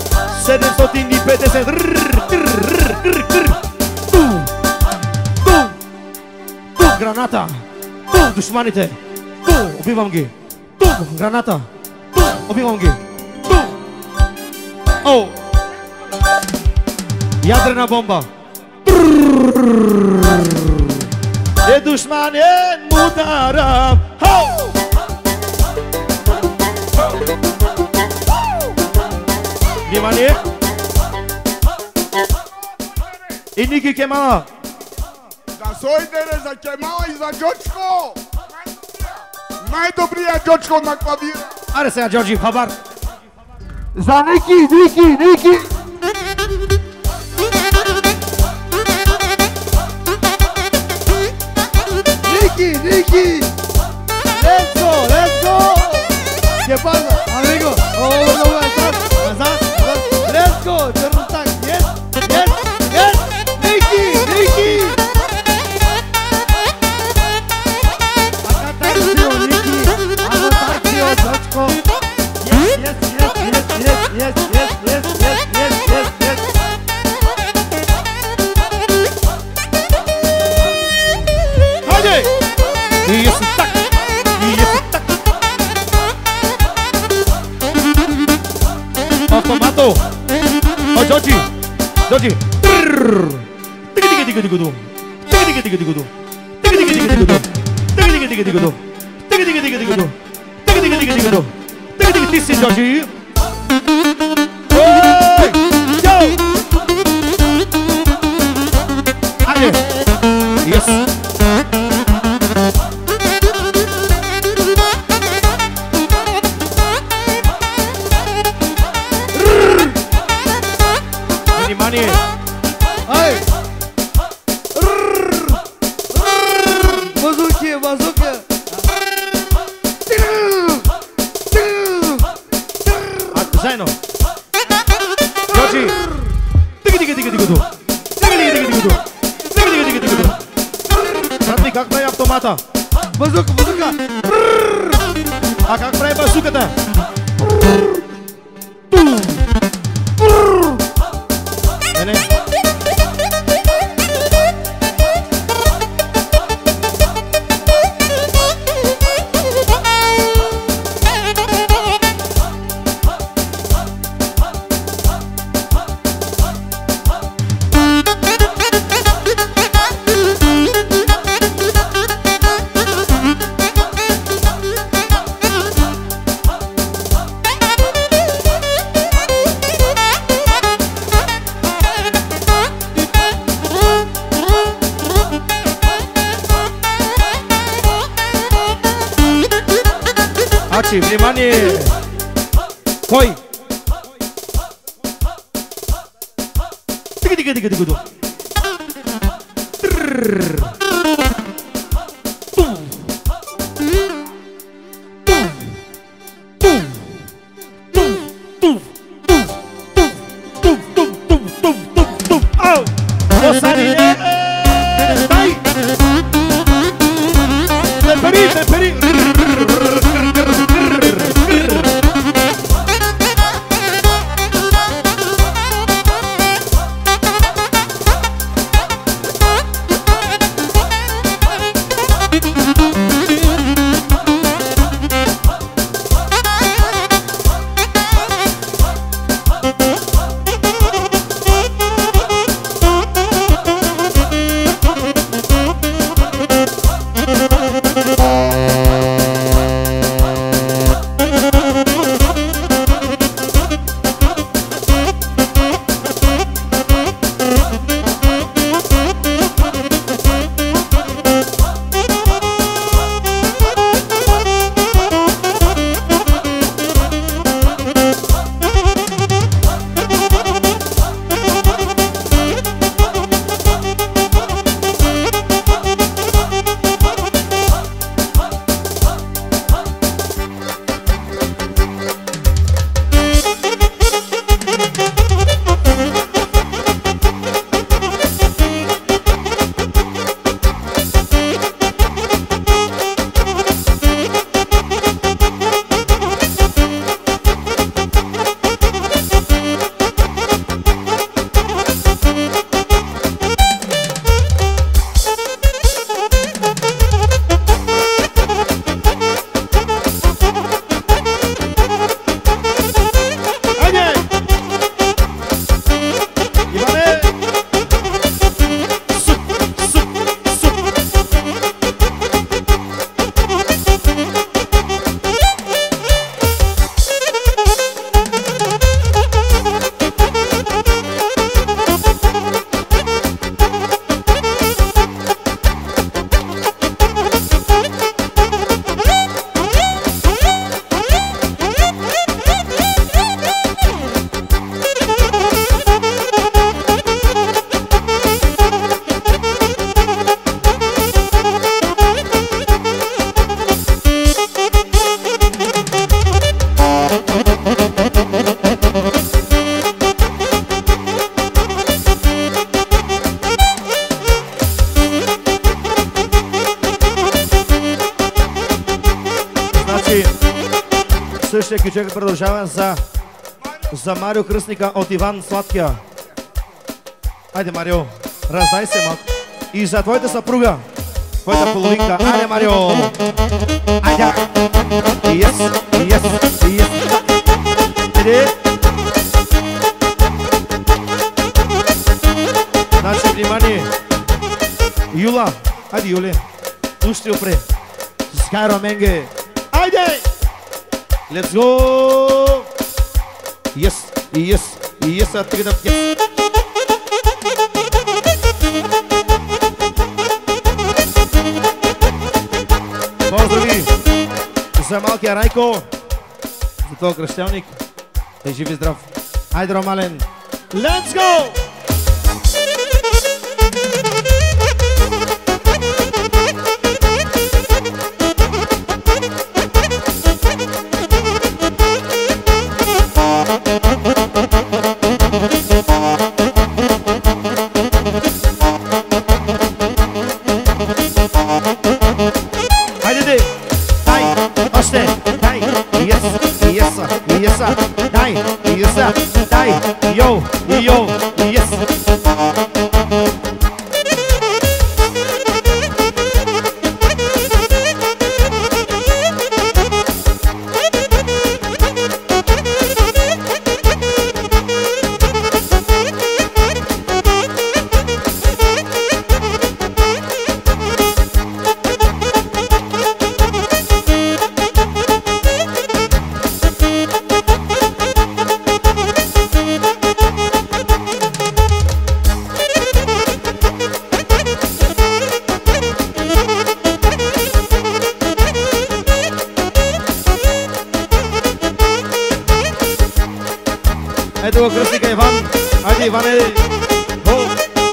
sedamsto pedeset. Tu, tu, granata. Bum, dușmanite. Bum, ubivам ги. Bum, granata. Bum, ubивам ги. Bum. Oh. Ядрена бомба. Е душманен ударам. Внимание. И Ники Кемала. За Сойдере, за Кемала и за Джочко. Най-добрия Джочко на клавира. Аре сега, Джорджи, хабар. За Ники, Ники, Ники. Niki, Niki! Let's go, let's go! ¿Qué pasa, amigo? Oh, no voy a estar. Let's go, Chorrotac. Yes, yes, yes! Niki, Niki! Acá está el tío Niki. Acá está el tío Jochko. Yes, yes, yes, yes, yes, yes, yes, yes, yes, yes, yes. Yes, tak. Yes, tak. Automato. Oh, Georgie. Georgie. Tiki tiki tiki tiki do. Tiki tiki tiki tiki do. Tiki tiki tiki tiki do. Tiki tiki tiki tiki do. Tiki tiki tiki tiki do. Tiki tiki tiki tiki do. Tiki tiki tiki Georgie. Hey! Yo! Allez. Yes. Внимание! Ай! Базуки, базуки! Заедно! Джорджи! Тиги, тиги, тиги, тиги, ду! Тиги, тиги, тиги, тиги, ду! Тиги, тиги, тиги, тиги, ду! Братни, как прави автомата? Базука, базука! А как прави базуката? Не, не. Внимание! Кой? Тиги, тиги, тиги, тиги, ду! Още кючек продължава за, за Марио Кръстника от Иван Сладкия. Айде, Марио, раздай се малко. И за твоята съпруга, твоята половинка. Айде, Марио! Айде! Yes, yes, yes. Айде! Значи, внимание! Юла! Айде, Юли! Ушти опре! Скайро Менге! Айде! Let's go! Yes, yes, yes, а тъгдам, yes! Поздрави за малкия Райко, за този кръщелник. Е жив и здрав. Айде, Ромален! Let's go! Дай, Иса, дай, йоу, йоу, yes. Ето го кръстника Иван. Айде, Иване! Го!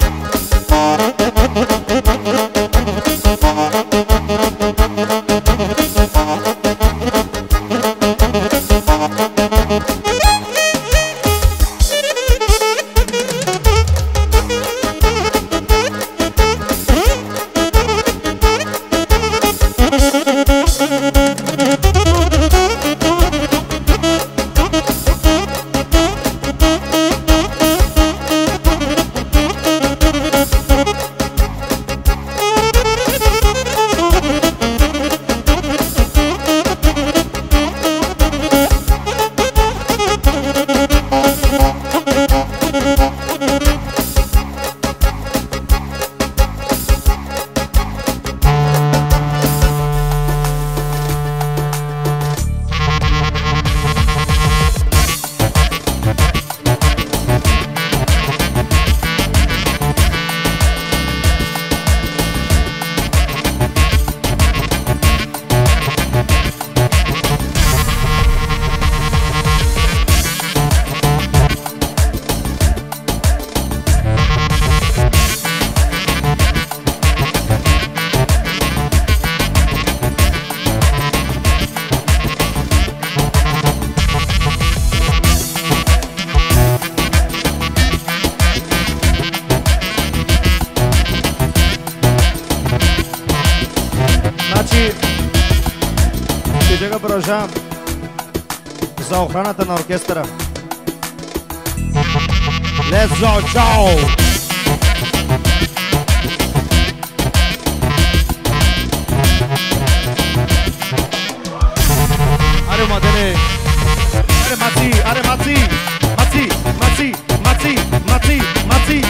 За охраната на оркестъра. Let's go, чао! Аре, младене! Аре, маци! Аре, маци! Маци! Маци! Маци! Маци! Маци!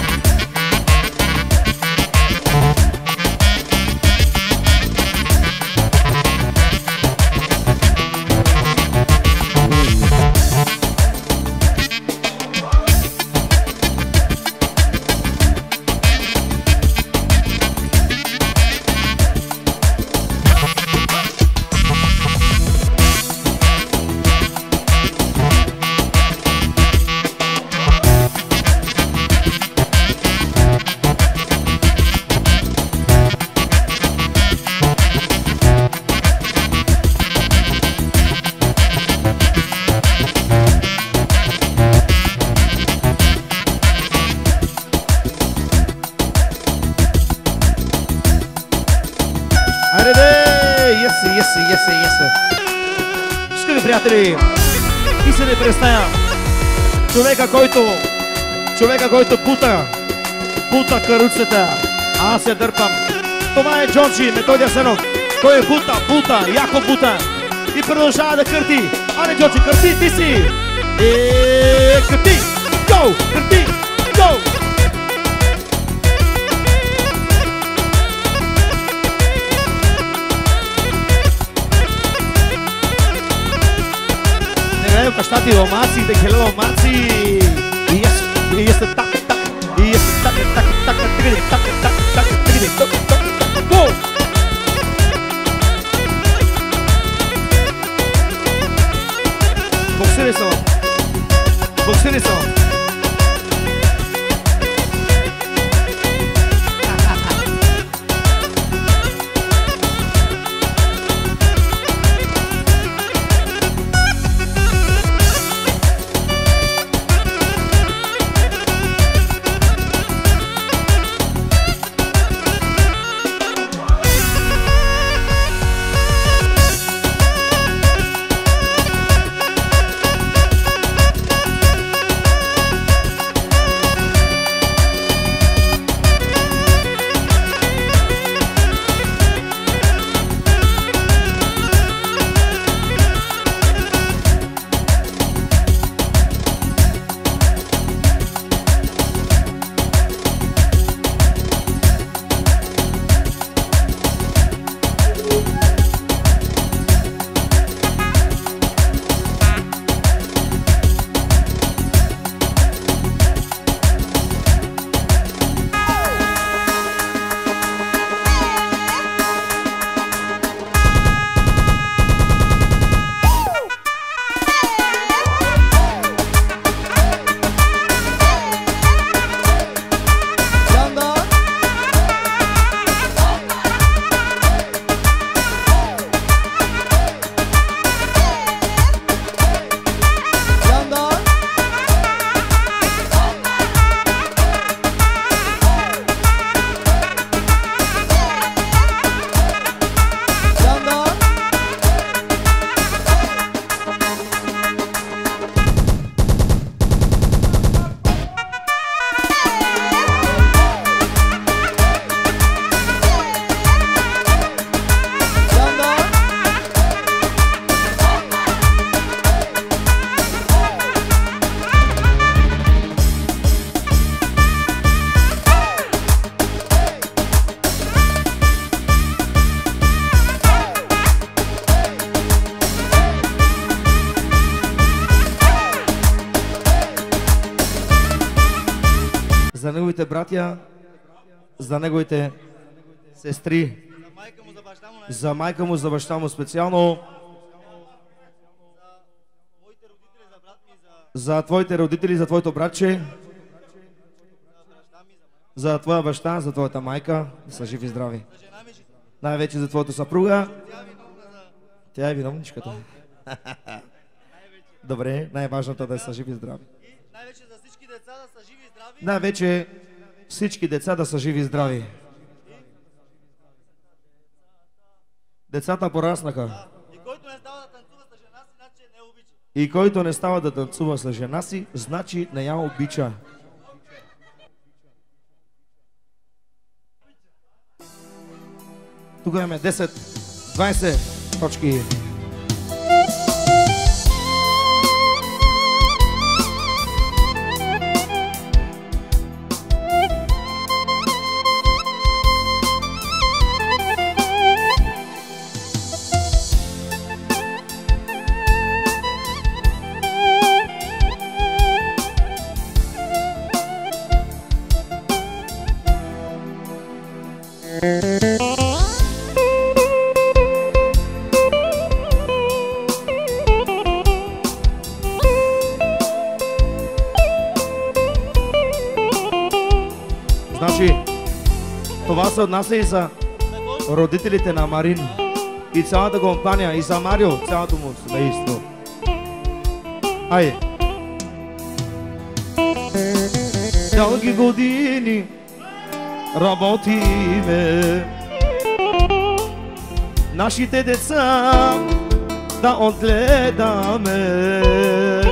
Скъпи приятели, и се не представя. Човека, който, човека, който пута, пута каруцата, а аз я дърпам. Това е Джорджи, Методи Асенов. Той е бута, бута, яко бута. И продължава да кърти. Ане, Джорджи, кърти, ти си! Еее, кърти! Гоу! Кърти! Гоу! Не гледам щати омаци, да хелела омаци. И ес, и ес, так, так, и ес, так, так, так, так, так, так, так, так, так, так, гоу! Боксери са. Боксери са. За неговите братя, за неговите сестри, за майка му, за баща му специално, за твоите родители, за твоето братче, за твоя баща, за твоята майка, да са живи и здрави. Най-вече за твоята съпруга. Тя е виновничката. Добре, най-важното да са живи и здрави. Най-вече за всички деца да са живи и здрави. Най-вече всички деца да са живи и здрави. Децата пораснаха. И който не става да танцува с жена си, значи не обича. И който не става да танцува с жена си, значи не я обича. Тук имаме десет двайсет точки. Значи, това се отнася и за родителите на Марин и цялата компания, и за Марио, цялото му семейство. Айде! Дълги години работиме, нашите деца да отгледаме.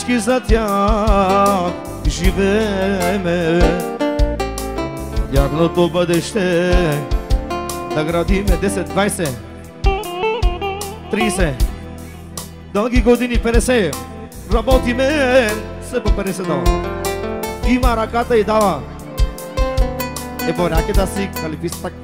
всички за тях живееме. Тяхното бъдеще да градиме. Десет, двайсет, трийсет, дълги години, петдесет. Работиме се по петдесет дава. Има ръката и дава. Е боряки да си калифистак.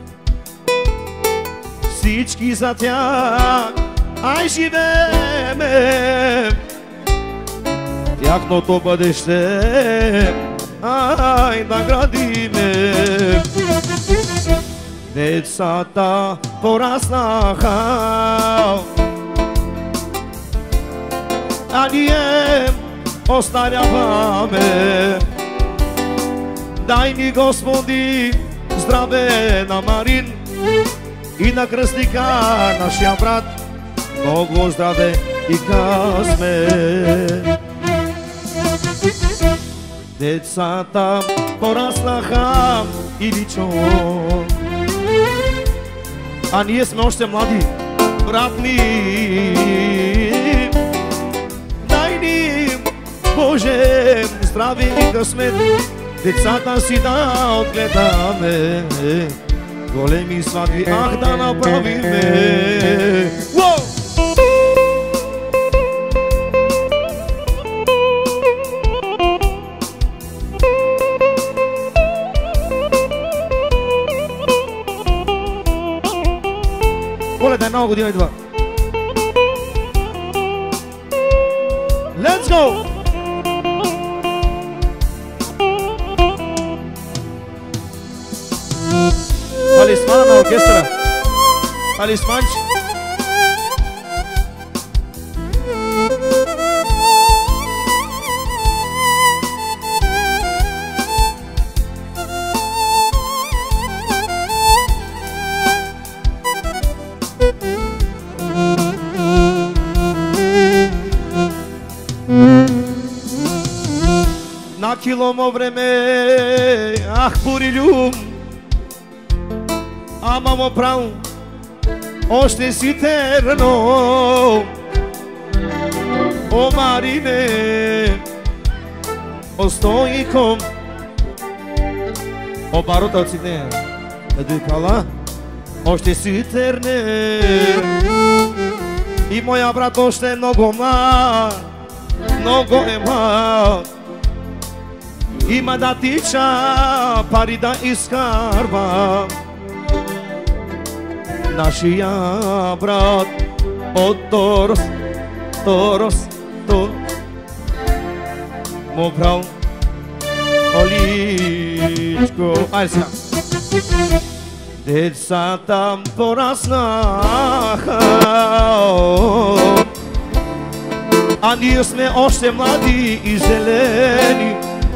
Всички за тях ай живееме. Тяхното бъдеще ай да градиме. Децата пораснаха, а ние остаряваме. Дай ни, Господи, здраве на Марин и на кръстника, нашия брат. Много здраве и късмет. Децата пораснаха и личо, а ние сме още млади, брат ми. Дай ни, Боже, здраве и късмет. Децата си да отгледаме, големи сватби, ах да направиме. Уоу! Коледа една година идва. Let's go! Талисмана на оркестъра. Талисманчи. На киломо време, ах, Бурилюм, ама му прав, още си терно. О, Марине, остойком, о, барота от Сиднея, дъкала, още си терне. И моя брат още е много млад, много е млад. Има да тича, пари да изкарва. Нашия брат от Торос, Торос, Торос, му брал Оличко. Айде сега. Децата пораснаха, а ние сме още млади и зелени.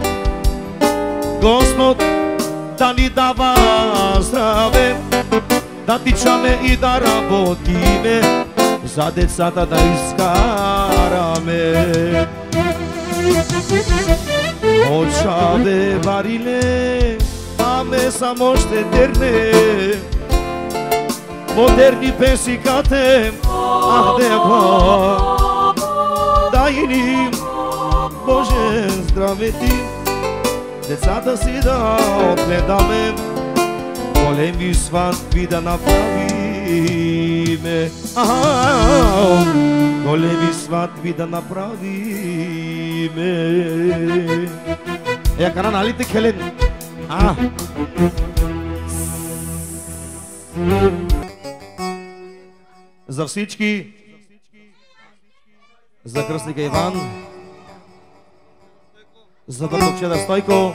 Господ да ни дава здраве, да тичаме и да работиме, за децата да изкараме. Очаве вариле, аме само ще дерне, модерни песикате, ах дева, дай ни, Боже, здраве ти. Децата си да отгледаме, големи сватби да направиме. Ааа, големи сватби да направиме. Е, кара, нали те, Хелен? А. За всички, за кръстника Иван, за братовчеда Стойко,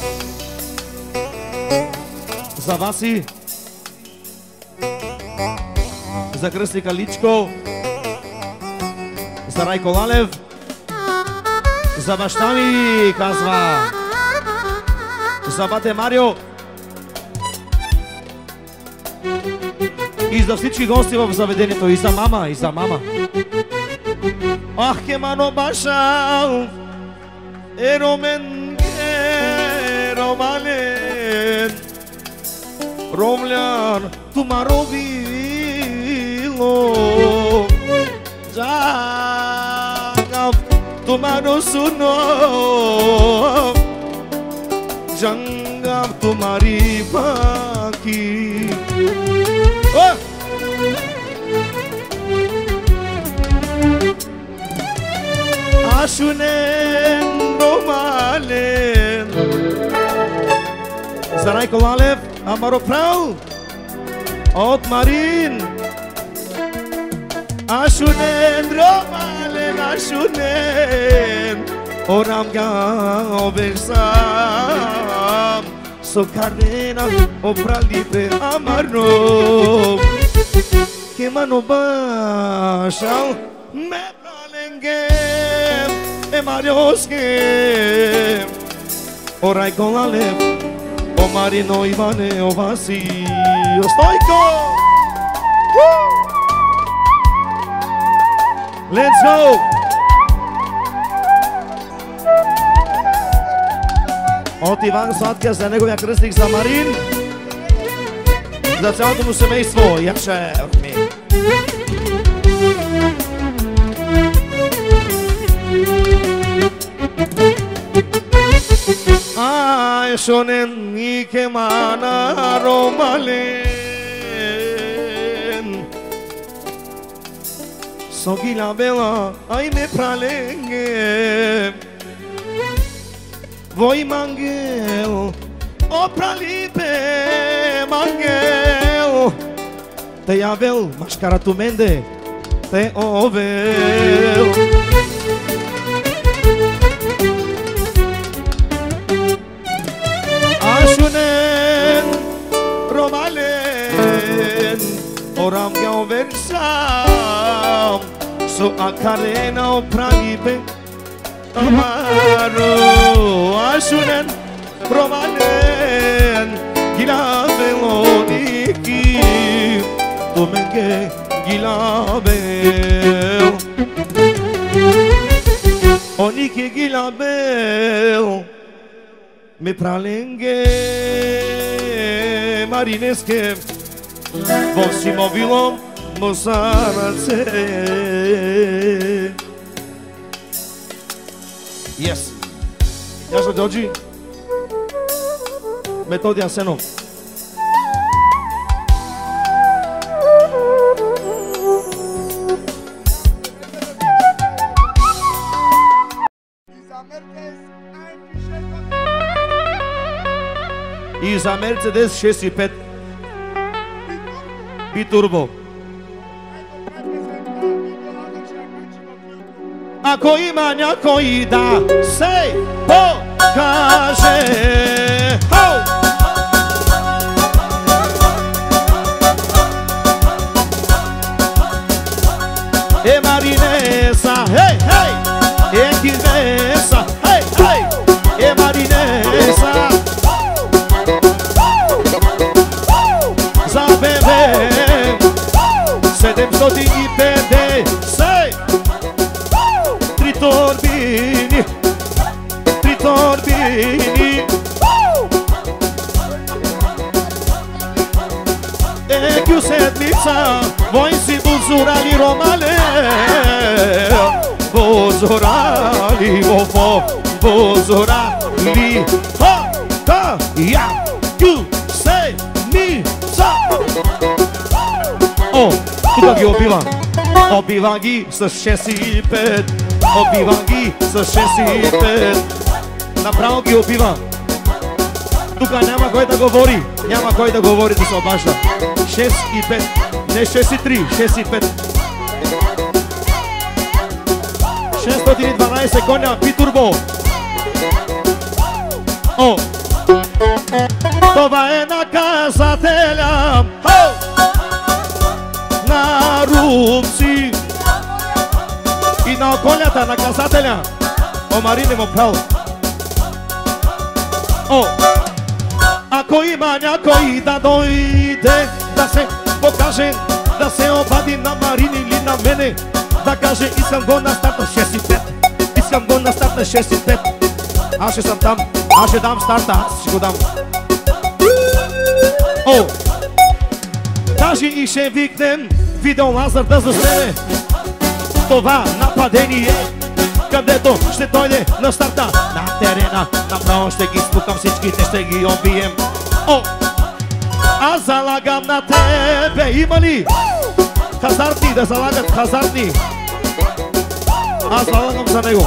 за Васи, за кръстника Личко, за Райко Лалев, за баща ми, казва, за бате Марио и за всички гости в заведението, и за мама, и за мама. Ах, кемано баша, еромен, еромален, ромлян, тумаровило, жагав, Tumano suno Jangam tumari baki Oh Ashunen romalen Zaray Kolalev Amaro Prau Ot Marin Ashunen romalen Ashunen Oram gaversam So carena opra lipe amarno Que mano bashal Me pralengem E marioskem Orai Kolalev O Marino Ivane O Vasi O Stoiko Woo! Let's go! От Иван Сладкия за неговия кръстник за Марин, за цялото му семейство. Яше ми. Ай, шонен и кемана ромален. Согила бела, ай ме праленге. Voi mangel, o pralipe mangel. Te javel, maškara tu mende, te ovel. Ashunen, romalen, oram gau versam, so akarena o pralipe. Amaro, Ashunen, Romanen, Gilaveloniki, Domenge, Gilavel, Oniki Gilabel, Me pralenge, Marineske, Vosimovilom, Mosarace. Yes. Jașo Georgi. Metodia Seno. И за Мерцедес шест и пет Биturbo. Ako ima някой да се покаже. Хоу! Е Маринеса, хей, хей! Е Кивеса, хей, хей! Е Маринеса. За бебе седемстотин и петдесет Три торбини, три торбини. Е кю седмица, voi si buzurali romale. Buzurali, ofo, buzurali. Ho, ka, ja, kю седмица. О, тук ги обива. Обива ги с шест и пет. Обива ги с шест и пет. Направо ги обива. Тука няма кой да говори. Няма кой да говори да се обажда. шест и пет. Не шест и три, шест и пет. шестстотин и дванадесет коня Биturbo. О! Това е наказателя. Хоу! На рубци и на околята на казателя. О, Марине му прал. О, ако има някой да дойде, да се покаже, да се обади на Марин или на мене, да каже искам го на старта шест и пет. Искам го на старта шест и пет. Аз ще съм там, аз ще дам старта, аз ще го дам. О, даже и ще викнем Видео Лазар да заснеме това нападение. където ще дойде на старта. На терена направо ще ги спукам, всичките ще ги убием. О! Аз залагам на тебе. Има ли хазартни да залагат хазартни? Аз залагам за него.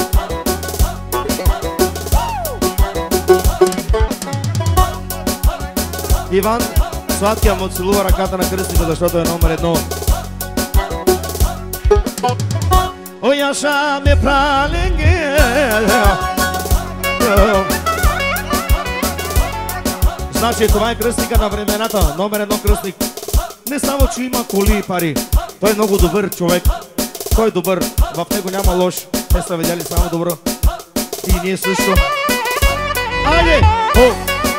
Иван Сладкия му целува ръката на кръстника, защото е номер едно. О, Яша ме праленге. Значи това е кръстника на времената, номер едно кръстник. Не само, че има коли и пари. Той е много добър човек. Той е добър, в него няма лош. Те са видяли само добро. И ние също. Айде! О!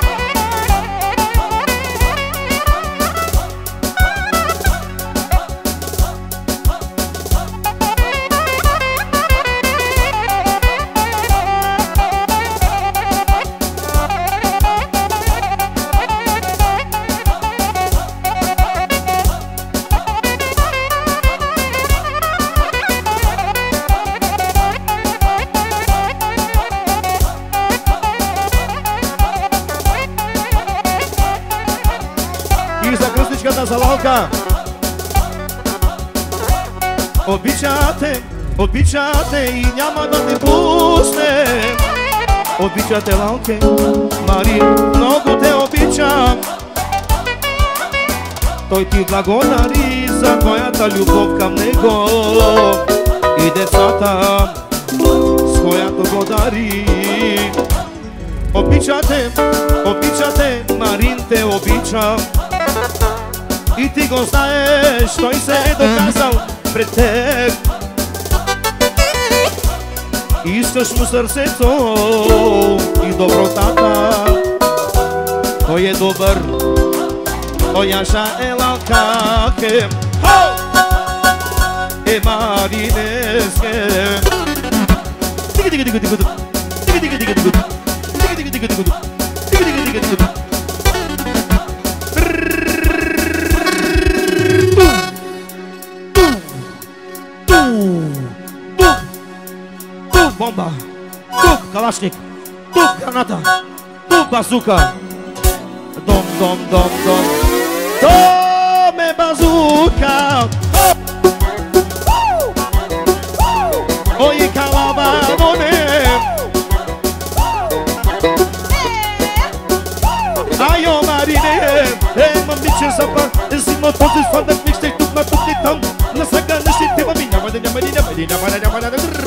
Залалка. Обичате, обичате и няма да те пусне. Обичате, Лалке, Мари, много те обичам. Той ти благодари за твоята любов към него и децата, с която го дари. Обичате, обичате, Марин те обича. И ти го знаеш, той се е доказал пред теб. Искаш му сърцето и добротата. Той е добър, той Яша е лалкаке. Е маринеске. Тиги тиги тиги тиги тиги тиги тиги тиги тиги тиги тиги тиги тиги тиги. Бомба, тук калашник, тук граната, тук базука. Дом, дом, дом, дом. Дом е базука. Ой, калабаноне. Айо, Марине. Е, мамиче, запа. Е, си ма този фандък, микстей тук, ма тук и там. Насага, нещите, мами, няма да, няма да, няма да, няма да, няма да.